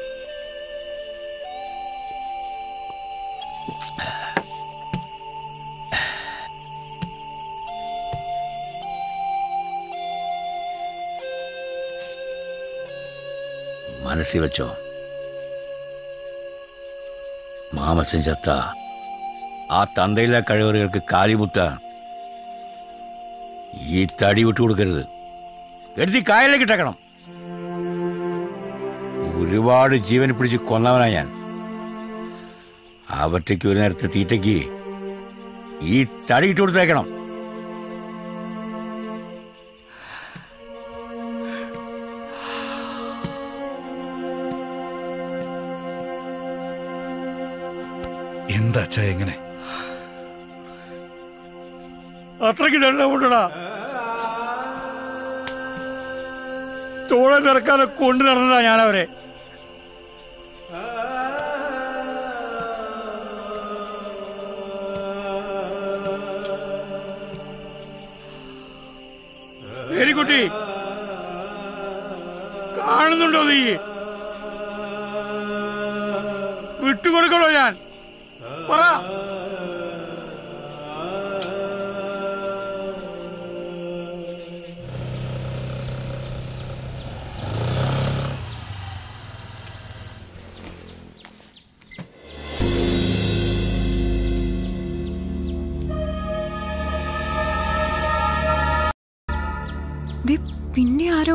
മനസ്സിൽ വെച്ചോ, മാമച്ചൻ ചത്ത ആ തന്തയിലെ കഴിവറുകൾക്ക് കാലിമുത്ത ഈ തടി വിട്ടുകൊടുക്കരുത്. എടുത്തി കായലിലേക്ക് ഇട്ടേക്കണം. ഒരുപാട് ജീവൻ പിടിച്ച് കൊന്നവനാ ഞാൻ. അവറ്റയ്ക്ക് ഒരു നേരത്തെ തീറ്റയ്ക്ക് ഈ തടി ഇട്ട് കൊടുത്തേക്കണം. എന്താ അച്ഛാ എങ്ങനെ? അത്രയ്ക്ക് ദണ്ഡമുണ്ടടാ. തോളെ നിറക്കാതെ കൊണ്ടു നടന്നതാ ഞാനവരെ. മേരിക്കുട്ടി, കാണുന്നുണ്ടോ നീ? വിട്ടുകൊടുക്കണോ ഞാൻ? പറ. പിന്നെ ആരോ.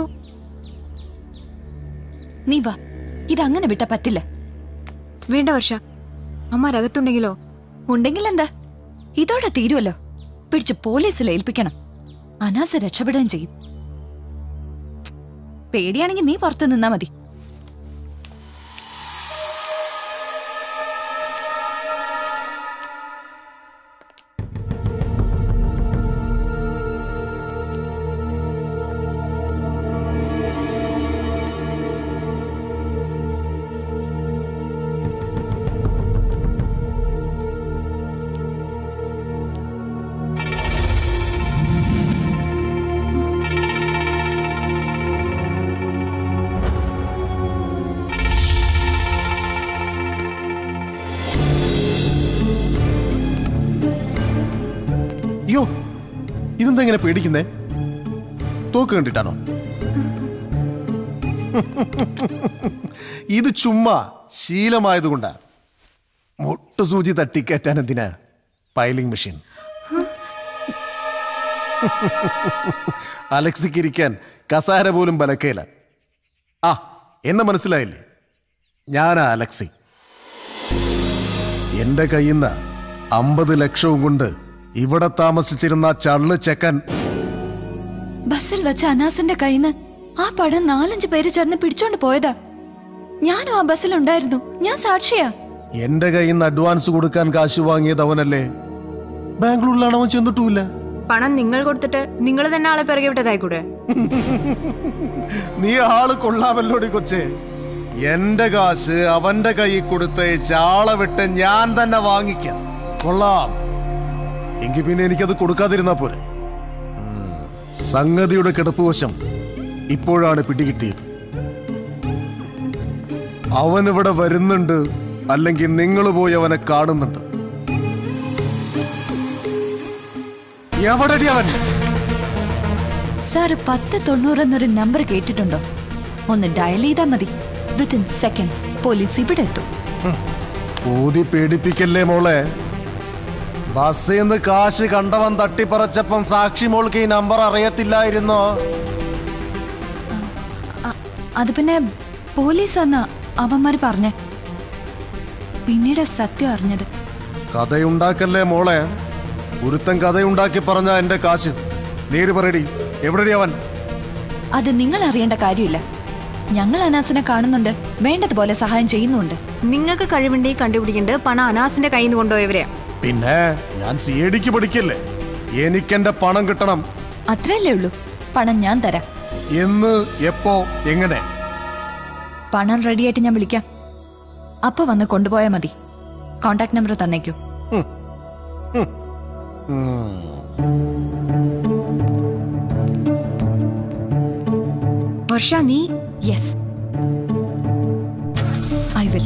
നീ വാ, ഇതങ്ങനെ വിട്ടാ പറ്റില്ല. വേണ്ട വർഷ, അമ്മ രകത്തുണ്ടെങ്കിലോ? ഉണ്ടെങ്കിൽ എന്താ, ഇതോടെ തീരുമല്ലോ. പിടിച്ച് പോലീസിൽ ഏൽപ്പിക്കണം. അനാസ രക്ഷപ്പെടുകയും ചെയ്യും. പേടിയാണെങ്കിൽ നീ പുറത്ത് നിന്നാ മതി. അയ്യോ, ഇതെന്താ ഇങ്ങനെ പേടിക്കുന്നേ? തോക്ക് കണ്ടിട്ടാണോ? ഇത് ചുമ്മാ ശീലമായതുകൊണ്ടാ. മുട്ടുസൂചി തട്ടിക്കയറ്റാൻ എന്തിനാ? Piling machine. അലക്സിക്ക് ഇരിക്കാൻ കസാര പോലും ബലക്കേല. ആ, എന്നെ മനസ്സിലായില്ലേ? ഞാനാ അലക്സി. എന്റെ കയ്യിൽ നിന്ന് 50 ലക്ഷവും കൊണ്ട് ഇവിടെ താമസിച്ചിരുന്ന ചള്ളു ചെക്കൻ ബസ്സിൽ വെച്ച അനാസിന്റെ കയ്യിന്ന് ആ പടം 4-5 പേര് ചേർന്ന് പിടിച്ചോണ്ട് പോയതാ. ഞാനും ആ ബസ്സിലുണ്ടായിരുന്നു. ഞാൻ സാക്ഷിയാ. എന്റെ കയ്യിൽ നിന്ന് അഡ്വാൻസ് കൊടുക്കാൻ കാശ് വാങ്ങിയത് അവനല്ലേ? ബാംഗ്ലൂരിലാണ് അവൻ ചെന്നിട്ടുമില്ല. പണം നിങ്ങൾ കൊടുത്തിട്ട് നിങ്ങൾ തന്നെ ആളെ പിറകെ വിട്ടതായിക്കൂടെ? നീ ആള് കൊള്ളാമല്ലോടി കൊച്ചേ. എന്റെ കാശ് അവന്റെ കയ്യിൽ കൊടുത്ത് ചാള വിട്ട് ഞാൻ തന്നെ വാങ്ങിക്കാം. കൊള്ളാം. എങ്കിൽ പിന്നെ എനിക്കത് കൊടുക്കാതിരുന്നാ പോരെ. സംഗതിയുടെ കിടപ്പുവശം ഇപ്പോഴാണ് പിടികിട്ടിയത്. അവനിവിടെ വരുന്നുണ്ട്, അല്ലെങ്കിൽ നിങ്ങൾ പോയി അവനെ കാണുന്നുണ്ട്. എവിടെടി അവൻ? സാറ് 1090 എന്നൊരു നമ്പർ കേട്ടിട്ടുണ്ടോ? ഒന്ന് ഡയൽ ചെയ്താൽ മതി. വിത്തിൻ സെക്കൻഡ്സ് പോലീസ് ഇവിടെ എത്തും. ഊതി പേടിപ്പിക്കല്ലേ മോളെ. ബസ്സിൽ നിന്ന് കാശ് കണ്ടവൻ തട്ടിപ്പറച്ചപ്പം സാക്ഷി മോൾക്ക് ഈ നമ്പർ അറിയത്തില്ലായിരുന്നോ? അത് പിന്നെ പോലീസാന്നാ അവന്മാര് പറഞ്ഞേ. പിന്നീട് സത്യം അറിഞ്ഞത്. കഥയുണ്ടാക്കല്ലേ മോളെ. ഒരുത്തൻ കഥയുണ്ടാക്കി പറഞ്ഞ എന്റെ കാശ്. നേര് പറയടി, എവിടെടി അവൻ? അത് നിങ്ങൾ അറിയേണ്ട കാര്യമില്ല. ഞങ്ങൾ അനാസിനെ കാണുന്നുണ്ട്, വേണ്ടതുപോലെ സഹായം ചെയ്യുന്നുണ്ട്. നിങ്ങൾക്ക് കഴിവുണ്ടെങ്കിൽ കണ്ടുപിടിക്കേണ്ടത് പണം അനാസിന്റെ കയ്യിൽ നിന്ന് കൊണ്ടുപോയവരെയാ. പിന്നെ ഞാൻ CIDക്ക് പഠിക്കല്ലേ. എനിക്കെന്റെ പണം കിട്ടണം. അത്രയല്ലേ ഉള്ളൂ. പണം ഞാൻ തരാം. എന്ന്, എപ്പോ, എങ്ങനെ? പണം റെഡിയായിട്ട് ഞാൻ വിളിക്കാം. അപ്പൊ വന്ന് കൊണ്ടുപോയാൽ മതി. കോണ്ടാക്ട് നമ്പർ തന്നേക്കൂ. വർഷ, നീ? Yes, I will.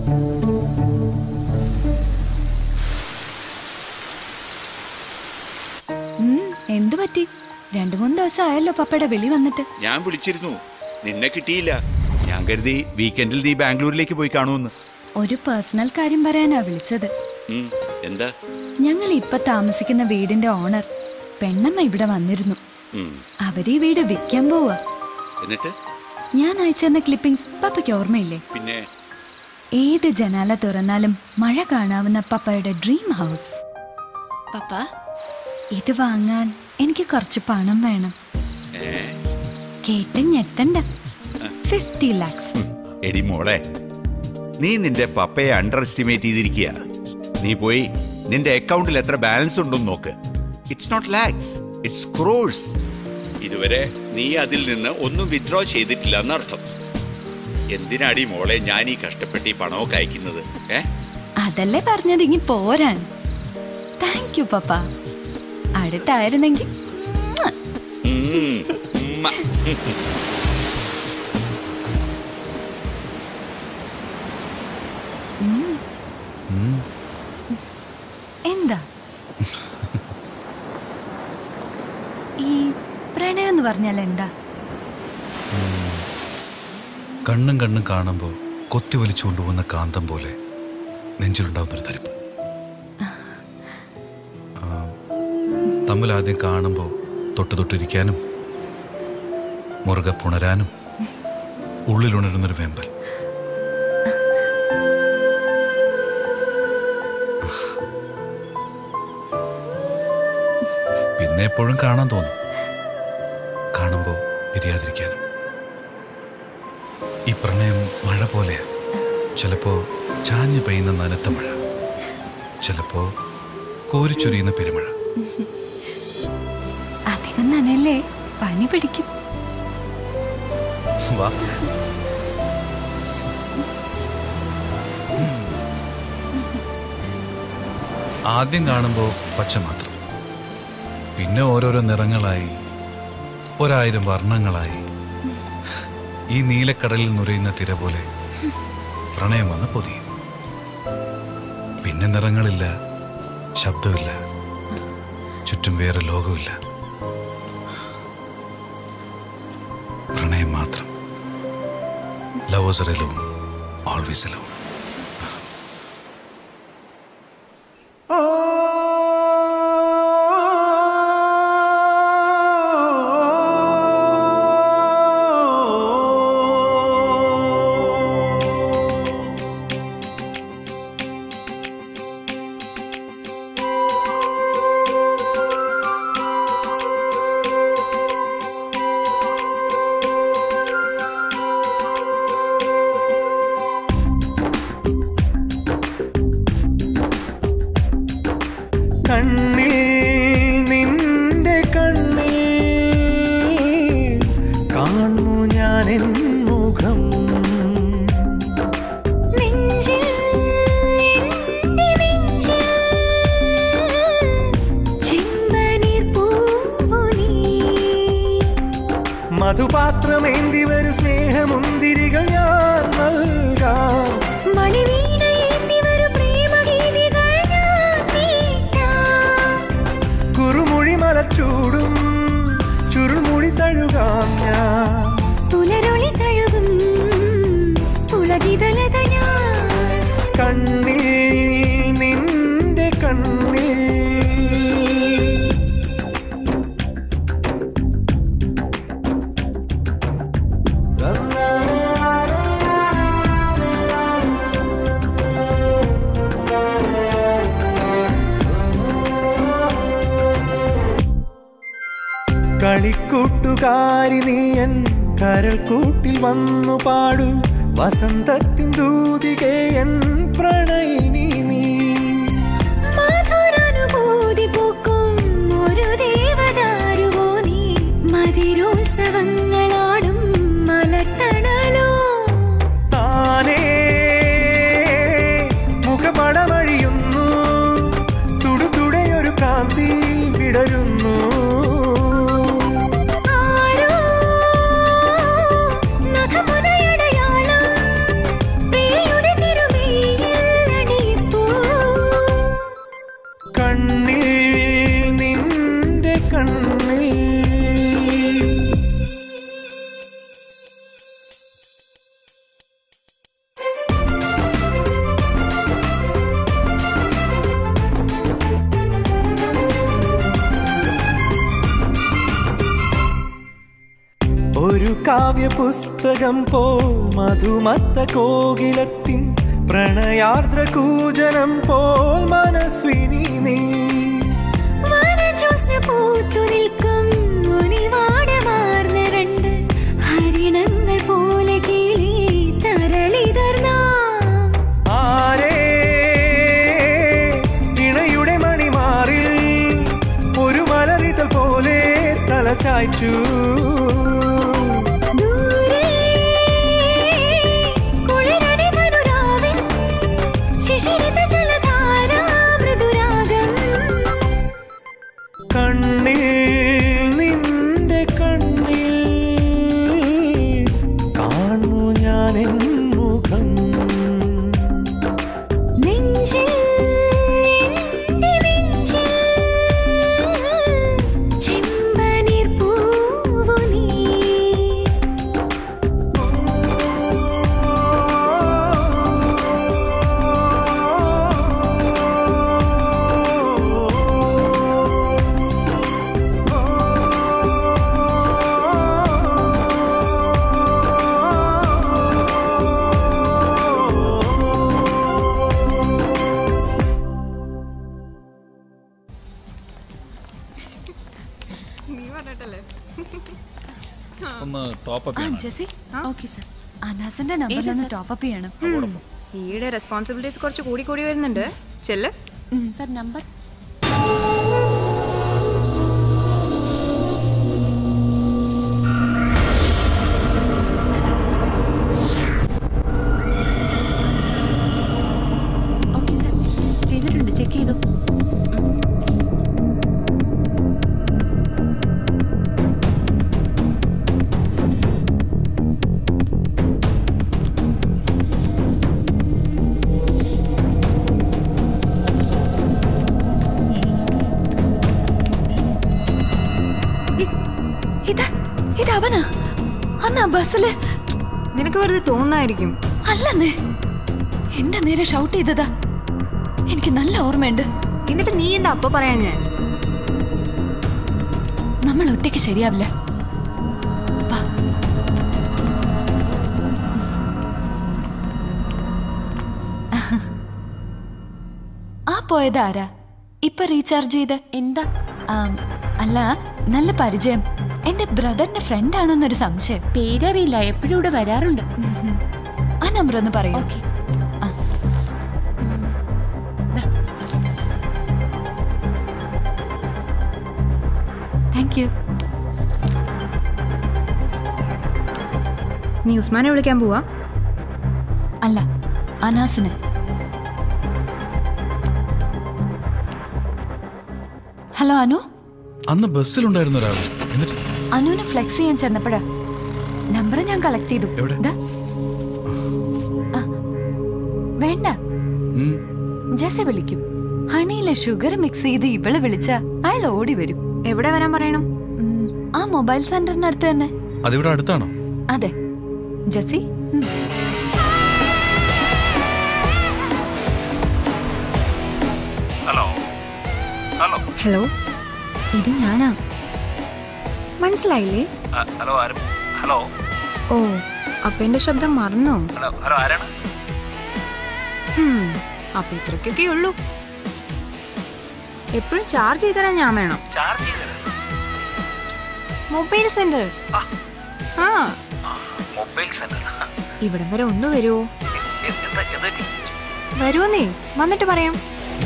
എന്തു പറ്റി? 2-3 ദിവസം ആയല്ലോ പപ്പയുടെ വിളി വന്നിട്ട്. ഞാൻ വിളിച്ചിരുന്നു, നിന്നെ കിട്ടിയില്ല. ഞാൻ കരുതി വീക്കെൻഡിൽ നീ ബാംഗ്ലൂരിലേക്ക് പോയി കാണുമെന്ന്. ഒരു പേഴ്സണൽ കാര്യം പറയാനാ വിളിച്ചത്. എന്താ? ഞങ്ങൾ ഇപ്പൊ താമസിക്കുന്ന വീടിന്റെ ഓണർ പെണ്ണമ്മ ഇവിടെ വന്നിരുന്നു. അവരീ വീട് വിൽക്കാൻ പോവാ. എന്നിട്ട് ഞാൻ അയച്ചെന്ന ക്ലിപ്പിംഗ്സ് പപ്പയ്ക്ക് ഓർമ്മയില്ലേ? പിന്നെ ഏത് ജനാല തുറന്നാലും മഴ കാണാവുന്ന പപ്പയുടെ ഡ്രീം ഹൗസ്. പപ്പ, ഇത് വാങ്ങാൻ എനിക്ക് കുറച്ച് പണം വേണം. കേട്ട് ഞെട്ടണ്ട. 50 lakhs. എടി മോളെ, നീ നിന്റെ പപ്പയെ അണ്ടർ എസ്റ്റിമേറ്റ് ചെയ്തിരിക്കുക. നീ പോയി നിന്റെ അക്കൗണ്ടിൽ എത്ര ബാലൻസ് ഉണ്ടെന്ന് നോക്ക്. It's not lakhs, it's crores. ഇതുവരെ നീ അതിൽ നിന്ന് ഒന്നും വിത്ഡ്രോ ചെയ്തിട്ടില്ല എന്നർത്ഥം. എന്തിനാടി മോളെ ഞാൻ ഈ കഷ്ടപ്പെട്ട് ഈ പണമൊക്കെ അയക്കുന്നത്? അതല്ലേ പറഞ്ഞത് ഇനി പോരാൻ. താങ്ക് യു പപ്പ. അടുത്തായിരുന്നെങ്കിൽ എന്താ ഈ പ്രണയം എന്ന് പറഞ്ഞാൽ എന്താ? കണ്ണും കണ്ണും കാണുമ്പോൾ കൊത്തി വലിച്ചു കൊണ്ടുപോകുന്ന കാന്തം പോലെ നെഞ്ചിലുണ്ടാവുന്നൊരു തരിപ്പ്. തമ്മിൽ ആദ്യം കാണുമ്പോൾ തൊട്ടിരിക്കാനും മുറുകെ പുണരാനും ഉള്ളിലുണരുന്നൊരു വെമ്പൽ. പിന്നെ എപ്പോഴും കാണാൻ തോന്നും, കാണുമ്പോൾ പിരിയാതിരിക്കാനും. ഈ പ്രണയം മഴ പോലെയാ. ചിലപ്പോ ചാഞ്ഞു പെയ്യുന്ന നനത്ത മഴ, ചിലപ്പോ കോരിച്ചൊരിയുന്ന പെരുമഴ. അധികം നനല്ലേ, പനി പിടിക്കും. വാ. ആദ്യം കാണുമ്പോൾ പച്ച മാത്രം, പിന്നെ ഓരോരോ നിറങ്ങളായി, 1000 വർണ്ണങ്ങളായി. ഈ നീലക്കടലിൽ നുരയുന്ന തിര പോലെ പ്രണയം വന്ന് പൊതിയും. പിന്നെ നിറങ്ങളില്ല, ശബ്ദമില്ല, ചുറ്റും വേറെ ലോകമില്ല. പ്രണയം മാത്രം. Lovers are alone, always alone. കണ്ണിൽ നിന്റെ കണ്ണിൽ കാണൂ ഞാൻ എൻ മുഖം. മധുപാത്രമേന്തി വരും സ്നേഹമുന്തിരികൾ ഞാൻ നൽകാം. കുറുമൊഴി മലച്ചൂടും ചുരുൾമൊഴി തഴുകാം ഞാൻ. പുലരൊളി തഴുകും പുളകിതലത ഞാൻ. കണ്ണിൽ നിന്റെ കണ്ണിൽ കളിക്കൂട്ടുകാരി നീയൻ കരൾ കൂട്ടിൽ വന്നു പാടൂ. വസന്തത്തിൻ ദൂതികയൻ പ്രണയിനി നീ. മധുരാനുഭൂതി പൂക്കും ഒരു ദേവദാരുവോ നീ. മതിരോത്സവങ്ങളാടും മലർത്തണലോ. താനേ മുഖപടമഴിയുന്നു തുടുതുടയൊരു കാന്തി വിടരുന്നു. ഒരു കാവ്യപുസ്തകം പോൽ മധുമത്ത കോകിലത്തിൻ പ്രണയാർദ്ര കൂജനം പോൽ മനസ്വിനി നീ. പൂത്തു നിൽക്കും മുനിവാടമാർന്ന രണ്ട് ഹരിണങ്ങൾ പോലെ കിളി തരളിതർന്നാം. ആരേ ഇണയുടെ മണിമാറിൽ ഒരു മലരിതൽ പോലെ തലചായ്ച്ചു. കണ്ണിൽ നിന്റെ കണ്ണിൽ കാണൂ ഞാൻ എൻ മുഖം. ചെമ്പനീർ പൂവു നീ. ഒന്ന് ടോപ്പ് അപ്പ് ചെയ്യണം. Jessy okay sir. അനാസിന്റെ നമ്പറിലൊന്ന് ടോപ്പ് അപ്പ് ചെയ്യണം. ഈയുടെ റെസ്പോൺസിബിലിറ്റീസ് കുറച്ച് കൂടി വരുന്നുണ്ട്. ചെല്ല് സർ നമ്പർ. ഓക്കെ സർ, ചെയ്തിട്ടുണ്ട്. ചെക്ക് ചെയ്തു. ഇതവനാ അന്നാ ബസ്സില്. നിനക്ക് വെറുതെ തോന്നായിരിക്കും. അല്ലെന്നേ, എന്റെ നേരെ ഷൗട്ട് ചെയ്തതാ. എനിക്ക് നല്ല ഓർമ്മയുണ്ട്. എന്നിട്ട് നീ എന്താ അപ്പൊ പറയാൻ? ഞാൻ നമ്മൾ ഒറ്റയ്ക്ക് ശരിയാവില്ല. ആ പോയത് ആരാ? ഇപ്പൊ റീചാർജ് ചെയ്ത് എന്താ? അല്ല, നല്ല പരിചയം. എന്റെ ബ്രദറിന്റെ ഫ്രണ്ട് ആണോന്നൊരു സംശയം. പേരറിയില്ല, എപ്പോഴും ഇവിടെ വരാറുണ്ട്. ആ നമ്പർ ഒന്ന് പറയൂ. Thank you. നീ ഉസ്മാനെ വിളിക്കാൻ പോവാ? അല്ല, അനാസിനെ. ഹലോ അനു. അന്ന് ബസ്സിലുണ്ടായിരുന്ന ഒരാൾ. എന്നിട്ട് അനുവിന് ഫ്ലെക്സ് ചെയ്യാൻ ചെന്നപ്പോഴാ നമ്പർ ഞാൻ കളക്ട് ചെയ്തു. വേണ്ട, ജെസ്സി വിളിക്കും. ഹണിയിലെ ഷുഗർ മിക്സ് ചെയ്ത് ഇവളെ വിളിച്ച അയാൾ ഓടി വരും. എവിടെ വരാൻ പറയണം? ആ മൊബൈൽ സെന്ററിനടുത്ത് തന്നെ. അതിവിടെ അടുത്താണോ? അതെ. Jessy, hello. ഹലോ. ഹലോ, ഇത് ഞാനാ. മനസ്സിലായില്ലേ? ഹലോ, ആരും? ഹലോ. ഓ, അപ്പൊ എന്റെ ശബ്ദം മറന്നോ? ഹലോ, ആരാണ്? അപ്പൊ ഇത്രക്കൊക്കെ ഉള്ളൂ. എപ്പോഴും ചാർജ് ചെയ്ത് തരാൻ ഞാൻ വേണം. Mobile centre. ആ, മൊബൈൽ സെന്റർ. ഇവിടം വരെ ഒന്ന് വരുമോ? വരുമോന്നേ, വന്നിട്ട് പറയാം.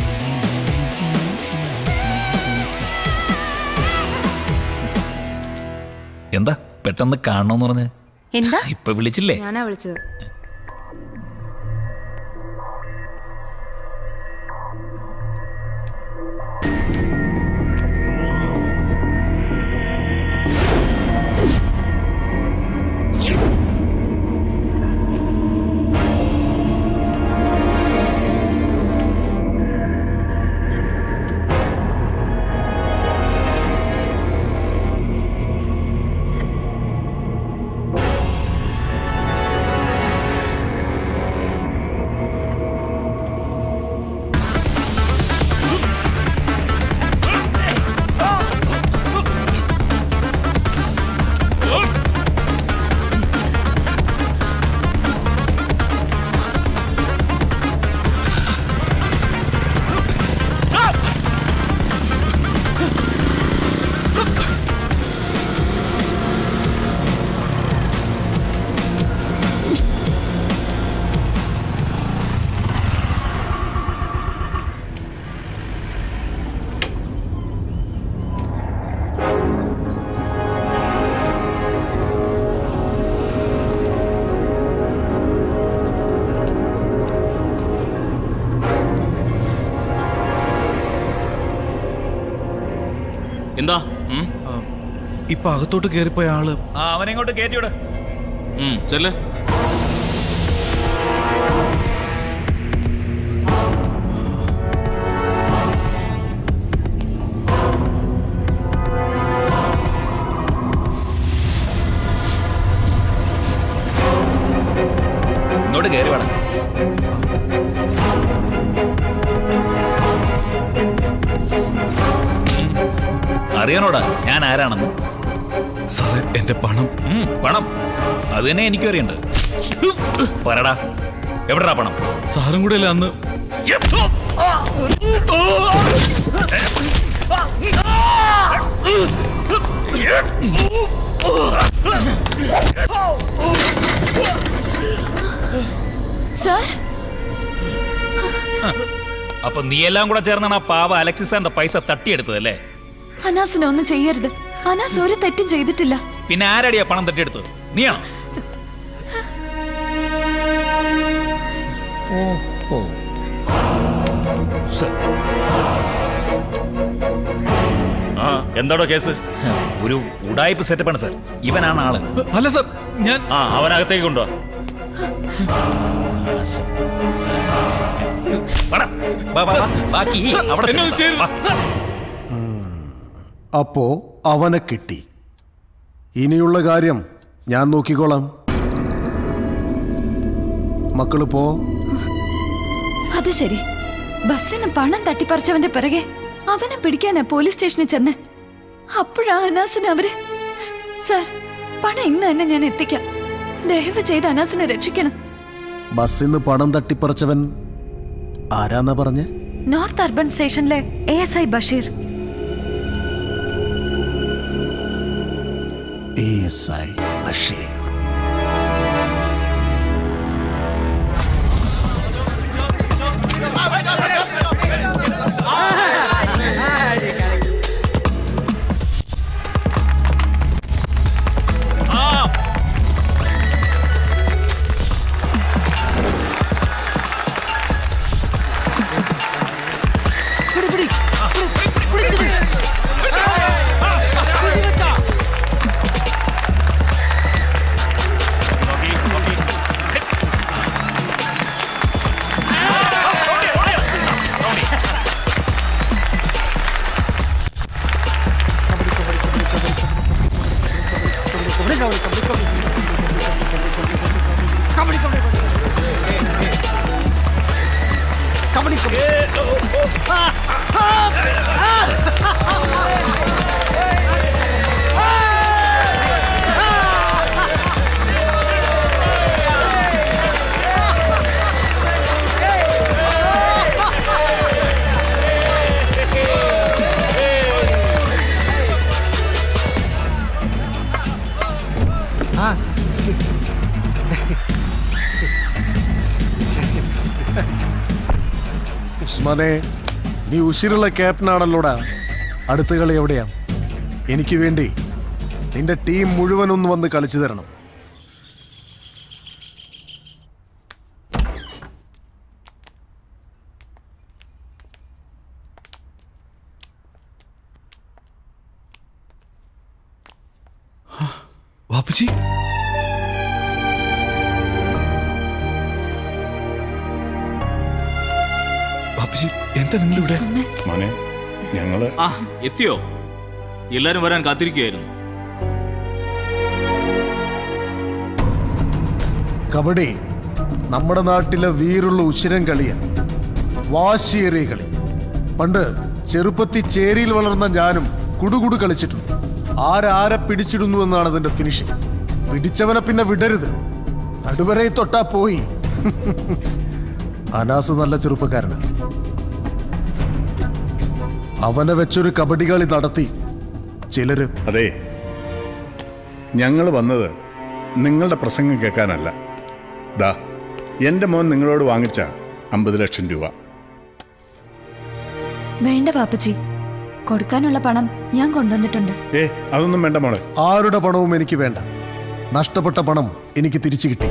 എന്താ പെട്ടെന്ന് കാണണമെന്ന് പറഞ്ഞ്? എന്താ ഇപ്പൊ വിളിച്ചില്ലേ? ഞാനാ വിളിച്ചത്. എന്താ? ഇപ്പൊ അകത്തോട്ട് കേറിപ്പോയ ആള്. അവനെങ്ങോട്ട് കേറ്റിവിടെ. ചെല്ല്. ഇങ്ങോട്ട് കേറി വേണം. അറിയാനോടാ ഞാൻ ആരാണെന്ന്? സാറേ, എന്റെ പണം. പണം? അത് തന്നെ എനിക്കും അറിയണ്ട്. പറടാ, എവിടെടാ പണം? സാറും കൂടെ അല്ലേ അന്ന്? സാർ, അപ്പൊ നീ എല്ലാം കൂടെ ചേർന്നാണ് ആ പാവ അലക്സിസാന്റെ പൈസ തട്ടിയെടുത്തതല്ലേ? അനാസിനെ ഒന്നും ചെയ്യരുത്. അനാസ് ഒരു തെറ്റും ചെയ്തിട്ടില്ല. പിന്നെ ആരടിയാ പണം തട്ടിയെടുത്തത്? നീയാണോ? എന്താടോ കേസ്? ഒരു ഉടായ്പ സെറ്റപ്പാണ് സാർ. ഇവനാണ് ആള്. അല്ല സാർ, ഞാൻ അവനകത്തേക്ക് കൊണ്ടുവാ. അപ്പോ അവനെ കിട്ടി. ഇനിയുള്ള കാര്യം ഞാൻ നോക്കിക്കോളാം. മക്കള് പോ. അത് ശരി, ബസ്സിന് പണം തട്ടിപ്പറിച്ചവന്റെ പിറകെ അവനെ പിടിക്കാനാ പോലീസ് സ്റ്റേഷനിൽ ചെന്ന്. അപ്പോഴാ അനാസിന് അവര്. സാർ, പണം ഇന്ന് തന്നെ ഞാൻ എത്തിക്കാം. ദയവ് ചെയ്ത് അനാസിനെ രക്ഷിക്കണം. ബസ്സിന്ന് പണം തട്ടിപ്പറിച്ചവൻ ആരാന്നാ പറഞ്ഞേ? നോർത്ത് അർബൻ സ്റ്റേഷനിലെ ASI ബഷീർ. ASI ബഷീർ. മോനെ, നീ ഉശിരുള്ള ക്യാപ്റ്റനാണല്ലോടാ. അടുത്ത കളി എവിടെയാ? എനിക്ക് വേണ്ടി നിന്റെ ടീം മുഴുവൻ ഒന്ന് വന്ന് കളിച്ചു തരണം. വാപ്പച്ചി, വാപ്പച്ചി, എന്താ നിങ്ങളിവിടെ? മോനെ, ഞങ്ങള് എത്തിയോ? എല്ലാരും വരാൻ കാത്തിരിക്കുകയായിരുന്നു. കബഡി നമ്മുടെ നാട്ടിലെ വീറുള്ള ഉശിരൻ കളിയാ, വാശിയേറിയ കളി. പണ്ട് ചെറുപ്പത്തി ചേരിയിൽ വളർന്ന ഞാനും കുടുകുടു കളിച്ചിട്ടുണ്ട്. ആരാരെ പിടിച്ചിടുന്നു എന്നാണ് അതിന്റെ ഫിനിഷിംഗ്. പിടിച്ചവനെ പിന്നെ വിടരുത്, നടുവരയിൽ തൊട്ടാ പോയി. അനാസ് നല്ല ചെറുപ്പക്കാരനാണ്. അവനെ വെച്ചൊരു കബഡി കളി നടത്തി ചിലര്. അതെ, ഞങ്ങൾ വന്നത് നിങ്ങളുടെ പ്രസംഗം കേൾക്കാനല്ല. ദാ, എന്റെ മോൻ നിങ്ങളോട് വാങ്ങിച്ച 50 ലക്ഷം രൂപ. വേണ്ട പാപ്പച്ചി, കൊടുക്കാനുള്ള പണം ഞാൻ കൊണ്ടുവന്നിട്ടുണ്ട്. അതൊന്നും വേണ്ട മോളെ. ആരുടെ പണവും എനിക്ക് വേണ്ട. നഷ്ടപ്പെട്ട പണം എനിക്ക് തിരിച്ചു കിട്ടി.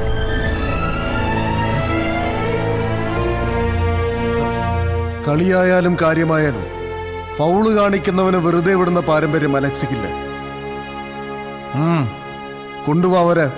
കളിയായാലും കാര്യമായാലും ഫൗള് കാണിക്കുന്നവന് വെറുതെ വിടുന്ന പാരമ്പര്യം അലക്സിക്കില്ല. കൊണ്ടുപോവരെ.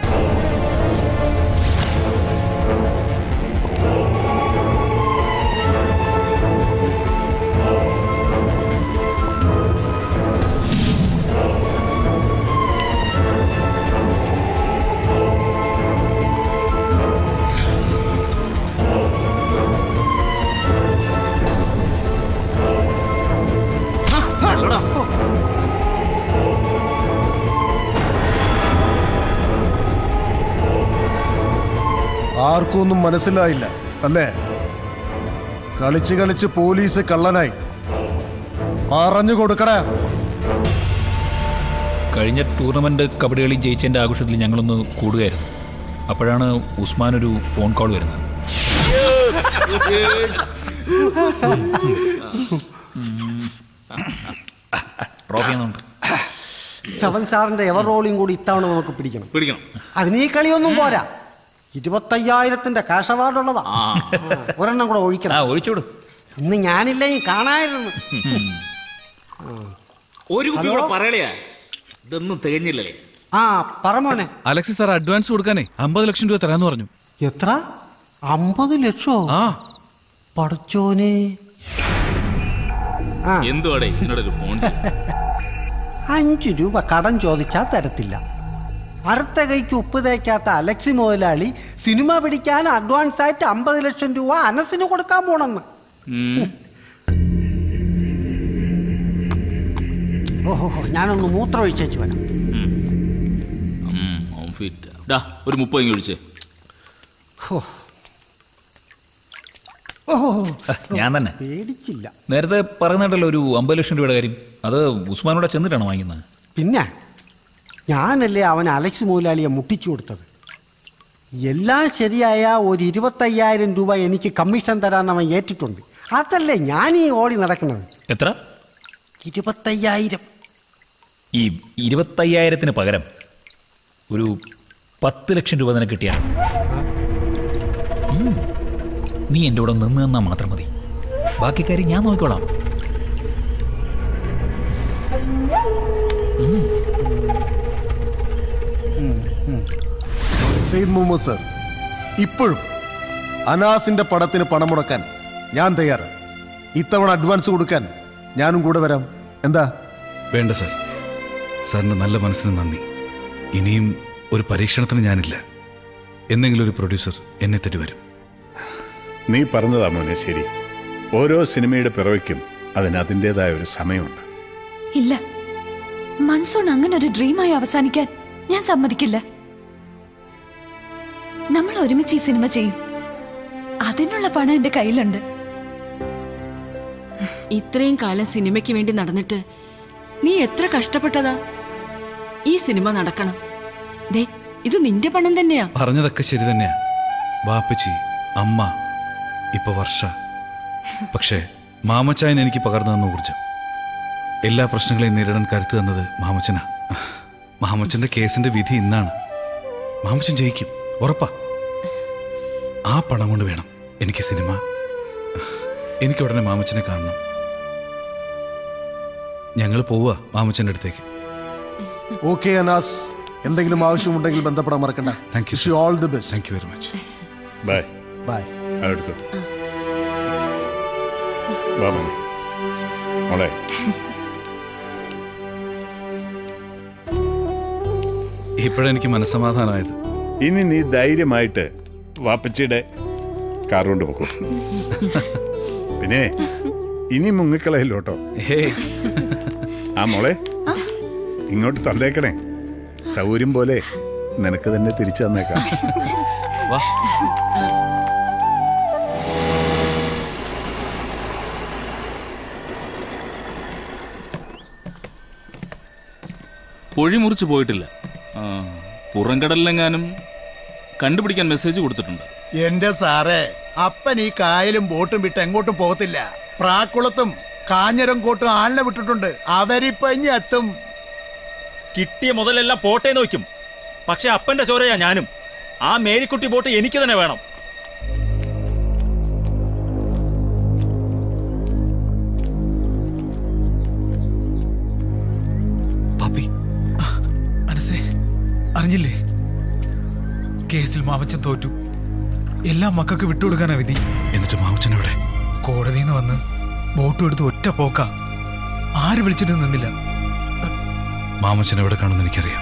ആർക്കും ഒന്നും മനസ്സിലായില്ല അല്ലേ? കളിച്ച് കളിച്ച് പോലീസ് കള്ളനായി. പറഞ്ഞു കൊടുക്കട. കഴിഞ്ഞ ടൂർണമെന്റ് കബഡി കളി ജയിച്ചതിന്റെ ആഘോഷത്തിൽ ഞങ്ങളൊന്ന് കൂടുകയായിരുന്നു. അപ്പോഴാണ് ഉസ്മാൻ ഒരു ഫോൺ കോൾ വരുന്നത്. സെവൻ സാറിന്റെ എവർ റോളിയും കൂടി ഇത്തവണ നമുക്ക് പിടിക്കണം. അതിന് ഈ കളിയൊന്നും പോരാ. 25,000 കാശ് അവാർഡ് ഉള്ളതാ. ഒരെണ്ണം കൂടെ ഒഴിക്കണം. ഒഴിച്ചോട്. ഇന്ന് ഞാനില്ലെങ്കിൽ കാണായിരുന്നു. ഒരു കുപ്പി കൂടെ പറയലയാ, ഇതൊന്നും തികഞ്ഞില്ലേ? പറമോനെ. അലക്സി സാർ അഡ്വാൻസ് കൊടുക്കാനേ 50 ലക്ഷം രൂപ തരാന്ന് പറഞ്ഞു. എത്ര? 50 ലക്ഷോ? പഠിച്ചോനെ. എന്തുവാടേ ഇതിനോടൊരു ഫോൺ? 5 രൂപ കടം ചോദിച്ചാൽ തരത്തില്ല. അടുത്ത കൈക്ക് ഉപ്പ് തേക്കാത്ത അലക്സി മുതലാളി സിനിമ പിടിക്കാൻ അഡ്വാൻസ് ആയിട്ട് 50 ലക്ഷം രൂപ അനസിന് കൊടുക്കാൻ പോണെന്ന്. ഓഹോ, ഞാനൊന്ന് മൂത്രം ഒഴിച്ചു വരാം. ഒരു 30 ഒഴിച്ചേ. ഞാൻ തന്നെ പേടിച്ചില്ല. നേരത്തെ പറയുന്നുണ്ടല്ലോ ഒരു 50 ലക്ഷം രൂപയുടെ കാര്യം. അത് ഉസ്മാനോടെ ചെന്നിട്ടാണ് വാങ്ങിക്കുന്നത്. പിന്നെ ഞാനല്ലേ അവൻ അലക്സ് മുതലാളിയെ മുട്ടിച്ചു കൊടുത്തത്. എല്ലാം ശരിയായ ഒരു 25,000 രൂപ എനിക്ക് കമ്മീഷൻ തരാൻ അവൻ ഏറ്റിട്ടുണ്ട്. അതല്ലേ ഞാൻ ഈ ഓടി നടക്കുന്നത്. എത്ര? 25,000. ഈ 25,000-ന് പകരം ഒരു 10 ലക്ഷം രൂപ നിനക്ക് കിട്ടിയാൽ നീ എൻ്റെ കൂടെ നിന്ന് തന്നാൽ മാത്രം മതി. ബാക്കി കാര്യം ഞാൻ നോക്കിക്കോളാം. സെയ്ദ് മുഹമ്മദ് സർ, ഇപ്പോഴും അനാസിന്റെ പടത്തിന് പണം മുടക്കാൻ ഞാൻ തയ്യാറ്. ഇത്തവണ അഡ്വാൻസ് കൊടുക്കാൻ ഞാനും കൂടെ വരാം. എന്താ? വേണ്ട സർ, സാറിന്റെ നല്ല മനസ്സിന് നന്ദി. ഇനിയും ഒരു പരീക്ഷണത്തിന് ഞാനില്ല. എന്തെങ്കിലും ഒരു പ്രൊഡ്യൂസർ എന്നെ തേടി വരും. നീ പറഞ്ഞതാ മോനെ ശരി. ഓരോ സിനിമയുടെ പിറവയ്ക്കും അതിന് അതിൻ്റെതായ ഒരു സമയമുണ്ട്. ഇല്ല, മൺസൂൺ അങ്ങനെ ഒരു ഡ്രീമായി അവസാനിക്കാൻ ഞാൻ സമ്മതിക്കില്ല. നമ്മൾ ഒരുമിച്ച് ഈ സിനിമ ചെയ്യും. അതിനുള്ള പണം എന്റെ കയ്യിലുണ്ട്. ഇത്രയും കാലം സിനിമയ്ക്ക് വേണ്ടി നടന്നിട്ട് നീ എത്ര കഷ്ടപ്പെട്ടതാ. ഈ സിനിമ നടക്കണം. ദേ, ഇത് നിന്റെ പണം തന്നെയാ. പറഞ്ഞതൊക്കെ ശരി തന്നെയാ. വാപ്പച്ചി, അമ്മ, ഇപ്പൊ വർഷ, പക്ഷേ മാമച്ചായൻ എനിക്ക് പകർന്നു തന്ന ഊർജം, എല്ലാ പ്രശ്നങ്ങളെയും നേരിടാൻ കരുത്ത് തന്നത് മാമച്ചനാ. മാമച്ചന്റെ കേസിന്റെ വിധി ഇന്നാണ്. മാമച്ചൻ ജയിക്കും, ഉറപ്പാ. ആ പണം കൊണ്ട് വേണം എനിക്ക് സിനിമ. എനിക്ക് ഉടനെ മാമച്ചനെ കാണണം. ഞങ്ങൾ പോവുക മാമച്ചന്റെ അടുത്തേക്ക്. ഓക്കെ അനാസ്, എന്തെങ്കിലും ആവശ്യമുണ്ടെങ്കിൽ ബന്ധപ്പെടാൻ മറക്കണ്ട. Thank you. All the best. Thank you very much. Bye bye. അടുത്തു മോളെ. ഇപ്പോഴെനിക്ക് മനസ്സമാധാനമായത്. ഇനി നീ ധൈര്യമായിട്ട് വാപ്പച്ചിയുടെ കാർ കൊണ്ട് പോക്കോ. പിന്നെ ഇനി മുങ്ങിക്കളയല്ലോ കേട്ടോ. ആ മോളെ, ഇങ്ങോട്ട് തന്നേക്കണേ. സൗകര്യം പോലെ നിനക്ക് തന്നെ തിരിച്ചു തന്നേക്കാം. വാ. പൊഴി മുറിച്ച് പോയിട്ടില്ല. പുറംകടലിലെങ്ങാനും കണ്ടുപിടിക്കാൻ മെസ്സേജ് കൊടുത്തിട്ടുണ്ട്. എന്റെ സാറേ, അപ്പൻ ഈ കായലും ബോട്ടും വിട്ട് എങ്ങോട്ടും പോകത്തില്ല. പ്രാക്കുളത്തും കാഞ്ഞരം കോട്ടും ആളിനെ വിട്ടിട്ടുണ്ട്. അവരിപ്പോ ഇനി എത്തും. കിട്ടിയ മുതലെല്ലാം പോട്ടേന്ന് വയ്ക്കും. പക്ഷെ അപ്പന്റെ ചോരയാ ഞാനും. ആ മേരിക്കുട്ടി ബോട്ട് എനിക്ക് തന്നെ വേണം. അറിഞ്ഞില്ലേ, കേസിൽ മാമച്ചൻ തോറ്റു. എല്ലാം മക്കൾക്ക് വിട്ടുകൊടുക്കാനാ വിധി. എന്നിട്ട് മാമച്ചൻ എവിടെ? കോടതിയിൽ നിന്ന് വന്ന് ബോട്ടും എടുത്ത് ഒറ്റ പോക്ക. ആര് വിളിച്ചിട്ട് നിന്നില്ല. മാമച്ചൻ എവിടെ കാണുമെന്ന് എനിക്കറിയാം.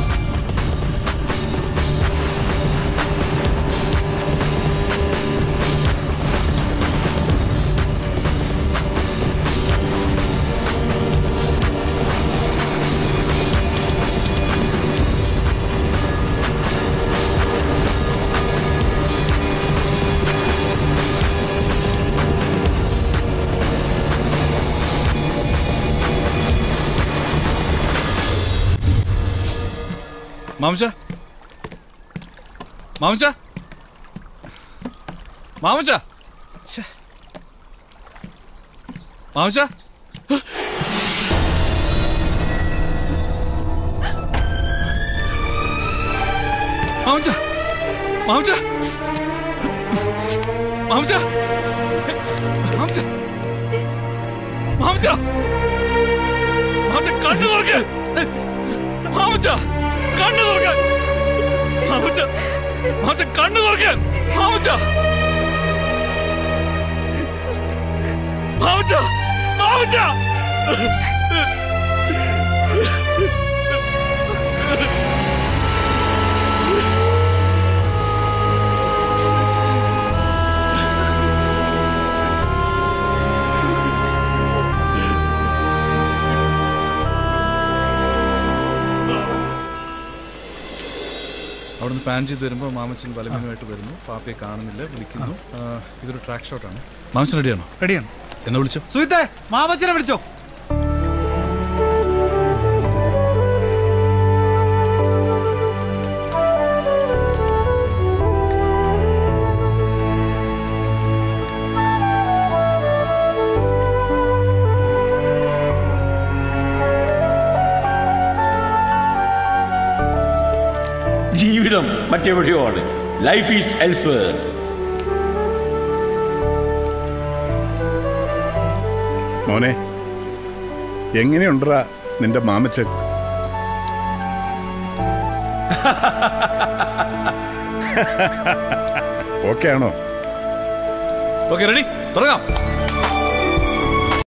മാമച്ച, മാമച്ച, മാമച്ച, മാമച്ച, മാമച്ച, മാമച്ച, മാമച്ച, മാമച്ച, മാമച്ച, മാമച്ച, കണ്ണു തുറക്ക്. മാമച്ച, കണ്ണു തുറക്കാൻ. മാമച്ച, മാമച്ച, കണ്ണു തുറക്കാൻ. മാമച്ച, മാമച്ച, മാമച്ച. അവിടുന്ന് പാൻ ചെയ്ത് വരുമ്പോൾ മാമച്ചൻ വലമീനുമായിട്ട് വരുന്നു. പാപ്പയെ കാണുന്നില്ല, വിളിക്കുന്നു. ഇതൊരു ട്രാക്ക് ഷോട്ടാണ്. മാമച്ചൻ റെഡിയാണോ? റെഡിയാണ്. എന്നാ വിളിച്ചോ. സുഹിത്തേ, മാമച്ചനെ വിളിച്ചോ. ജീവിതം മറ്റെവിടെയോ ആണ്. Life is elsewhere. മോനെ, എങ്ങനെയുണ്ടാ നിന്റെ മാമച്ചൻ? ഓക്കെ ആണോ? ഓക്കെ, റെഡി, തുടങ്ങാം.